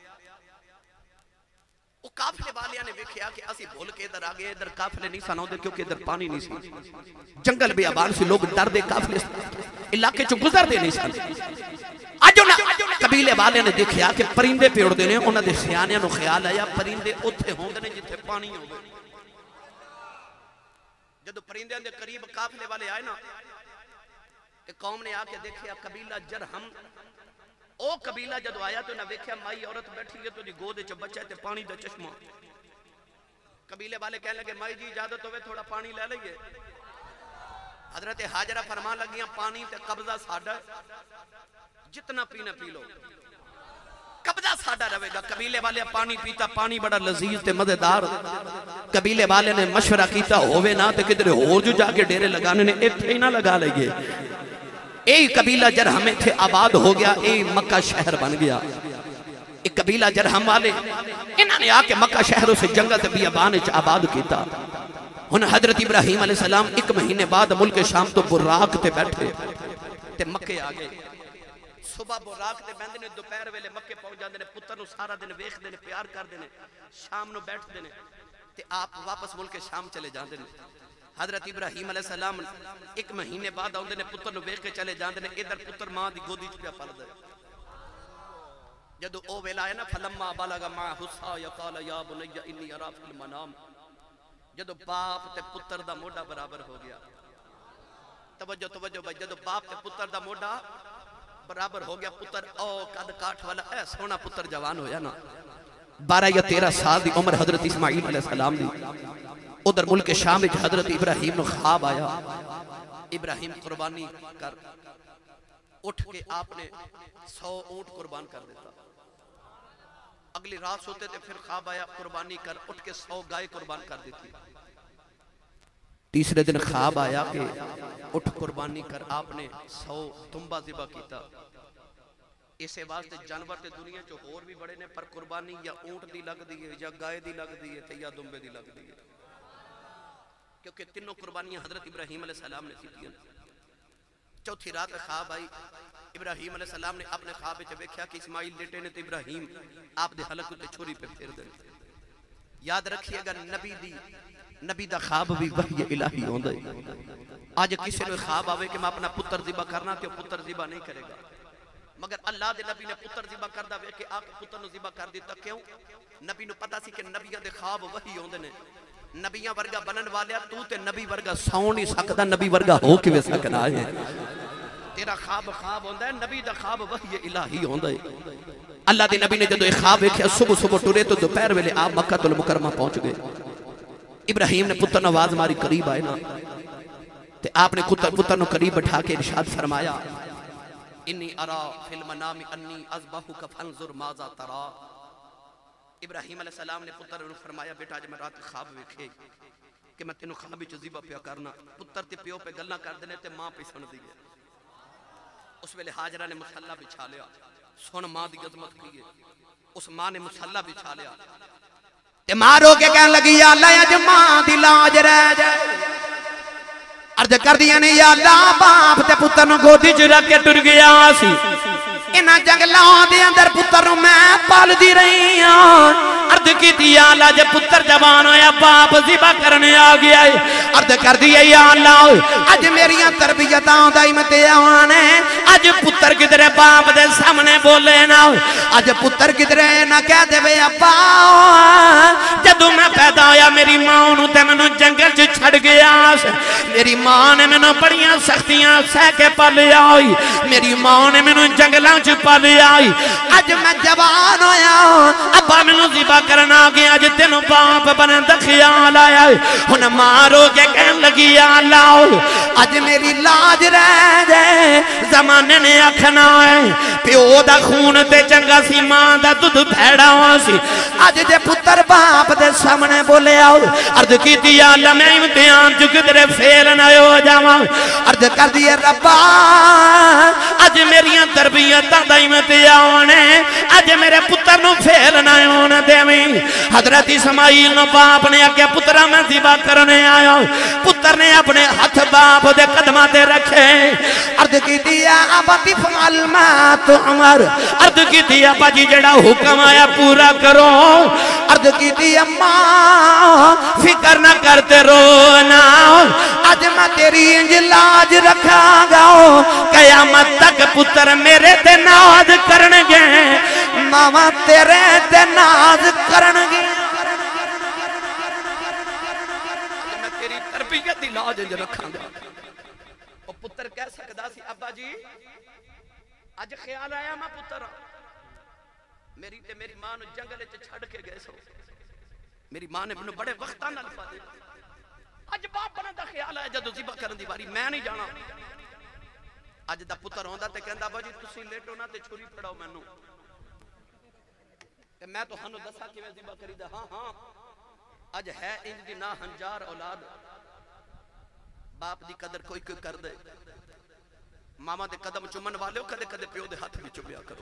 S1: وہ قافلے والیاں نے دیکھا کہ اسی بھول کے ادھر آگے ادھر قافلے نہیں سن ہوندے کیونکہ ادھر پانی نہیں سی جنگل بیابان سے لوگ ڈر دے قافلے علاقے چوں گزر دے نہیں سن اج قبیلے والے نے دیکھا کہ پرندے پہ اڑدے نے انہاں دے سیانیاں نو خیال آیا پرندے اوتھے ہوندے نے جتھے پانی ہوے جدو پرندے دے قریب قافلے والے آئے نا کہ قوم نے آ کے دیکھا قبیلہ جرہم او قبیلہ جدو آیا تو نہ دیکھا مائی عورت بیٹھی ہے تو دی گود وچ بچہ تے پانی دا چشمہ قبیلے والے کہنے لگے مائی جی اجازت ہوئے تھوڑا پانی لے لئیے حضرت حاجرہ فرمان لگیاں پانی تے قبضہ ساڈا جتنا پینا پی لو قبضہ ساڈا رہے گا قبیلے والے پانی پیتا پانی بڑا لذیذ تے مزیدار قبیلے والے نے مشورہ کیتا ہوئے نہ تے کدھر اور جو جا کے ڈیرے لگانے نے ایتھے ہی نہ لگا لئیے اے قبیلہ جرہم تھے آباد ہو گیا اے مکہ شہر بن گیا ایک قبیلہ جرہم والے انہوں نے آکے مکہ شہروں سے جنگل تے بیابان وچ آباد کیتا انہوں حضرت ابراہیم علیہ السلام ایک مہینے بعد ملک شام تو براق تے بیٹھے تے مکے آگے صبح براق تے بیندے نے دوپہر ویلے مکے پہنچ جاندے نے پتر نو سارا دن ویکھ دے نے پیار کر دے نے شام نو بیٹھ دے نے تے آپ واپس ملک شام چلے جاندے نے حضرت ابراہیم علیہ السلام ایک مہینے بعد آندے نے پتر نو ویکھ کے چلے جاندے نے ادھر پتر ماں دی گودی چ پیا پل دے جدو او ویلا ہے نا فلما بلغ معه السعي قال يا بني اني ارى في المنام جدو باپ تے پتر دا موڈا برابر ہو گیا توجہ توجہ بھائی جدو باپ تے پتر دا موڈا برابر ہو گیا پتر او قد کاٹ والا اے سونا پتر جوان ہویا نا 12 یا 13 سال دی عمر حضرت اسماعیل علیہ السلام دی ادھر ملک شام وچ حضرت ابراہیم نو خواب آیا ابراہیم قربانی کر اٹھ کے آپ نے 100 اونٹ قربان کر دیتا اگلی رات سوتے تھے پھر خواب آیا قربانی کر اٹھ کے 100 گائے قربان کر دیتی تیسرے دن خواب آیا کہ اٹھ قربانی کر آپ نے 100 دمبا ذبح کیتا اسے واسطے جانور تے دنیا چو اور بھی بڑے نے پر قربانی یا اونٹ دی لگ دی ہے یا گائے دی لگ دی ہے یا دمبے دی لگ دی ہے کیونکہ تینوں قربانیاں حضرت ابراہیم علیہ السلام نے کی چوتھی رات خواب آئی ابراہیم علیہ السلام نے اپنے خواب وچ ویکھیا کہ اسماعیل بیٹے نے تے ابراہیم آپ دے حلق تے چھری پہ پھیر دے یاد رکھیے گا نبی دا خواب بھی وحی الہی ہوندا ہے آج کسی نے خواب آوے کہ میں اپنا پتر ذبح کرنا تے پتر ذبح نہیں کرے گا مگر اللہ دے نبی نے پتر ذبح کردا وے کہ آ کے پتر نو ذبح کر دیتا کیوں نبی نو پتہ سی کہ نبیاں دے خواب وحی ہوندے نے نبیاں ورگا بنن والیا تو تے نبی ورگا سو نہیں سکدا نبی ورگا ہو کیویں سکدا ہے تیرا خواب ہوندا ہے نبی دا خواب وحی الہی ہوندا ہے اللہ دے نبی نے جدو ایک خواب ویکھیا صبح ٹرے تو دوپہر ویلے آپ مکہ المکرمہ پہنچ گئے ابراہیم نے پتر نو آواز ماری قریب آئے نا تے آپ نے پتر نو قریب بٹھا کے ارشاد فرمایا انی ارا فی المنام انی اذبحک فانظر ماذا ترا ابراہیم علیہ السلام نے پتر نو فرمایا بیٹا جب میں رات خواب ویکھے کہ میں تینوں خواب وچ ذبح پیا کرنا پتر تے پیو پہ گلاں کر دینے تے ماں پہ سن دی ہے اس ویلے حاجرہ نے مصلی بچھا لیا سن ماں دی عظمت کی ہے اس ماں نے مصلی بچھا لیا تے ماں رو کے کہنے لگی یا اللہ اج ماں دی لاج رہ جائے عرض کر دیا نے یا اللہ باپ تے پتر نو گودی چ رکھ کے ٹر گیا سی انہاں جنگلاں دے اندر پتر نو میں پال دی رہی ہاں عرض کی یا اللہ جے پتر جوان ہویا باپ ذبح کرنے آ گیا ہے عرض کر دیا یا اللہ اج میریاں تربیتاں دا امتحان ہے اج پتر کدھرے باپ دے سامنے بولے نا اج پتر کدھرے نہ کہہ دے وے ابا جدوں میں پیدا ہویا میری ماں نوں تے مینوں جنگل چ چھڑ گیا میری ماں نے مینوں بڑیاں سختیاں سہ کے پالیا ہوئی میری ماں نے مینوں جنگلاں چ پالیا ہوئی اج میں جوان ہویا ابا مینوں ذبح کرنا گیا اج تینوں باپ بنن دا خیال آیا ہن ماں رو کے کہن لگی یا اللہ اج میری لاج رہ جائے زمانے نے آکھنا ہے پیو دا خون تے چنگا سی ماں دا دودھ بھیڑا ہوا سی اج جے پتر باپ دے سامنے بولے آؤ عرض کیتی یا اللہ میں امتحان چ کدھرے فیل نہ ہو جاواں عرض کر دیے ربا اج میریاں تربیتاں دا امتحان ہے اج میرے پتر نو فیل نہ ہون دیویں حضرت اسماعیل نو باپ نے آکھیا پترا میں ذبح کرنے آیا پتر نے اپنے ہاتھ باپ دے قدماں تے رکھے عرض کیتی یا ابا فعل ما تؤمر عرض کیتی ابا جی جڑا حکم آیا پورا کرو عرض کیتی اماں فکر نہ کرتے رونا اج میں تیری انج لاج رکھاں گا قیامت تک پتر میرے تے ناز کرنگے ماما تیرے تے ناز کرنگے میں تیری تربیت دی لاج انج رکھاں گا اور پتر کہہ سکدا سی ابا جی اج خیال آیا میں پتر میری تے میری ماں نو جنگل وچ چھڑ کے گئے سو میری ماں نے مینوں بڑے وقتاں نال پالے اج باپ بنن دا خیال آیا جدوں ذبح کرن دی واری میں نہیں جانا اج دا پتر ہوندا تے کہندا ابا جی تسی لیٹو نا تے چھری پھڑاؤ مینوں تے میں تہانوں دساں کیویں ذبح کریدا ہاں ہاں اج ہے انج دی نا ہنجار اولاد باپ دی قدر کوئی کوئی کر دے ماما دے قدم چومن والے کدے کدے پیو دے ہاتھ بھی چومیا کرو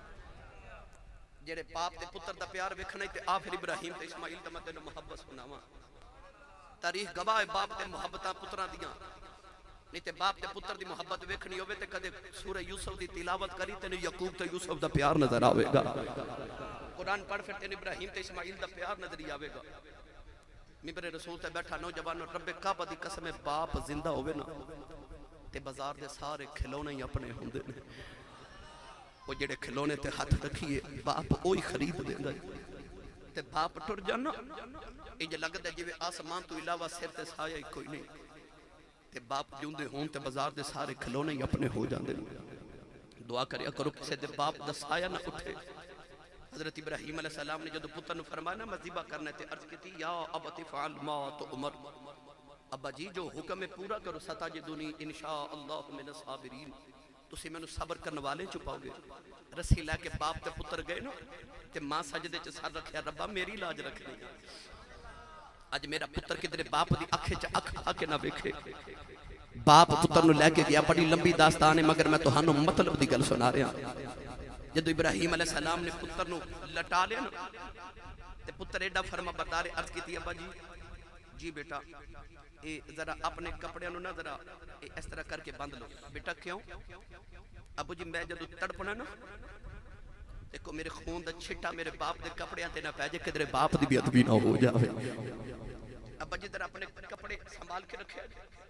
S1: جڑے باپ تے پتر دا پیار ویکھنا تے آخر ابراہیم تے اسماعیل تے میں تینوں محبت سناواں تاریخ گواہ ہے باپ تے محبتاں پتراں دیاں نہیں تے باپ تے پتر دی محبت ویکھنی ہوے تے کدے سورہ یوسف دی تلاوت کری تینوں یعقوب تے یوسف دا پیار نظر آوے گا قرآن پڑھ پھر تینوں ابراہیم تے اسماعیل دا پیار نظر آوے گا ممبر رسول تے بیٹھا نوجوانوں رب کعبہ دی قسم باپ زندہ ہوے نا تے بازار دے سارے کھلونے ہی اپنے ہوندے نے وہ جڑے کھلونے تے ہاتھ رکھیے باپ اوہی خرید دیندا تے باپ ٹر جانا انج لگدا جویں آسمان تو علاوہ سر تے سایہ ہی کوئی نہیں تے باپ جوندے ہون تے بازار دے سارے کھلونے ہی اپنے ہو جاندے دعا کریا کرو کسے دے باپ دا سایہ نہ اٹھے حضرت ابراہیم علیہ السلام نے جدو پتر نو فرمایا میں ذبح کرنے تے عرض کیتی یا ابت فعل ما تؤمر ابا جی جو حکم پورا کرو ستجدنی انشاءاللہ من الصابرین تسی میں صبر کرنے والے چھپاؤ گے رسی لے کے باپ تے پتر گئے نا تے ماں سجدے چ سر رکھیا ربا میری لاج رکھ دی اج میرا پتر کدھر باپ دی اکھے چ اکھ آ کے نہ ویکھے باپ پتر نو لے کے گیا بڑی لمبی داستان ہے مگر میں تہانوں مطلب دی گل سنا رہا جدو ابراہیم علیہ السلام نے پتر نو لٹا لیا نا تے پتر ایڈا فرما بردار عرض کیتی ابا جی بیٹا اے ذرا اپنے کپڑے نو نہ ذرا اس طرح کر کے بند لو بیٹا کیوں ابو جی میں جدو تڑپنا نا دیکھو میرے خون دا چھٹا میرے باپ دے کپڑے تے نہ پے جے کدھر باپ دی بے ادبی نہ ہو جاوے ابا جی ذرا اپنے کپڑے سنبھال کے رکھے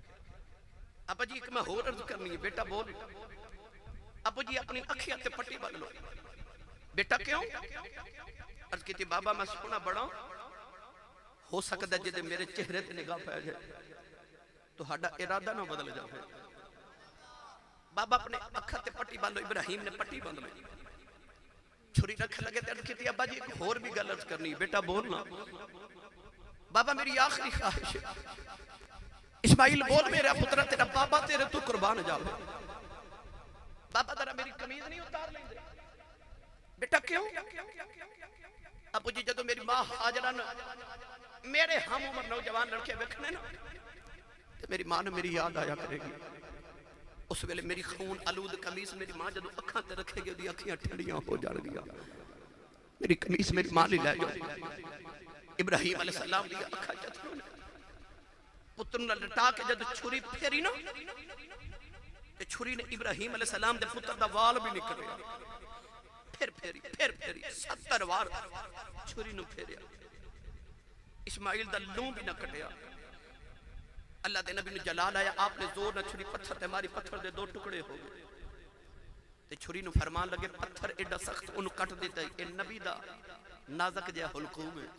S1: ابا جی ایک میں ہور عرض کرنی ہے بیٹا بول ابو جی اپنی اکھیاں تے پٹی بن لو بیٹا کیوں عرض کیتی بابا میں سونا بڑا ہو سکتا ہے جدے میرے چہرے تے نگاہ پہ جائے تو ہڈا ارادہ نہ بدل جائے بابا اپنے اکھا تے پٹی بن لو ابراہیم نے پٹی بن لی چھری رکھ لگے تے عرض کیتی ابا جی ایک اور بھی گل عرض کرنی بیٹا بولنا بابا میری آخری خواہش ہے اسماعیل بول میرا پتر تیرا بابا تیرے تو قربان جاؤ بابا ذرا میری قمیض نہیں اتار لیں بیٹا کیوں ابو جی جدو میری ماں حاجرہ میرے ہم عمر نوجوان لڑکے ویکھنے نا میری ماں نے میری یاد آیا کرے گی اس ویلے میری خون آلود قمیص میری ماں جدو اکھاں تے رکھے گی دی اکھیاں ٹھنڈیاں ہو جان گیا میری قمیص میری ماں لے لے جاؤ ابراہیم علیہ السلام دی اکھاں چتھوں پتر نہ لٹا کے جدو چھری پھیری نا تے چھری نے ابراہیم علیہ السلام دے پتر دا وال بھی نکلیا پھر پھیری 70 وار چھری نو پھیریا اسماعیل دا لوں بھی نہ کٹیا اللہ دے نبی نے جلال آیا آپ نے زور نہ چھری پتھر تے ماری پتھر دے 2 ٹکڑے ہو گئے تے چھری نو فرمان لگے پتھر ایڈا سخت انو کٹ دیتا ہے اے نبی دا نازک جا حلقوم ہے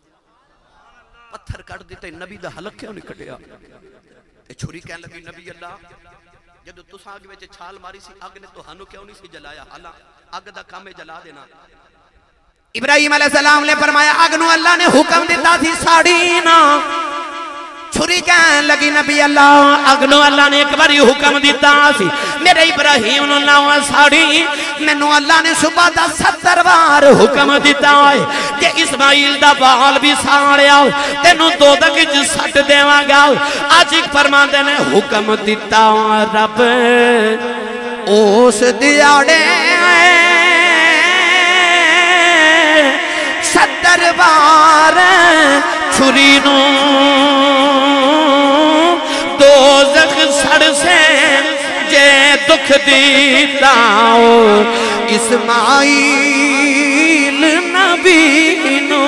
S1: پتھر کٹ دیتا ہے نبی دا حلق کیوں نہیں کٹیا تے چھری کہنے لگی نبی اللہ جدو تُس آگ ویچے چھال ماری سی آگ نے تو ہنو کیوں نہیں سی جلایا حالا آگ دا کامے جلا دینا ابراہیم علیہ السلام نے فرمایا آگ نو اللہ نے حکم دیتا تھی ساڑی نا چھری کہنے لگی نبی اللہ اگنو اللہ نے ایک باری حکم دیتا سی میرے ابراہیم نو لاؤں ساڑی مینو اللہ نے صبح دا 70 بار حکم دیتا ہے کہ اسماعیل دا بال بھی ساڑیا تینو دوزخ وچ سٹ دیواں گا آج ایک فرماندے نے حکم دیتا رب اس دیاڑے 70 بار چھری نو دوزخ سڑ سے جے دکھ دیتا اسماعیل نبی نو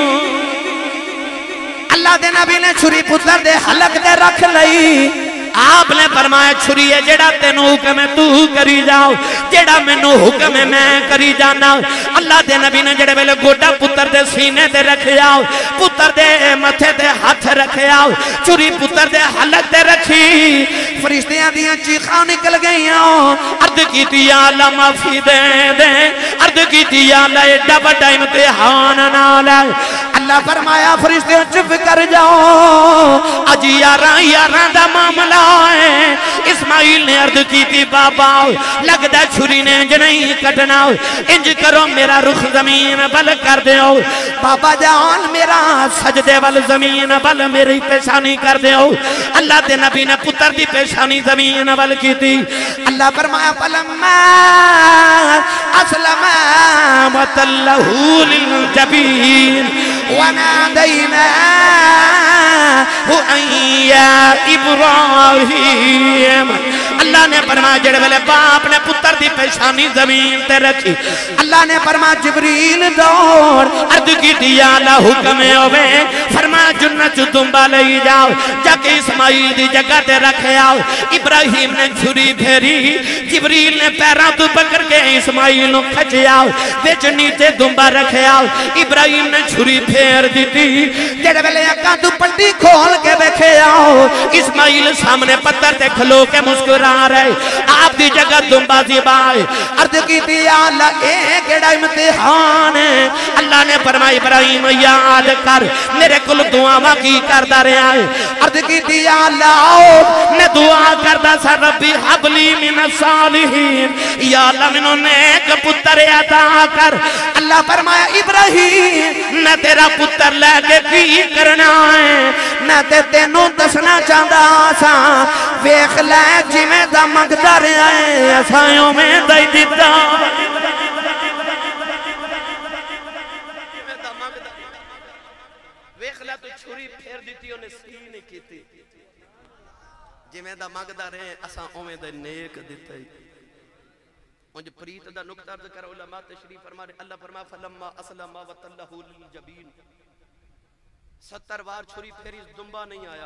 S1: اللہ دے نبی نے چھری پتر دے حلق دے رکھ لئی آپ نے فرمایا چھری ہے جیڑا تینو حکم ہے تو کری جاؤ جیڑا مینو حکم ہے میں کری جانا اللہ دے نبی نے جیڑے ویلے گوٹا پتر دے سینے دے رکھے آؤ پتر دے متھے دے ہاتھ رکھے آؤ چھری پتر دے حلق دے رکھی فرشتیاں دیاں چیخاں نکل گئیاں عرض کیتی یا اللہ معافی دے دے عرض کیتی یا اللہ ایڈا بڑا امتحان نہ لے اللہ فرمایا فرشتیاں چپ کر جاؤ اج یاراں دا معاملہ ہے اسماعیل نے عرض کی تھی بابا لگتا چھری نے انج نہیں کٹنا انج کرو میرا رخ زمین بل کر دیو بابا جان میرا سجدے وال زمین بل میری پیشانی کر دیو اللہ دے نبی نے پتر دی پیشانی زمین بل کی تھی اللہ فرمایا فلما اسلم وتلہ للجبین ونادینا یا ابراہیم اللہ نے فرمایا جڑے ویلے باپ نے پتر دی پیشانی زمین تے رکھی اللہ نے فرمایا جبریل دور عرض کی دیا اللہ حکم ہوئے فرمایا جنت دنبا لئی جاؤ جا کے اسماعیل دی جگہ تے رکھے آؤ ابراہیم نے چھری پھیری جبریل نے پیران تو پکڑ کے اسماعیل نو کھچے آؤ بیچ نیچے دنبا رکھے آؤ ابراہیم نے چھری پھیر دیتی جڑے ویلے اکاں تو پٹی کھول کے بیٹھے آؤ اسماعیل سامنے پتھر تے کھلو کے مسکرا رہے آپ دی جگہ دنبا زیبائے عرض کی دیا اللہ ایک ایڈا امتحان ہے اللہ نے فرمایا ابراہیم یاد کر میرے کل دعا کی کردہ رہا ہے عرض کی دیا اللہ میں دعا کردہ سا ربی حبلی من الصالحین یا اللہ منوں نیک پتر عطا کر اللہ فرمایا ابراہیم میں تیرا پتر لے کے کی کرنا ہے میں تینوں دسنا چاہتا سا ویخ لے جی میں دا مقدر آئے اسائیوں میں دائی دیتا ویخ لے تو چھری پھیر دیتی انہیں سی نہیں کیتی جی میں دا مقدر ہے اسائیوں میں دا نیک دیتا ہی مجھے پریت دا نکتہ ذکر علماء تشریف فرما رہے اللہ فرما فلما اسلم وتلہ للجبین 70 بار چھری پھیری دنبا نہیں آیا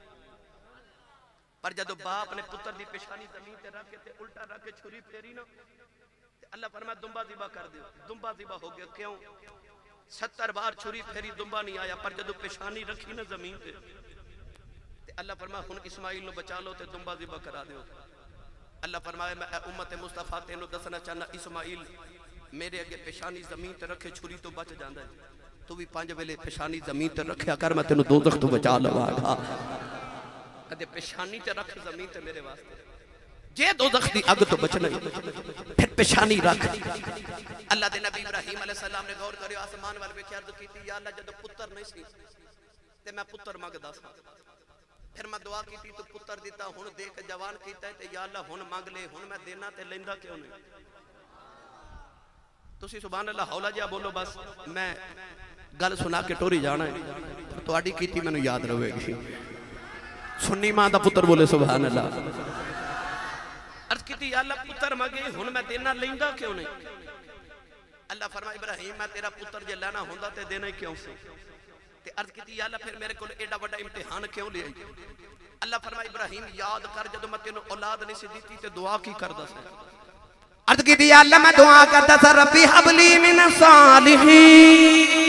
S1: پر جدو باپ نے پتر دی پیشانی زمین تے رکھ کے الٹا رکھ کے چھری پھیری نا اللہ فرمایا دنبا ذبح کر دیو دنبا ذبح ہو گیا کیوں 70 بار چھری پھیری دنبا نہیں آیا پر جدو پیشانی رکھی نا زمین تے اللہ فرمایا ہن اسماعیل نو بچا لو تے دنبا ذبح کرا دیو اللہ فرمایا میں امت مصطفیٰ تینو دسنا چاہنا اسماعیل میرے اگے پیشانی زمین تے رکھے چھری تو بچ جاندہ ہے تو بھی 5 ویلے پیشانی زمین تے رکھیا کر میں تینو دوزخ تو بچا لوا گا کدے پیشانی تے رکھ زمین تے میرے واسطے جے دوزخ دی اگ تو بچنا پھر پیشانی رکھ اللہ دے نبی ابراہیم علیہ السلام نے غور کریو آسمان والے پہ عرض کیتی یا اللہ جدو پتر نہیں سی تے میں پتر مانگدا سا پھر میں دعا کیتی تو پتر دیتا ہن دیکھ جوان کیتا ہے تے یا اللہ ہن مانگ لے ہن میں دینا تے لیندا کیوں نہیں تسی سبحان اللہ ہولا جا بولو بس میں گل سنا کے ٹوری جانا ہے تواڈی کیتی مینوں یاد رہے گی سنی ماں دا پتر بولے سبحان اللہ عرض کیتی یا اللہ پتر مانگے ہن میں دینا لیندا کیوں نہیں اللہ فرمائے ابراہیم میں تیرا پتر جے لینا ہوندا تے دینا کیوں سی تے عرض کیتی یا اللہ پھر میرے کول ایڈا بڑا امتحان کیوں لے آئی اللہ فرمائے ابراہیم یاد کر جدوں میں تینوں اولاد نہیں سی دیتی تے دعا کی کردا سی
S2: عرض کی دی اللہ میں دعا کرتا تھا ربی حبلی من صالحین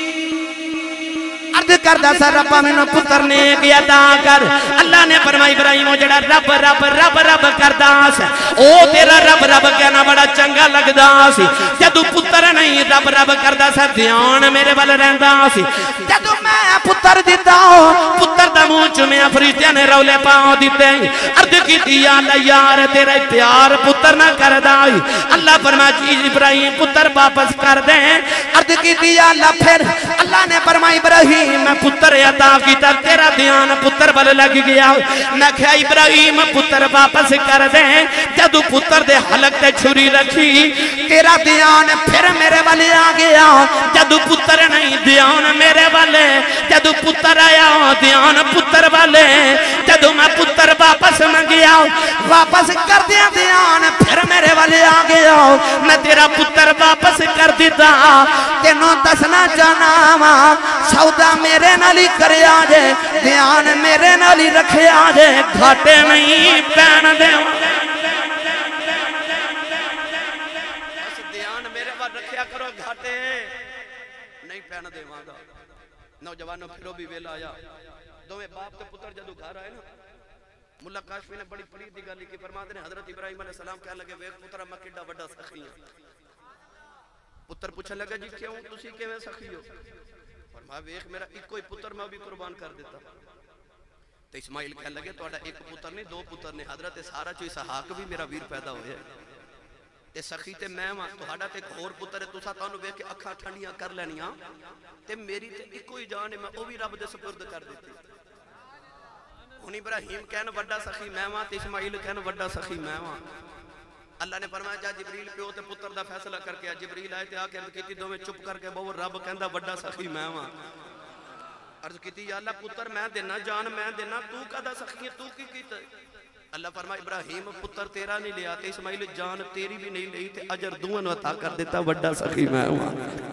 S2: عرض کرتا تھا ربا میں پتر نے کیا عطا کر اللہ نے فرمایا ابراہیم جڑا رب رب رب رب کردا سی او تیرا رب رب کہنا بڑا چنگا لگدا سی جدوں پتر نہیں رب رب کردا سی دھیان میرے ول رہندا سی جدوں میں پتر دتا پتر دا منہ چومیا فرشتیاں نے رولے پاؤ دتے عرض کیتی یا اللہ یار تیرا پیار پتر نہ کردا اللہ فرمایا جی ابراہیم پتر واپس کر دے عرض کیتی یا اللہ پھر اللہ نے فرمایا ابراہیم میں پتر عطا کیتا تیرا دھیان پتر ول لگ گیا میں کہا ابراہیم پتر واپس کر دے جدوں پتر دے حلق تے چھری رکھی تیرا دھیان پھر میرے ول آ گیا جدوں پتر نہیں دھیان میرے ول جدوں پتر آیا دھیان پتر والے جدوں میں پتر واپس منگیا واپس کر دیا دھیان پھر میرے والے آ گیا میں تیرا پتر واپس کر دیتا تینوں دسنا چاہنا وا سودا میرے نال ہی کرے آجے دھیان میرے نال ہی رکھے آجے گھاٹے نہیں پین دے
S1: دھیان میرے بار رکھیا کرو گھاٹے نہیں پین دے وہاں نوجوانوں پھرو بھی ویلا آیا دوے باپ تے پتر جدو گھر آئے نا ملا کاشفی نے بڑی پڑی دی گل کی فرماتے نے حضرت ابراہیم علیہ السلام کہنے لگے ویکھ پتر میں کڈا بڑا سخی ہوں پتر پوچھنے لگا جی کیوں تسی کیویں سخی ہو فرمایا ویکھ میرا ایک کوئی پتر میں بھی قربان کر دیتا تو اسماعیل کہنے لگے تہاڈا ایک پتر نہیں دو پتر نے حضرت سارا چو اسحاق بھی میرا ویر پیدا ہویا ہے تے سخی تے میں ہاں تہاڈا تے ایک اور پتر ہے تساں تانوں ویکھ کے اکھاں ٹھنڈیاں کر لینیاں تے میری تے ایک کوئی جان ہے میں او بھی رب دے سپرد کر دیتی ہن ابراہیم کہن بڑا سخی میں ہاں تے اسماعیل کہن بڑا سخی میں ہاں اللہ نے فرمایا جا جبریل پیو تے پتر دا فیصلہ کر کے جبریل آئے تے آ کے عرض کیتی دوویں چپ کر کے بہو رب کہندا بڑا سخی میں ہاں عرض کیتی یا اللہ پتر میں دینا جان میں دینا تو کدا سخی ہے تو کی کیتا اللہ فرمایا ابراہیم پتر تیرا نہیں لیا تے اسماعیل جان تیری بھی نہیں لئی تے اجر دوواں نوں عطا کر دیتا بڑا سخی میں ہاں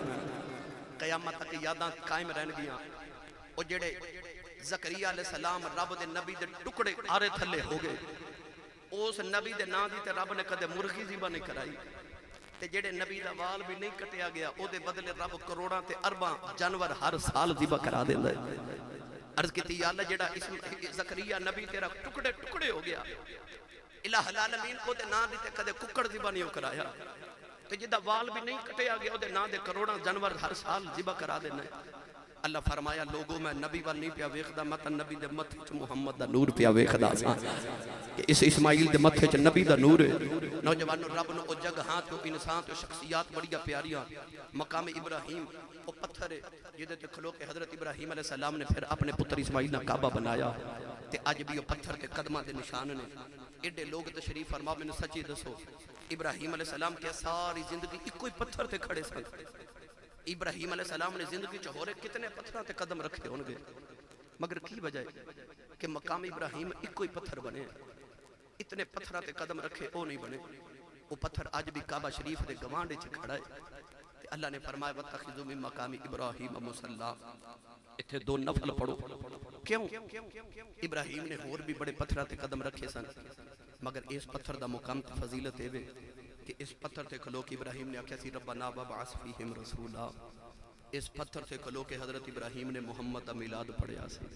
S1: قیامت تک یاداں قائم رہن گیاں او جڑے زکریا علیہ السلام رب دے نبی دے ٹکڑے آرے تھلے ہو گئے اس نبی دے نا دی تے رب نے کدے مرغی ذبح نہیں کرائی تے جڑے نبی دا وال بھی نہیں کٹیا گیا او دے بدلے رب کروڑاں تے ارباں جانور ہر سال ذبح کرا دیندا ہے عرض کیتی یا اللہ جڑا زکریا نبی تیرا ٹکڑے ٹکڑے ہو گیا الہ العالمین کو دے نا دی تے کدے ککڑ ذبح نہیں کرایا تے جدا وال بھی نہیں کٹیا گیا او دے نا دے کروڑاں جانور ہر سال ذبح کرا دینا ہے اللہ فرمایا لوگوں میں نبی وال نہیں پیا ویکھدا میں تے نبی دے متھے وچ محمد دا نور پیا ویکھدا سا کہ اس اسماعیل دے متھے وچ نبی دا نور ہے نوجوانوں رب نو او جگہاں تو انسان تو شخصیات بڑی پیاریاں مقام ابراہیم او پتھر ہے جدے تے کھلو کے حضرت ابراہیم علیہ السلام نے پھر اپنے پتر اسماعیل دا کعبہ بنایا تے اج بھی او پتھر تے قدماں دے نشان نے ایڈے لوگ تشریف فرما مینوں سچی دسو ابراہیم علیہ السلام کی ساری زندگی ایک ہی پتھر تے کھڑے سن ابراہیم علیہ السلام نے زندگی چہورے کتنے پتھراں تے قدم رکھے ہون گے مگر کی وجہ ہے کہ مقام ابراہیم ایک ہی پتھر بنے اتنے پتھراں تے قدم رکھے او نہیں بنے وہ پتھر آج بھی کعبہ شریف دے گوانڈے چ کھڑا ہے تے اللہ نے فرمایا واتخذوا من مقام ابراہیم مصلی اتھے دو نفل پڑھو کیوں ابراہیم نے اور بھی بڑے پتھراں تے قدم رکھے سن مگر اس پتھر دا مقام تے فضیلت ہے کہ اس پتھر تے کھلو کے ابراہیم نے آکھیا سی ربنا وابعث فیہم رسولا اس پتھر تے کھلو کے حضرت ابراہیم نے محمد دا میلاد پڑھیا سی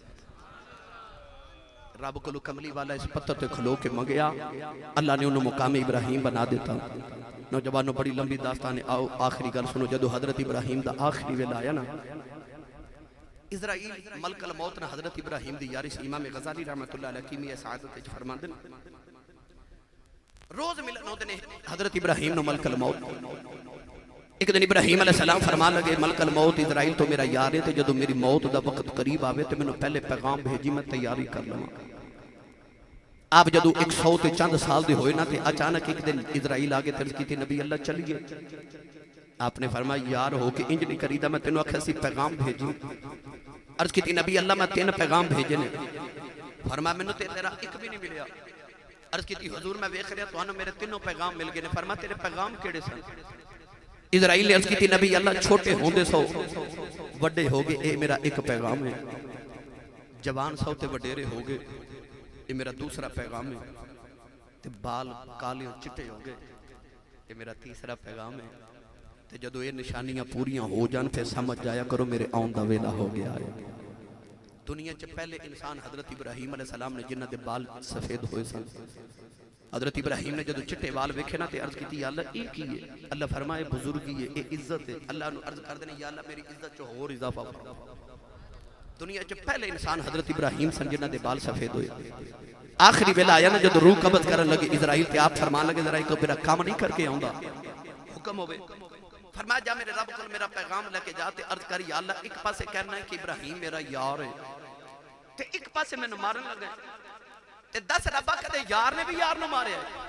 S1: رب کلو کملی والا اس پتھر تے کھلو کے منگیا اللہ نے انہوں مقام ابراہیم بنا دیتا نوجوانوں بڑی لمبی داستان آؤ آخری گل سنو جدو حضرت ابراہیم دا آخری ویلا آیا نا اسرائیل ملک الموت نا حضرت ابراہیم دی یارس امام غزالی رحمت اللہ علیہ کیمی سعادت اچھ فرمان دن روز ملن ہوتے نے حضرت ابراہیم نو ملک الموت ایک دن ابراہیم علیہ السلام فرما لگے ملک الموت اسرائیل تو میرا یار ہے، تو جدو میری موت دا وقت قریب آوے تو میں نے پہلے پیغام بھیجی میں تیاری کر لوں۔ آپ جدو 100 تے چند سال دے ہوئے نا تے اچانک ایک دن اسرائیل آگے ترز کی تھی نبی اللہ چلیے۔ آپ نے فرمایا یار ہو کہ انج نہیں کری دا میں تینوں اکھے سی پیغام بھیجی۔ عرض کی تھی نبی اللہ میں 3 پیغام بھیجے نے۔ فرمایا میں نے تیرا ایک بھی نہیں ملیا۔ عرض کی تھی حضور میں ویکھ رہا تو انہوں میرے 3 پیغام مل گئے نے۔ فرمایا تیرے پیغام کیڑے سن؟ اسرائیل نے عرض کی تھی نبی اللہ چھوٹے ہوندے سو وڈے ہوگے، اے میرا ایک پیغام ہے۔ جوان سو تے وڈیرے ہوگے، یہ میرا دوسرا پیغام ہے۔ تے بال کالے اور چٹے ہوگے، یہ میرا تیسرا پیغام ہے۔ تے جدو یہ نشانیاں پوریاں ہو جان پھر سمجھ جایا کرو میرے آن دا ویلا ہو گیا ہے۔ دنیا چ پہلے انسان حضرت ابراہیم علیہ السلام نے جنہ دے بال سفید ہوئے سن۔ حضرت ابراہیم نے جدو چٹے بال ویکھے نا تے عرض کی یا اللہ ایک ہی ہے۔ اللہ فرمائے بزرگی ہے، اے عزت ہے۔ اللہ نے عرض کر دینے یا اللہ میری عزت چو اور اضافہ فرما۔ دنیا چ پہلے انسان حضرت ابراہیم سن جنہ دے بال سفید ہوئے۔ آخری ویلا آیا نا جدو روح قبض کرن لگے اسرائیل تے آپ فرمان لگے ذرا ایک میرا کام نہیں کر کے آؤں گا، حکم ہوئے۔ فرمایا جا میرے رب کو میرا پیغام لے کے جاتے عرض کر یا اللہ ایک پاسے کہنا ہے کہ ابراہیم میرا یار ہے تے ایک پاسے میں مارن لگے تے 10 ربا کدے یار نے بھی یار نو مارے ہے۔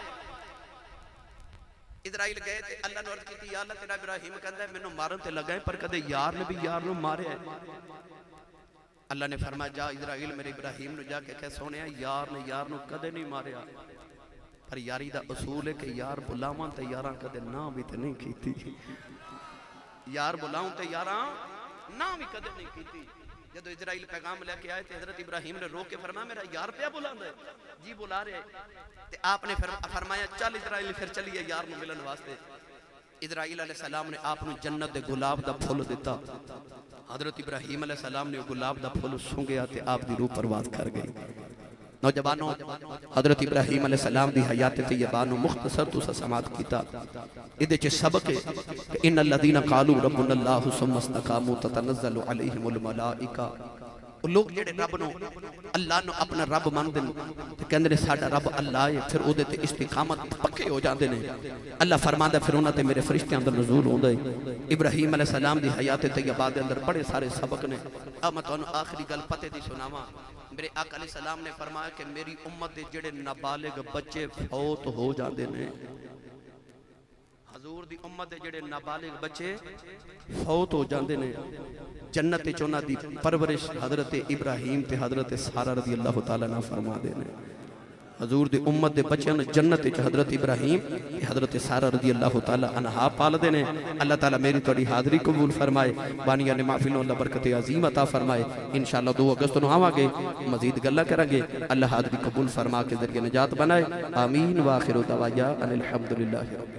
S1: اسرائیل گئے تے اللہ نے عرض کی تھی یا اللہ تیرا ابراہیم کہندا ہے مینوں مارن تے لگا ہے پر کدے یار نے بھی یار نو مارے ہے۔ اللہ نے فرمایا جا اسرائیل میرے ابراہیم نو جا کے کہ سونے یار نے یار نو کدے نہیں ماریا، پر یاری دا اصول ہے کہ یار بلاواں تے یاراں کدے نہ بھی تے نہیں کیتی۔ یار بلاؤں تے یاراں نہ بھی کدے نہیں کیتی۔ جدو اسرائیل پیغام لے کے آئے تھے حضرت ابراہیم نے رو کے فرمایا میرا یار پیا بلانا ہے؟ جی بلا رہے ہیں۔ آپ نے فرمایا چل اسرائیل پھر چلیے یار نو ملن واسطے۔ اسرائیل علیہ السلام نے آپ نے جنت دے گلاب دا پھول دیتا۔ حضرت ابراہیم علیہ السلام نے گلاب دا پھول سونگیا تے آپ دی روح پرواز کر گئی۔ نوجوانوں حضرت ابراہیم علیہ السلام دی حیات طیبانو مختصر تو سا سماعت کیتا۔ ادھے چے سبق ہے کہ ان الذین قالوا ربنا اللہ ثم استقاموا تتنزل علیہم الملائکہ۔ لوگ جڑے رب نو اللہ نو اپنا رب مان دے تے کہندے نے ساڈا رب اللہ ہے، پھر اودے تے استقامت پکے ہو جاندے نے۔ اللہ فرماندا پھر انہاں تے میرے فرشتے اندر نزول ہوندا ہے۔ ابراہیم علیہ السلام دی حیات طیبہ دے اندر بڑے سارے سبق نے۔ اب میں تانوں آخری گل پتے دی سناواں۔ میرے آقا علیہ السلام نے فرمایا کہ میری امت دے جڑے نابالغ بچے فوت ہو جاندے نے، حضور دی امت دے جڑے نابالغ بچے فوت ہو جاندے نے، جنت چونا دی پرورش حضرت ابراہیم تے حضرت سارہ رضی اللہ تعالیٰ نہ فرما دے نے۔ حضور دی امت دے بچے نے جنت چ حضرت ابراہیم تے حضرت سارہ رضی اللہ تعالیٰ عنہا پال دے نے۔ اللہ تعالیٰ میری توڑی حاضری قبول فرمائے، بانیان محفلوں اللہ برکت عظیم عطا فرمائے۔ انشاءاللہ 2 اگست نو آواں گے، مزید گلہ کریں گے، اللہ حاضری قبول فرما کے ذریعے نجات بنائے۔ آمین۔ وآخر دعوانا ان الحمدللہ۔